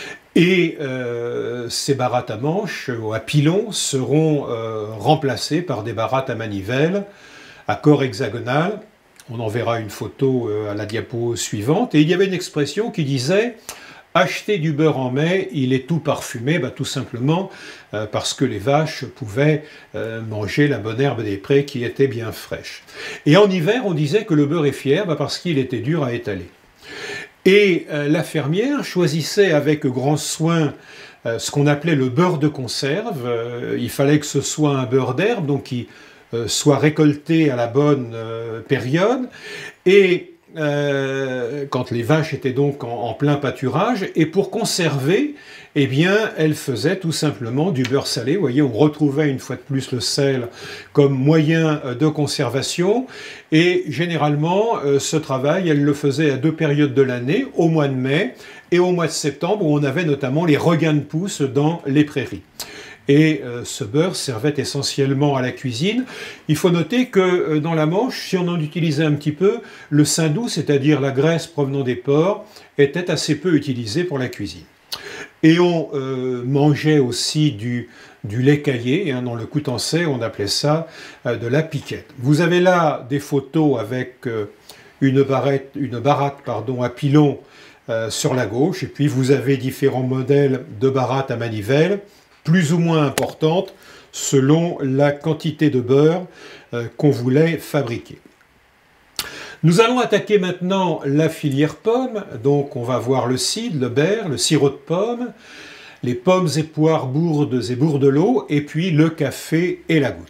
Et ces barattes à manches ou à pilon seront remplacées par des barattes à manivelle, à corps hexagonal. On en verra une photo à la diapo suivante. Et il y avait une expression qui disait « Acheter du beurre en mai, il est tout parfumé », tout simplement parce que les vaches pouvaient manger la bonne herbe des prés qui était bien fraîche. Et en hiver, on disait que le beurre est fier parce qu'il était dur à étaler. Et la choisissait avec grand soin ce qu'on appelait le beurre de conserve. Il fallait que ce soit un beurre d'herbe, donc qui soit récolté à la bonne période, et quand les vaches étaient donc en plein pâturage, et pour conserver, eh bien, elle faisait tout simplement du beurre salé. Vous voyez, on retrouvait une fois de plus le sel comme moyen de conservation, et généralement, ce travail, elle le faisait à 2 périodes de l'année, au mois de mai et au mois de septembre, où on avait notamment les regains de pousse dans les prairies. Et ce beurre servait essentiellement à la cuisine. Il faut noter que dans la Manche, si on en utilisait un petit peu, le saindoux, c'est-à-dire la graisse provenant des porcs, était assez peu utilisé pour la cuisine. Et on mangeait aussi du lait caillé, dans le Coutançais, on appelait ça de la piquette. Vous avez là des photos avec une baratte à pilon sur la gauche, et puis vous avez différents modèles de barattes à manivelle, plus ou moins importantes selon la quantité de beurre qu'on voulait fabriquer. Nous allons attaquer maintenant la filière pomme. Donc on va voir le cidre, le berre, le sirop de pomme, les pommes et poires bourdes et bourdelots, et puis le café et la goutte.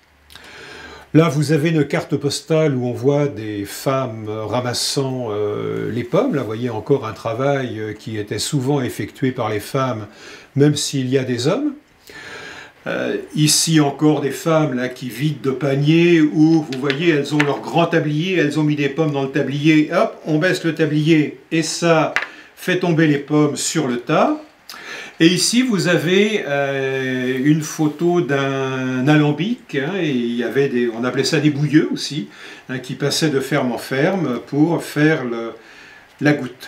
Là, vous avez une carte postale où on voit des femmes ramassant les pommes. Là, vous voyez encore un travail qui était souvent effectué par les femmes, même s'il y a des hommes. Ici encore des femmes là, qui vident de paniers où, vous voyez, elles ont leur grand tablier, elles ont mis des pommes dans le tablier, hop, on baisse le tablier et ça fait tomber les pommes sur le tas. Et ici, vous avez une photo d'un alambic, et il y avait on appelait ça des bouilleux aussi, qui passaient de ferme en ferme pour faire la goutte.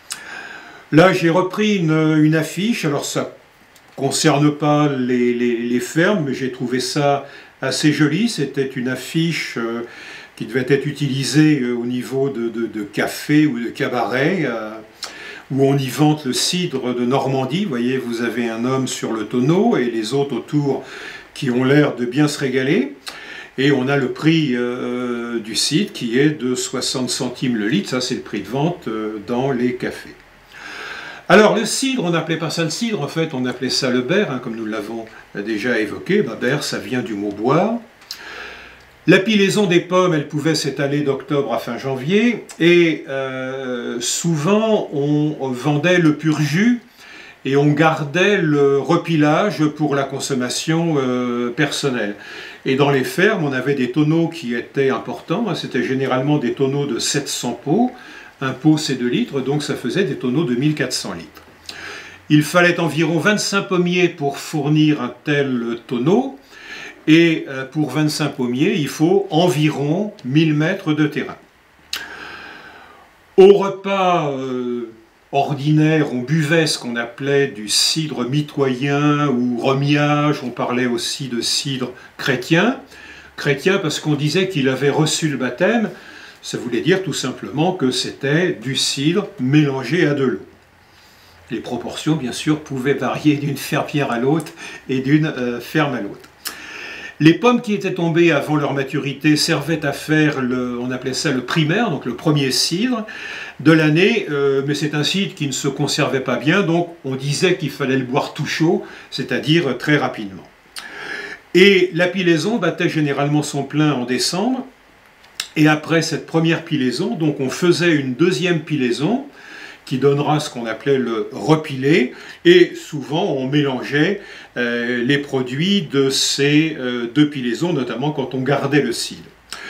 Là, j'ai repris une affiche, alors ça concerne pas les fermes, mais j'ai trouvé ça assez joli. C'était une affiche qui devait être utilisée au niveau de café ou de cabaret, où on y vante le cidre de Normandie. Vous voyez, vous avez un homme sur le tonneau et les autres autour qui ont l'air de bien se régaler. Et on a le prix du cidre qui est de 60 centimes le litre. Ça, c'est le prix de vente dans les cafés. Alors, le cidre, on n'appelait pas ça le cidre, en fait, on appelait ça le berre, comme nous l'avons déjà évoqué. Berre, ça vient du mot boire. La pilaison des pommes, elle pouvait s'étaler d'octobre à fin janvier, et souvent, on vendait le pur jus, et on gardait le repilage pour la consommation personnelle. Et dans les fermes, on avait des tonneaux qui étaient importants, c'était généralement des tonneaux de 700 pots. Un pot, c'est 2 litres, donc ça faisait des tonneaux de 1400 litres. Il fallait environ 25 pommiers pour fournir un tel tonneau, et pour 25 pommiers, il faut environ 1000 mètres de terrain. Au repas ordinaire, on buvait ce qu'on appelait du cidre mitoyen ou remiage, on parlait aussi de cidre chrétien. Chrétien parce qu'on disait qu'il avait reçu le baptême, ça voulait dire tout simplement que c'était du cidre mélangé à de l'eau. Les proportions, bien sûr, pouvaient varier d'une fermière à l'autre et d'une ferme à l'autre. Les pommes qui étaient tombées avant leur maturité servaient à faire, on appelait ça le primaire, donc le premier cidre de l'année, mais c'est un cidre qui ne se conservait pas bien, donc on disait qu'il fallait le boire tout chaud, c'est-à-dire très rapidement. Et la pilaison battait généralement son plein en décembre, et après cette première pilaison, donc on faisait une deuxième pilaison, qui donnera ce qu'on appelait le repilé, et souvent on mélangeait les produits de ces deux pilaisons, notamment quand on gardait le cidre.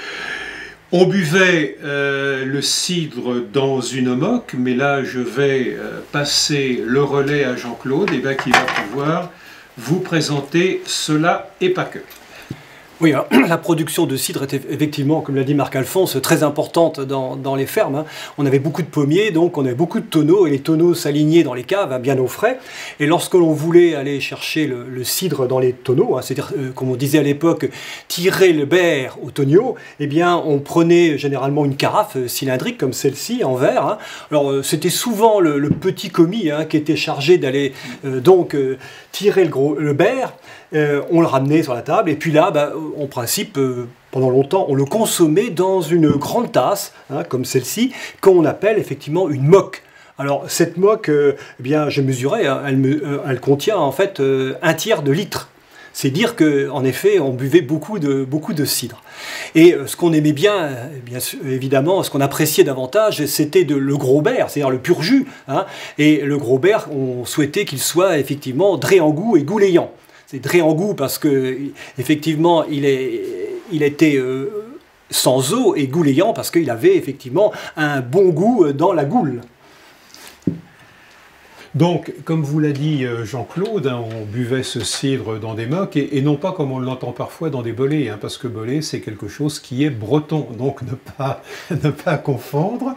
On buvait le cidre dans une moque, mais là je vais passer le relais à Jean-Claude, qui va pouvoir vous présenter cela et pas que. Oui, alors, la production de cidre était effectivement, comme l'a dit Marc-Alphonse, très importante dans les fermes. Hein. On avait beaucoup de pommiers, donc on avait beaucoup de tonneaux, et les tonneaux s'alignaient dans les caves, bien au frais. Et lorsque l'on voulait aller chercher le cidre dans les tonneaux, hein, c'est-à-dire, comme on disait à l'époque, tirer le berre au tonneau, eh bien, on prenait généralement une carafe cylindrique comme celle-ci, en verre. Hein. Alors, c'était souvent le petit commis qui était chargé d'aller tirer le berre. On le ramenait sur la table, et puis là, en principe, pendant longtemps, on le consommait dans une grande tasse, comme celle-ci, qu'on appelle effectivement une moque. Alors, cette moque, j'ai mesuré, elle contient en fait 1/3 de litre. C'est dire qu'en effet, on buvait beaucoup de cidre. Et ce qu'on aimait bien évidemment, ce qu'on appréciait davantage, c'était le gros berre, c'est-à-dire le pur jus. Hein, et le gros berre, on souhaitait qu'il soit effectivement drais en goût et gouléant. C'est drais en goût parce que effectivement, il était sans eau, et gouléant parce qu'il avait effectivement un bon goût dans la goule. Donc, comme vous l'a dit Jean-Claude, on buvait ce cidre dans des moques, et non pas comme on l'entend parfois dans des bolets, parce que bolet, c'est quelque chose qui est breton, donc ne pas confondre.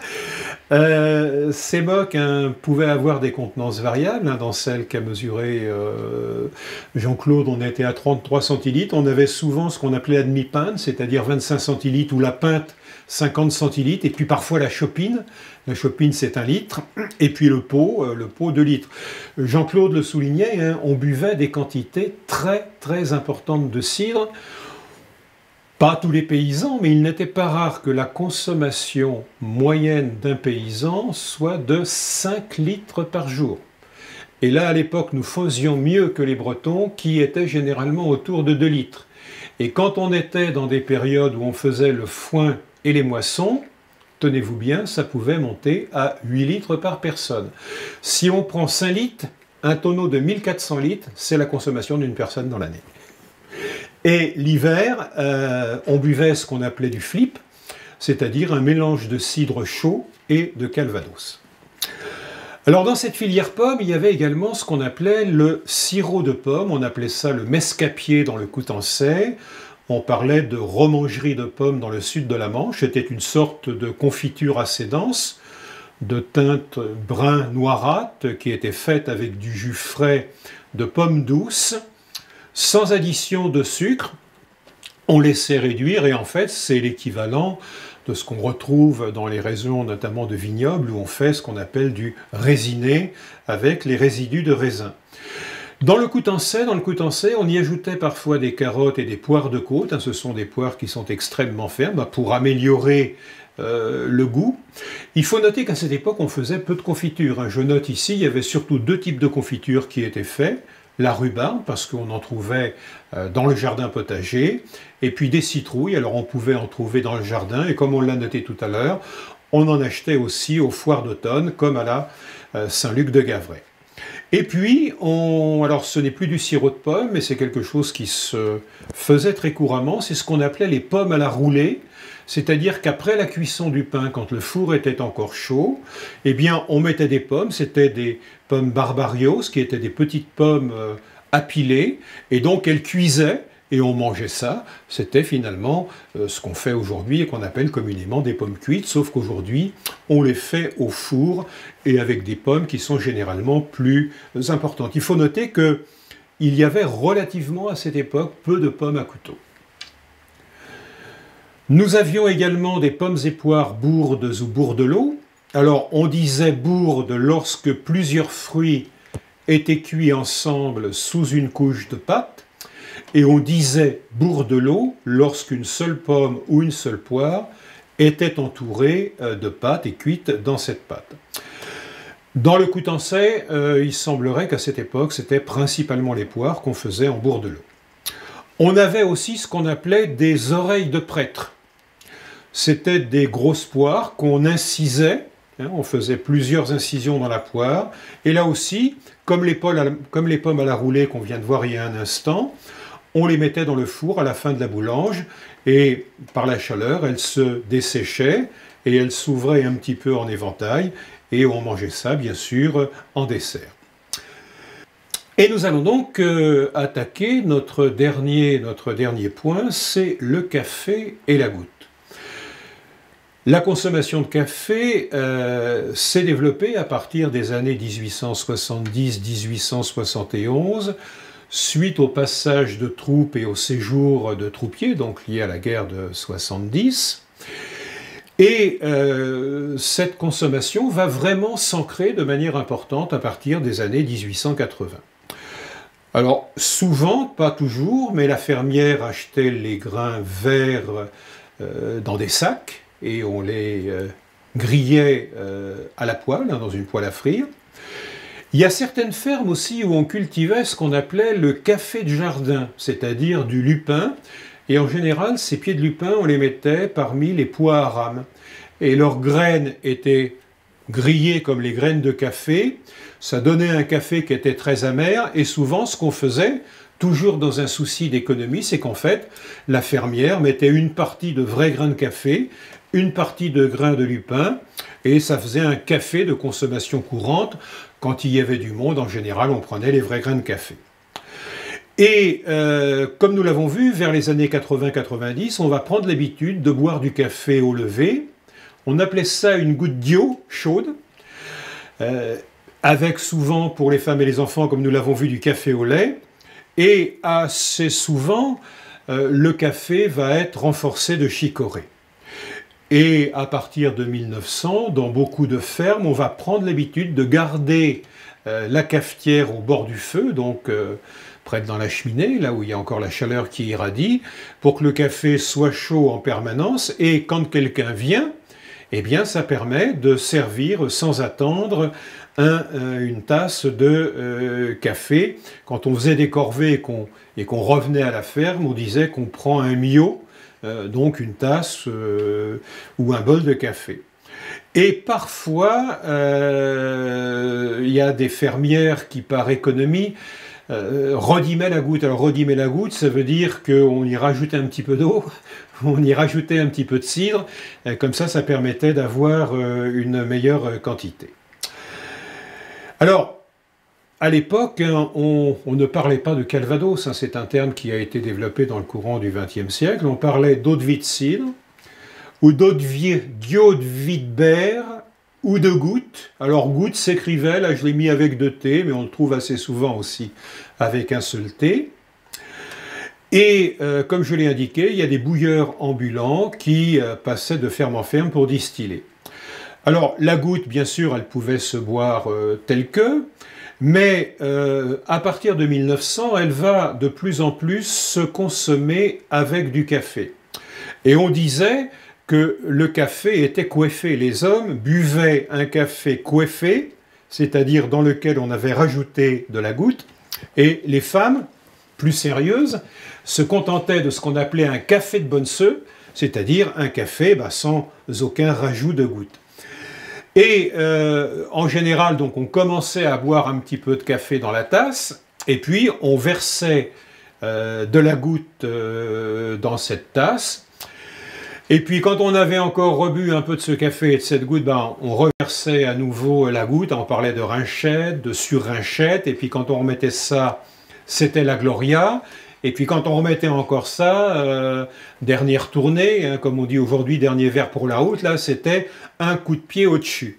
Ces moques pouvaient avoir des contenances variables. Dans celle qu'a mesuré Jean-Claude, on était à 33 centilitres. On avait souvent ce qu'on appelait la demi-pinte, c'est-à-dire 25 centilitres, ou la pinte 50 centilitres, et puis parfois la chopine. La chopine, c'est 1 litre, et puis le pot 2 litres. Jean-Claude le soulignait, on buvait des quantités très très importantes de cidre. Pas tous les paysans, mais il n'était pas rare que la consommation moyenne d'un paysan soit de 5 litres par jour. Et là, à l'époque, nous faisions mieux que les Bretons, qui étaient généralement autour de 2 litres. Et quand on était dans des périodes où on faisait le foin et les moissons, tenez-vous bien, ça pouvait monter à 8 litres par personne. Si on prend 5 litres, un tonneau de 1400 litres, c'est la consommation d'une personne dans l'année. Et l'hiver, on buvait ce qu'on appelait du flip, c'est-à-dire un mélange de cidre chaud et de calvados. Alors dans cette filière pomme, il y avait également ce qu'on appelait le sirop de pomme, on appelait ça le mescapier dans le Coutançais. On parlait de romangerie de pommes dans le sud de la Manche. C'était une sorte de confiture assez dense, de teinte brun noirâtre, qui était faite avec du jus frais de pommes douces, sans addition de sucre. On laissait réduire, et en fait, c'est l'équivalent de ce qu'on retrouve dans les régions, notamment de vignobles, où on fait ce qu'on appelle du résiné, avec les résidus de raisin. Dans le Coutançais, on y ajoutait parfois des carottes et des poires de côte. Ce sont des poires qui sont extrêmement fermes pour améliorer le goût. Il faut noter qu'à cette époque, on faisait peu de confitures. Je note ici, il y avait surtout 2 types de confitures qui étaient faits. La rhubarbe, parce qu'on en trouvait dans le jardin potager, et puis des citrouilles. Alors on pouvait en trouver dans le jardin, et comme on l'a noté tout à l'heure, on en achetait aussi aux foires d'automne, comme à la Saint-Luc de Gavray. Et puis, alors ce n'est plus du sirop de pomme, mais c'est quelque chose qui se faisait très couramment, c'est ce qu'on appelait les pommes à la roulée, c'est-à-dire qu'après la cuisson du pain, quand le four était encore chaud, eh bien on mettait des pommes, c'était des pommes barbarios, qui étaient des petites pommes à piler, et donc elles cuisaient, et on mangeait ça. C'était finalement ce qu'on fait aujourd'hui et qu'on appelle communément des pommes cuites, sauf qu'aujourd'hui, on les fait au four et avec des pommes qui sont généralement plus importantes. Il faut noter qu'il y avait relativement à cette époque peu de pommes à couteau. Nous avions également des pommes et poires bourdes ou bourdelots. Alors, on disait bourde lorsque plusieurs fruits étaient cuits ensemble sous une couche de pâte, et on disait bourdelot lorsqu'une seule pomme ou une seule poire était entourée de pâte et cuite dans cette pâte. Dans le Coutançais, il semblerait qu'à cette époque, c'était principalement les poires qu'on faisait en bourdelot. On avait aussi ce qu'on appelait des oreilles de prêtre. C'était des grosses poires qu'on incisait, hein, on faisait plusieurs incisions dans la poire, et là aussi, comme les pommes à la roulée qu'on vient de voir il y a un instant, on les mettait dans le four à la fin de la boulange, et par la chaleur, elles se desséchaient, et elles s'ouvraient un petit peu en éventail, et on mangeait ça, bien sûr, en dessert. Et nous allons donc attaquer notre dernier point, c'est le café et la goutte. La consommation de café s'est développée à partir des années 1870-1871, suite au passage de troupes et au séjour de troupiers, donc lié à la guerre de 70. Et cette consommation va vraiment s'ancrer de manière importante à partir des années 1880. Alors, souvent, pas toujours, mais la fermière achetait les grains verts dans des sacs, et on les grillait à la poêle, hein, dans une poêle à frire. Il y a certaines fermes aussi où on cultivait ce qu'on appelait le café de jardin, c'est-à-dire du lupin, et en général, ces pieds de lupin, on les mettait parmi les pois à rames. Et leurs graines étaient grillées comme les graines de café, ça donnait un café qui était très amer, et souvent ce qu'on faisait, toujours dans un souci d'économie, c'est qu'en fait, la fermière mettait une partie de vrais grains de café, une partie de grains de lupin, et ça faisait un café de consommation courante. Quand il y avait du monde, en général, on prenait les vrais grains de café. Et comme nous l'avons vu, vers les années 80-90, on va prendre l'habitude de boire du café au lever. On appelait ça une goutte d'eau chaude, avec souvent, pour les femmes et les enfants, comme nous l'avons vu, du café au lait. Et assez souvent, le café va être renforcé de chicorée. Et à partir de 1900, dans beaucoup de fermes, on va prendre l'habitude de garder la cafetière au bord du feu, donc près dans la cheminée, là où il y a encore la chaleur qui irradie, pour que le café soit chaud en permanence, et quand quelqu'un vient, eh bien ça permet de servir sans attendre une tasse de café. Quand on faisait des corvées et qu'on revenait à la ferme, on disait qu'on prend un mio, donc une tasse ou un bol de café. Et parfois, il y a des fermières qui, par économie, redimaient la goutte. Alors redimer la goutte, ça veut dire qu'on y rajoutait un petit peu d'eau, on y rajoutait un petit peu de cidre, comme ça permettait d'avoir une meilleure quantité. Alors, à l'époque, hein, on ne parlait pas de Calvados, hein, c'est un terme qui a été développé dans le courant du XXe siècle, on parlait d'eau de vie de cidre, ou d'eau de vie de berre, ou de goutte. Alors goutte s'écrivait, là je l'ai mis avec 2 T, mais on le trouve assez souvent aussi avec un seul T. Et comme je l'ai indiqué, il y a des bouilleurs ambulants qui passaient de ferme en ferme pour distiller. Alors la goutte, bien sûr, elle pouvait se boire telle que, mais à partir de 1900, elle va de plus en plus se consommer avec du café. Et on disait que le café était coiffé. Les hommes buvaient un café coiffé, c'est-à-dire dans lequel on avait rajouté de la goutte, et les femmes, plus sérieuses, se contentaient de ce qu'on appelait un café de bonne seu, c'est-à-dire un café sans aucun rajout de goutte. Et en général, donc, on commençait à boire un petit peu de café dans la tasse, et puis on versait de la goutte dans cette tasse. Et puis quand on avait encore rebu un peu de ce café et de cette goutte, on reversait à nouveau la goutte, on parlait de rinchette, de sur-rinchette, et puis quand on remettait ça, c'était la Gloria. Et puis quand on remettait encore ça, dernière tournée, hein, comme on dit aujourd'hui, dernier verre pour la route, là c'était un coup de pied au-dessus.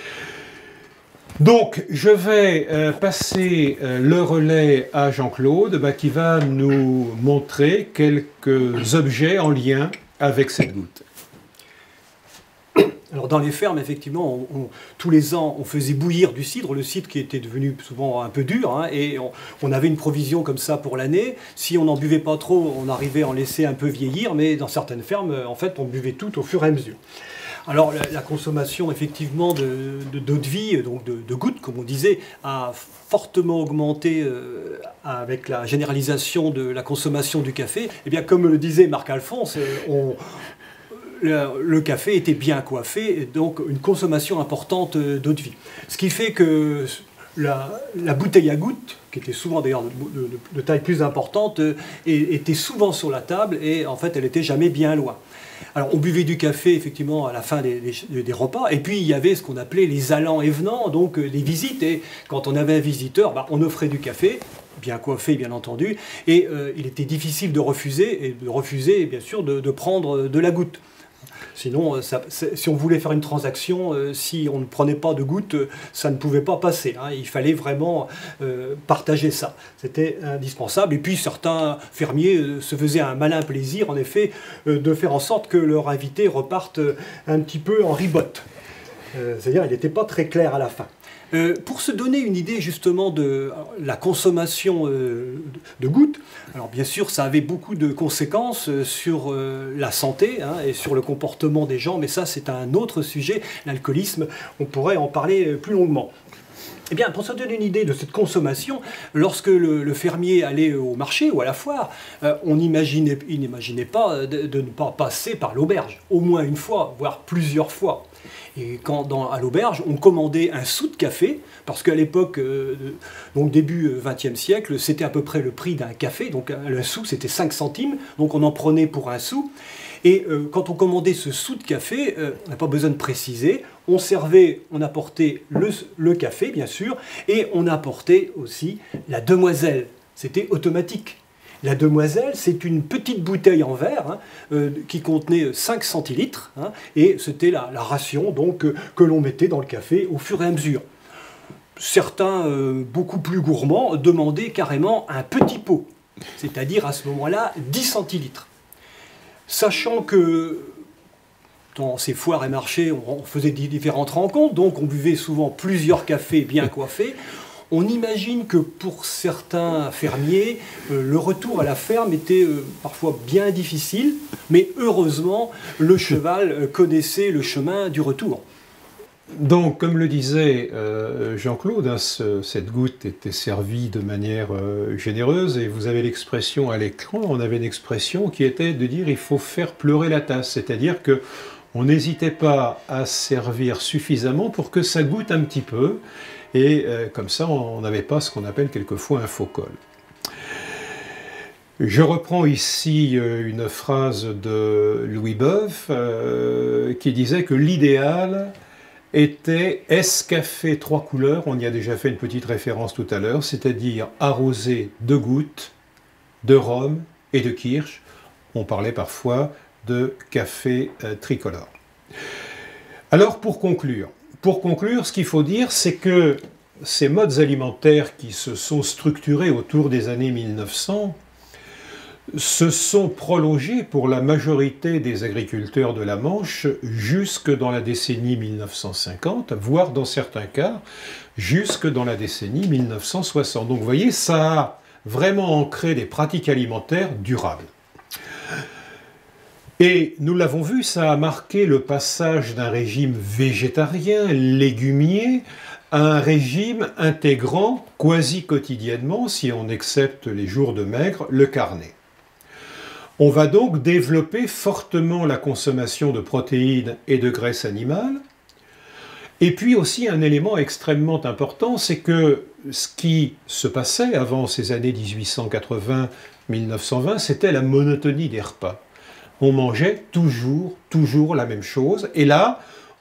Donc je vais passer le relais à Jean-Claude qui va nous montrer quelques objets en lien avec cette goutte. Alors dans les fermes, effectivement, tous les ans, on faisait bouillir du cidre, le cidre qui était devenu souvent un peu dur, hein, et on avait une provision comme ça pour l'année. Si on n'en buvait pas trop, on arrivait à en laisser un peu vieillir, mais dans certaines fermes, en fait, on buvait tout au fur et à mesure. Alors la consommation effectivement d'eau de vie, donc de gouttes comme on disait, a fortement augmenté avec la généralisation de la consommation du café. Et bien comme le disait Marc-Alphonse, le café était bien coiffé, et donc une consommation importante d'eau de vie. Ce qui fait que la bouteille à gouttes, qui était souvent d'ailleurs de taille plus importante, était souvent sur la table et en fait elle n'était jamais bien loin. Alors on buvait du café effectivement à la fin des repas, et puis il y avait ce qu'on appelait les allants et venants, donc les visites, et quand on avait un visiteur, on offrait du café, bien coiffé bien entendu, et il était difficile de refuser, bien sûr de prendre de la goutte. Sinon, si on voulait faire une transaction, si on ne prenait pas de goutte, ça ne pouvait pas passer, hein. Il fallait vraiment partager ça. C'était indispensable. Et puis certains fermiers se faisaient un malin plaisir, en effet, de faire en sorte que leur invité reparte un petit peu en ribote. C'est-à-dire, il n'était pas très clair à la fin. Pour se donner une idée justement de la consommation de gouttes, alors bien sûr ça avait beaucoup de conséquences sur la santé, hein, et sur le comportement des gens, mais ça c'est un autre sujet, l'alcoolisme, on pourrait en parler plus longuement. Eh bien, pour se donner une idée de cette consommation, lorsque le fermier allait au marché ou à la foire, il n'imaginait pas de ne pas passer par l'auberge, au moins une fois, voire plusieurs fois. Et quand à l'auberge, on commandait un sou de café, parce qu'à l'époque, donc début XXe siècle, c'était à peu près le prix d'un café, donc le sou c'était 5 centimes, donc on en prenait pour un sou. Et quand on commandait ce sou de café, on n'a pas besoin de préciser, on apportait le café bien sûr, et on apportait aussi la demoiselle, c'était automatique. La demoiselle, c'est une petite bouteille en verre, hein, qui contenait 5 centilitres, hein, et c'était la ration donc, que l'on mettait dans le café au fur et à mesure. Certains, beaucoup plus gourmands, demandaient carrément un petit pot, c'est-à-dire à ce moment-là 10 centilitres. Sachant que dans ces foires et marchés, on faisait différentes rencontres, donc on buvait souvent plusieurs cafés bien coiffés. On imagine que pour certains fermiers, le retour à la ferme était parfois bien difficile, mais heureusement, le cheval connaissait le chemin du retour. Donc, comme le disait Jean-Claude, hein, cette goutte était servie de manière généreuse, et vous avez l'expression à l'écran, on avait une expression qui était de dire il faut faire pleurer la tasse, c'est-à-dire que on n'hésitait pas à servir suffisamment pour que ça goûte un petit peu, et comme ça on n'avait pas ce qu'on appelle quelquefois un faux col. Je reprends ici une phrase de Louis Boeuf qui disait que l'idéal était escafé 3 couleurs, on y a déjà fait une petite référence tout à l'heure, c'est-à-dire arrosé de gouttes, de rhum et de kirsch. On parlait parfois de café tricolore. Alors pour conclure, ce qu'il faut dire, c'est que ces modes alimentaires qui se sont structurés autour des années 1900 se sont prolongés pour la majorité des agriculteurs de la Manche jusque dans la décennie 1950, voire dans certains cas jusque dans la décennie 1960. Donc vous voyez, ça a vraiment ancré des pratiques alimentaires durables. Et nous l'avons vu, ça a marqué le passage d'un régime végétarien, légumier, à un régime intégrant quasi quotidiennement, si on accepte les jours de maigre, le carnet. On va donc développer fortement la consommation de protéines et de graisses animales. Et puis aussi un élément extrêmement important, c'est que ce qui se passait avant ces années 1880-1920, c'était la monotonie des repas. On mangeait toujours la même chose. Et là,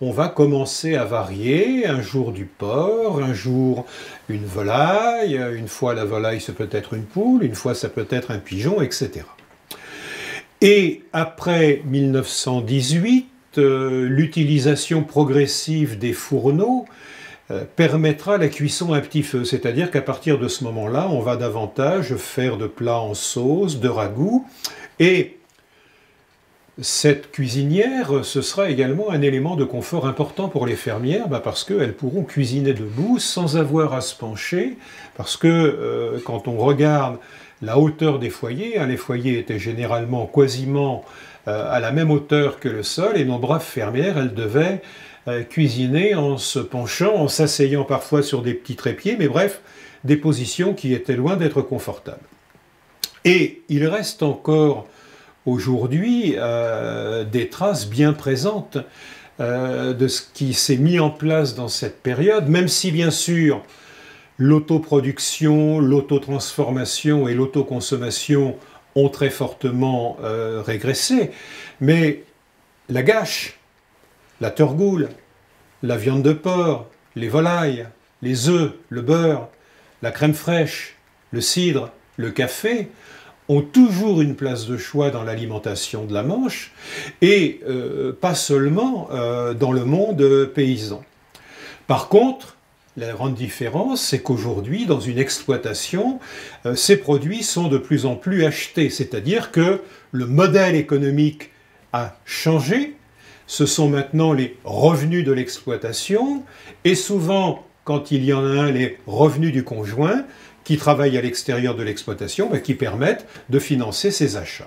on va commencer à varier, un jour du porc, un jour une volaille, une fois la volaille ça peut être une poule, une fois ça peut être un pigeon, etc. Et après 1918, l'utilisation progressive des fourneaux permettra la cuisson à petit feu, c'est-à-dire qu'à partir de ce moment-là, on va davantage faire de plats en sauce, de ragoûts, et cette cuisinière, ce sera également un élément de confort important pour les fermières, parce qu'elles pourront cuisiner debout sans avoir à se pencher, parce que quand on regarde la hauteur des foyers, les foyers étaient généralement quasiment à la même hauteur que le sol, et nos braves fermières, elles devaient cuisiner en se penchant, en s'asseyant parfois sur des petits trépieds, mais bref, des positions qui étaient loin d'être confortables. Et il reste encore aujourd'hui des traces bien présentes de ce qui s'est mis en place dans cette période, même si bien sûr l'autoproduction, l'autotransformation et l'autoconsommation ont très fortement régressé, mais la gâche, la turgoule, la viande de porc, les volailles, les œufs, le beurre, la crème fraîche, le cidre, le café ont toujours une place de choix dans l'alimentation de la Manche, et pas seulement dans le monde paysan. Par contre, la grande différence, c'est qu'aujourd'hui, dans une exploitation, ces produits sont de plus en plus achetés, c'est-à-dire que le modèle économique a changé. Ce sont maintenant les revenus de l'exploitation, et souvent, quand il y en a un, les revenus du conjoint, qui travaillent à l'extérieur de l'exploitation, qui permettent de financer ces achats.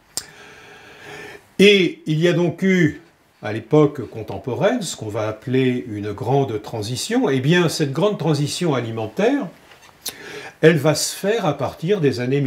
Et il y a donc eu, à l'époque contemporaine, ce qu'on va appeler une grande transition. Eh bien, cette grande transition alimentaire, elle va se faire à partir des années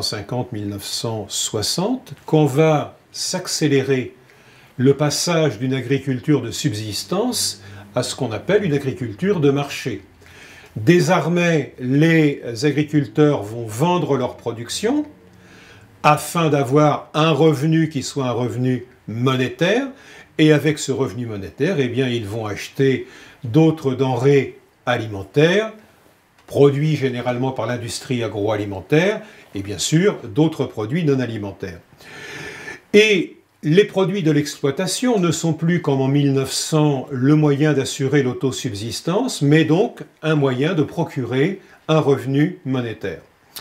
1950-1960, quand va s'accélérer le passage d'une agriculture de subsistance à ce qu'on appelle une agriculture de marché. Désormais, les agriculteurs vont vendre leur production afin d'avoir un revenu qui soit un revenu monétaire, et avec ce revenu monétaire, eh bien, ils vont acheter d'autres denrées alimentaires, produits généralement par l'industrie agroalimentaire, et bien sûr d'autres produits non alimentaires. Et les produits de l'exploitation ne sont plus, comme en 1900, le moyen d'assurer l'autosubsistance, mais donc un moyen de procurer un revenu monétaire.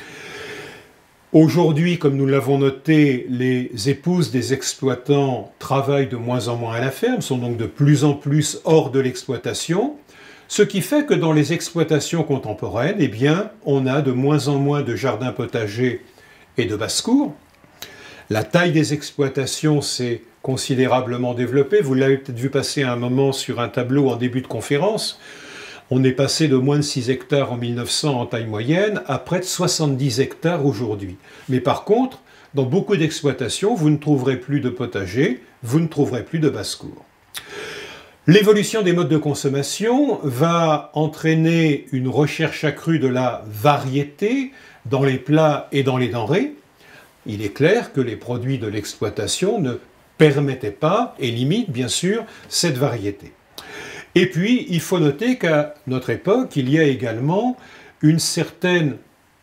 Aujourd'hui, comme nous l'avons noté, les épouses des exploitants travaillent de moins en moins à la ferme, sont donc de plus en plus hors de l'exploitation, ce qui fait que dans les exploitations contemporaines, eh bien, on a de moins en moins de jardins potagers et de basse-cours. La taille des exploitations s'est considérablement développée. Vous l'avez peut-être vu passer à un moment sur un tableau en début de conférence. On est passé de moins de 6 hectares en 1900 en taille moyenne à près de 70 hectares aujourd'hui. Mais par contre, dans beaucoup d'exploitations, vous ne trouverez plus de potager, vous ne trouverez plus de basse-cour. L'évolution des modes de consommation va entraîner une recherche accrue de la variété dans les plats et dans les denrées. Il est clair que les produits de l'exploitation ne permettaient pas, et limitent bien sûr, cette variété. Et puis, il faut noter qu'à notre époque, il y a également une certaine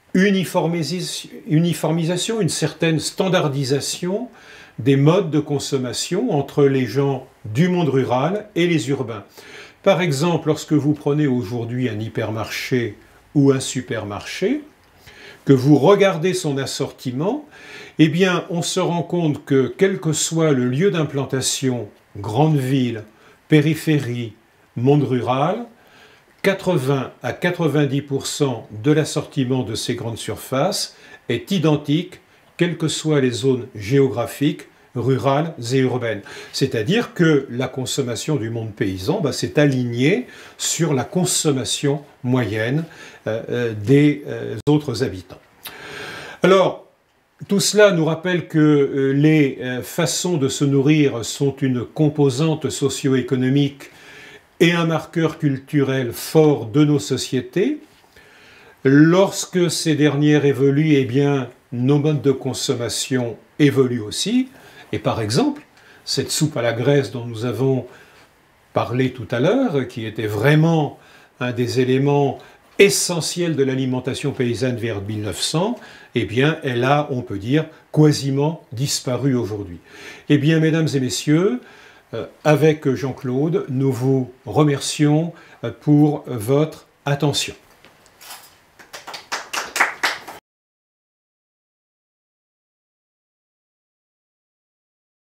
uniformisation, une certaine standardisation des modes de consommation entre les gens du monde rural et les urbains. Par exemple, lorsque vous prenez aujourd'hui un hypermarché ou un supermarché, que vous regardez son assortiment, eh bien, on se rend compte que, quel que soit le lieu d'implantation, grande ville, périphérie, monde rural, 80 à 90% de l'assortiment de ces grandes surfaces est identique, quelles que soient les zones géographiques, rurales et urbaines. C'est-à-dire que la consommation du monde paysan s'est alignée sur la consommation moyenne des autres habitants. Alors, tout cela nous rappelle que les façons de se nourrir sont une composante socio-économique et un marqueur culturel fort de nos sociétés. Lorsque ces dernières évoluent, eh bien, nos modes de consommation évoluent aussi. Et par exemple, cette soupe à la graisse dont nous avons parlé tout à l'heure, qui était vraiment un des éléments essentiels de l'alimentation paysanne vers 1900, eh bien, elle a, on peut dire, quasiment disparu aujourd'hui. Eh bien, mesdames et messieurs, avec Jean-Claude, nous vous remercions pour votre attention.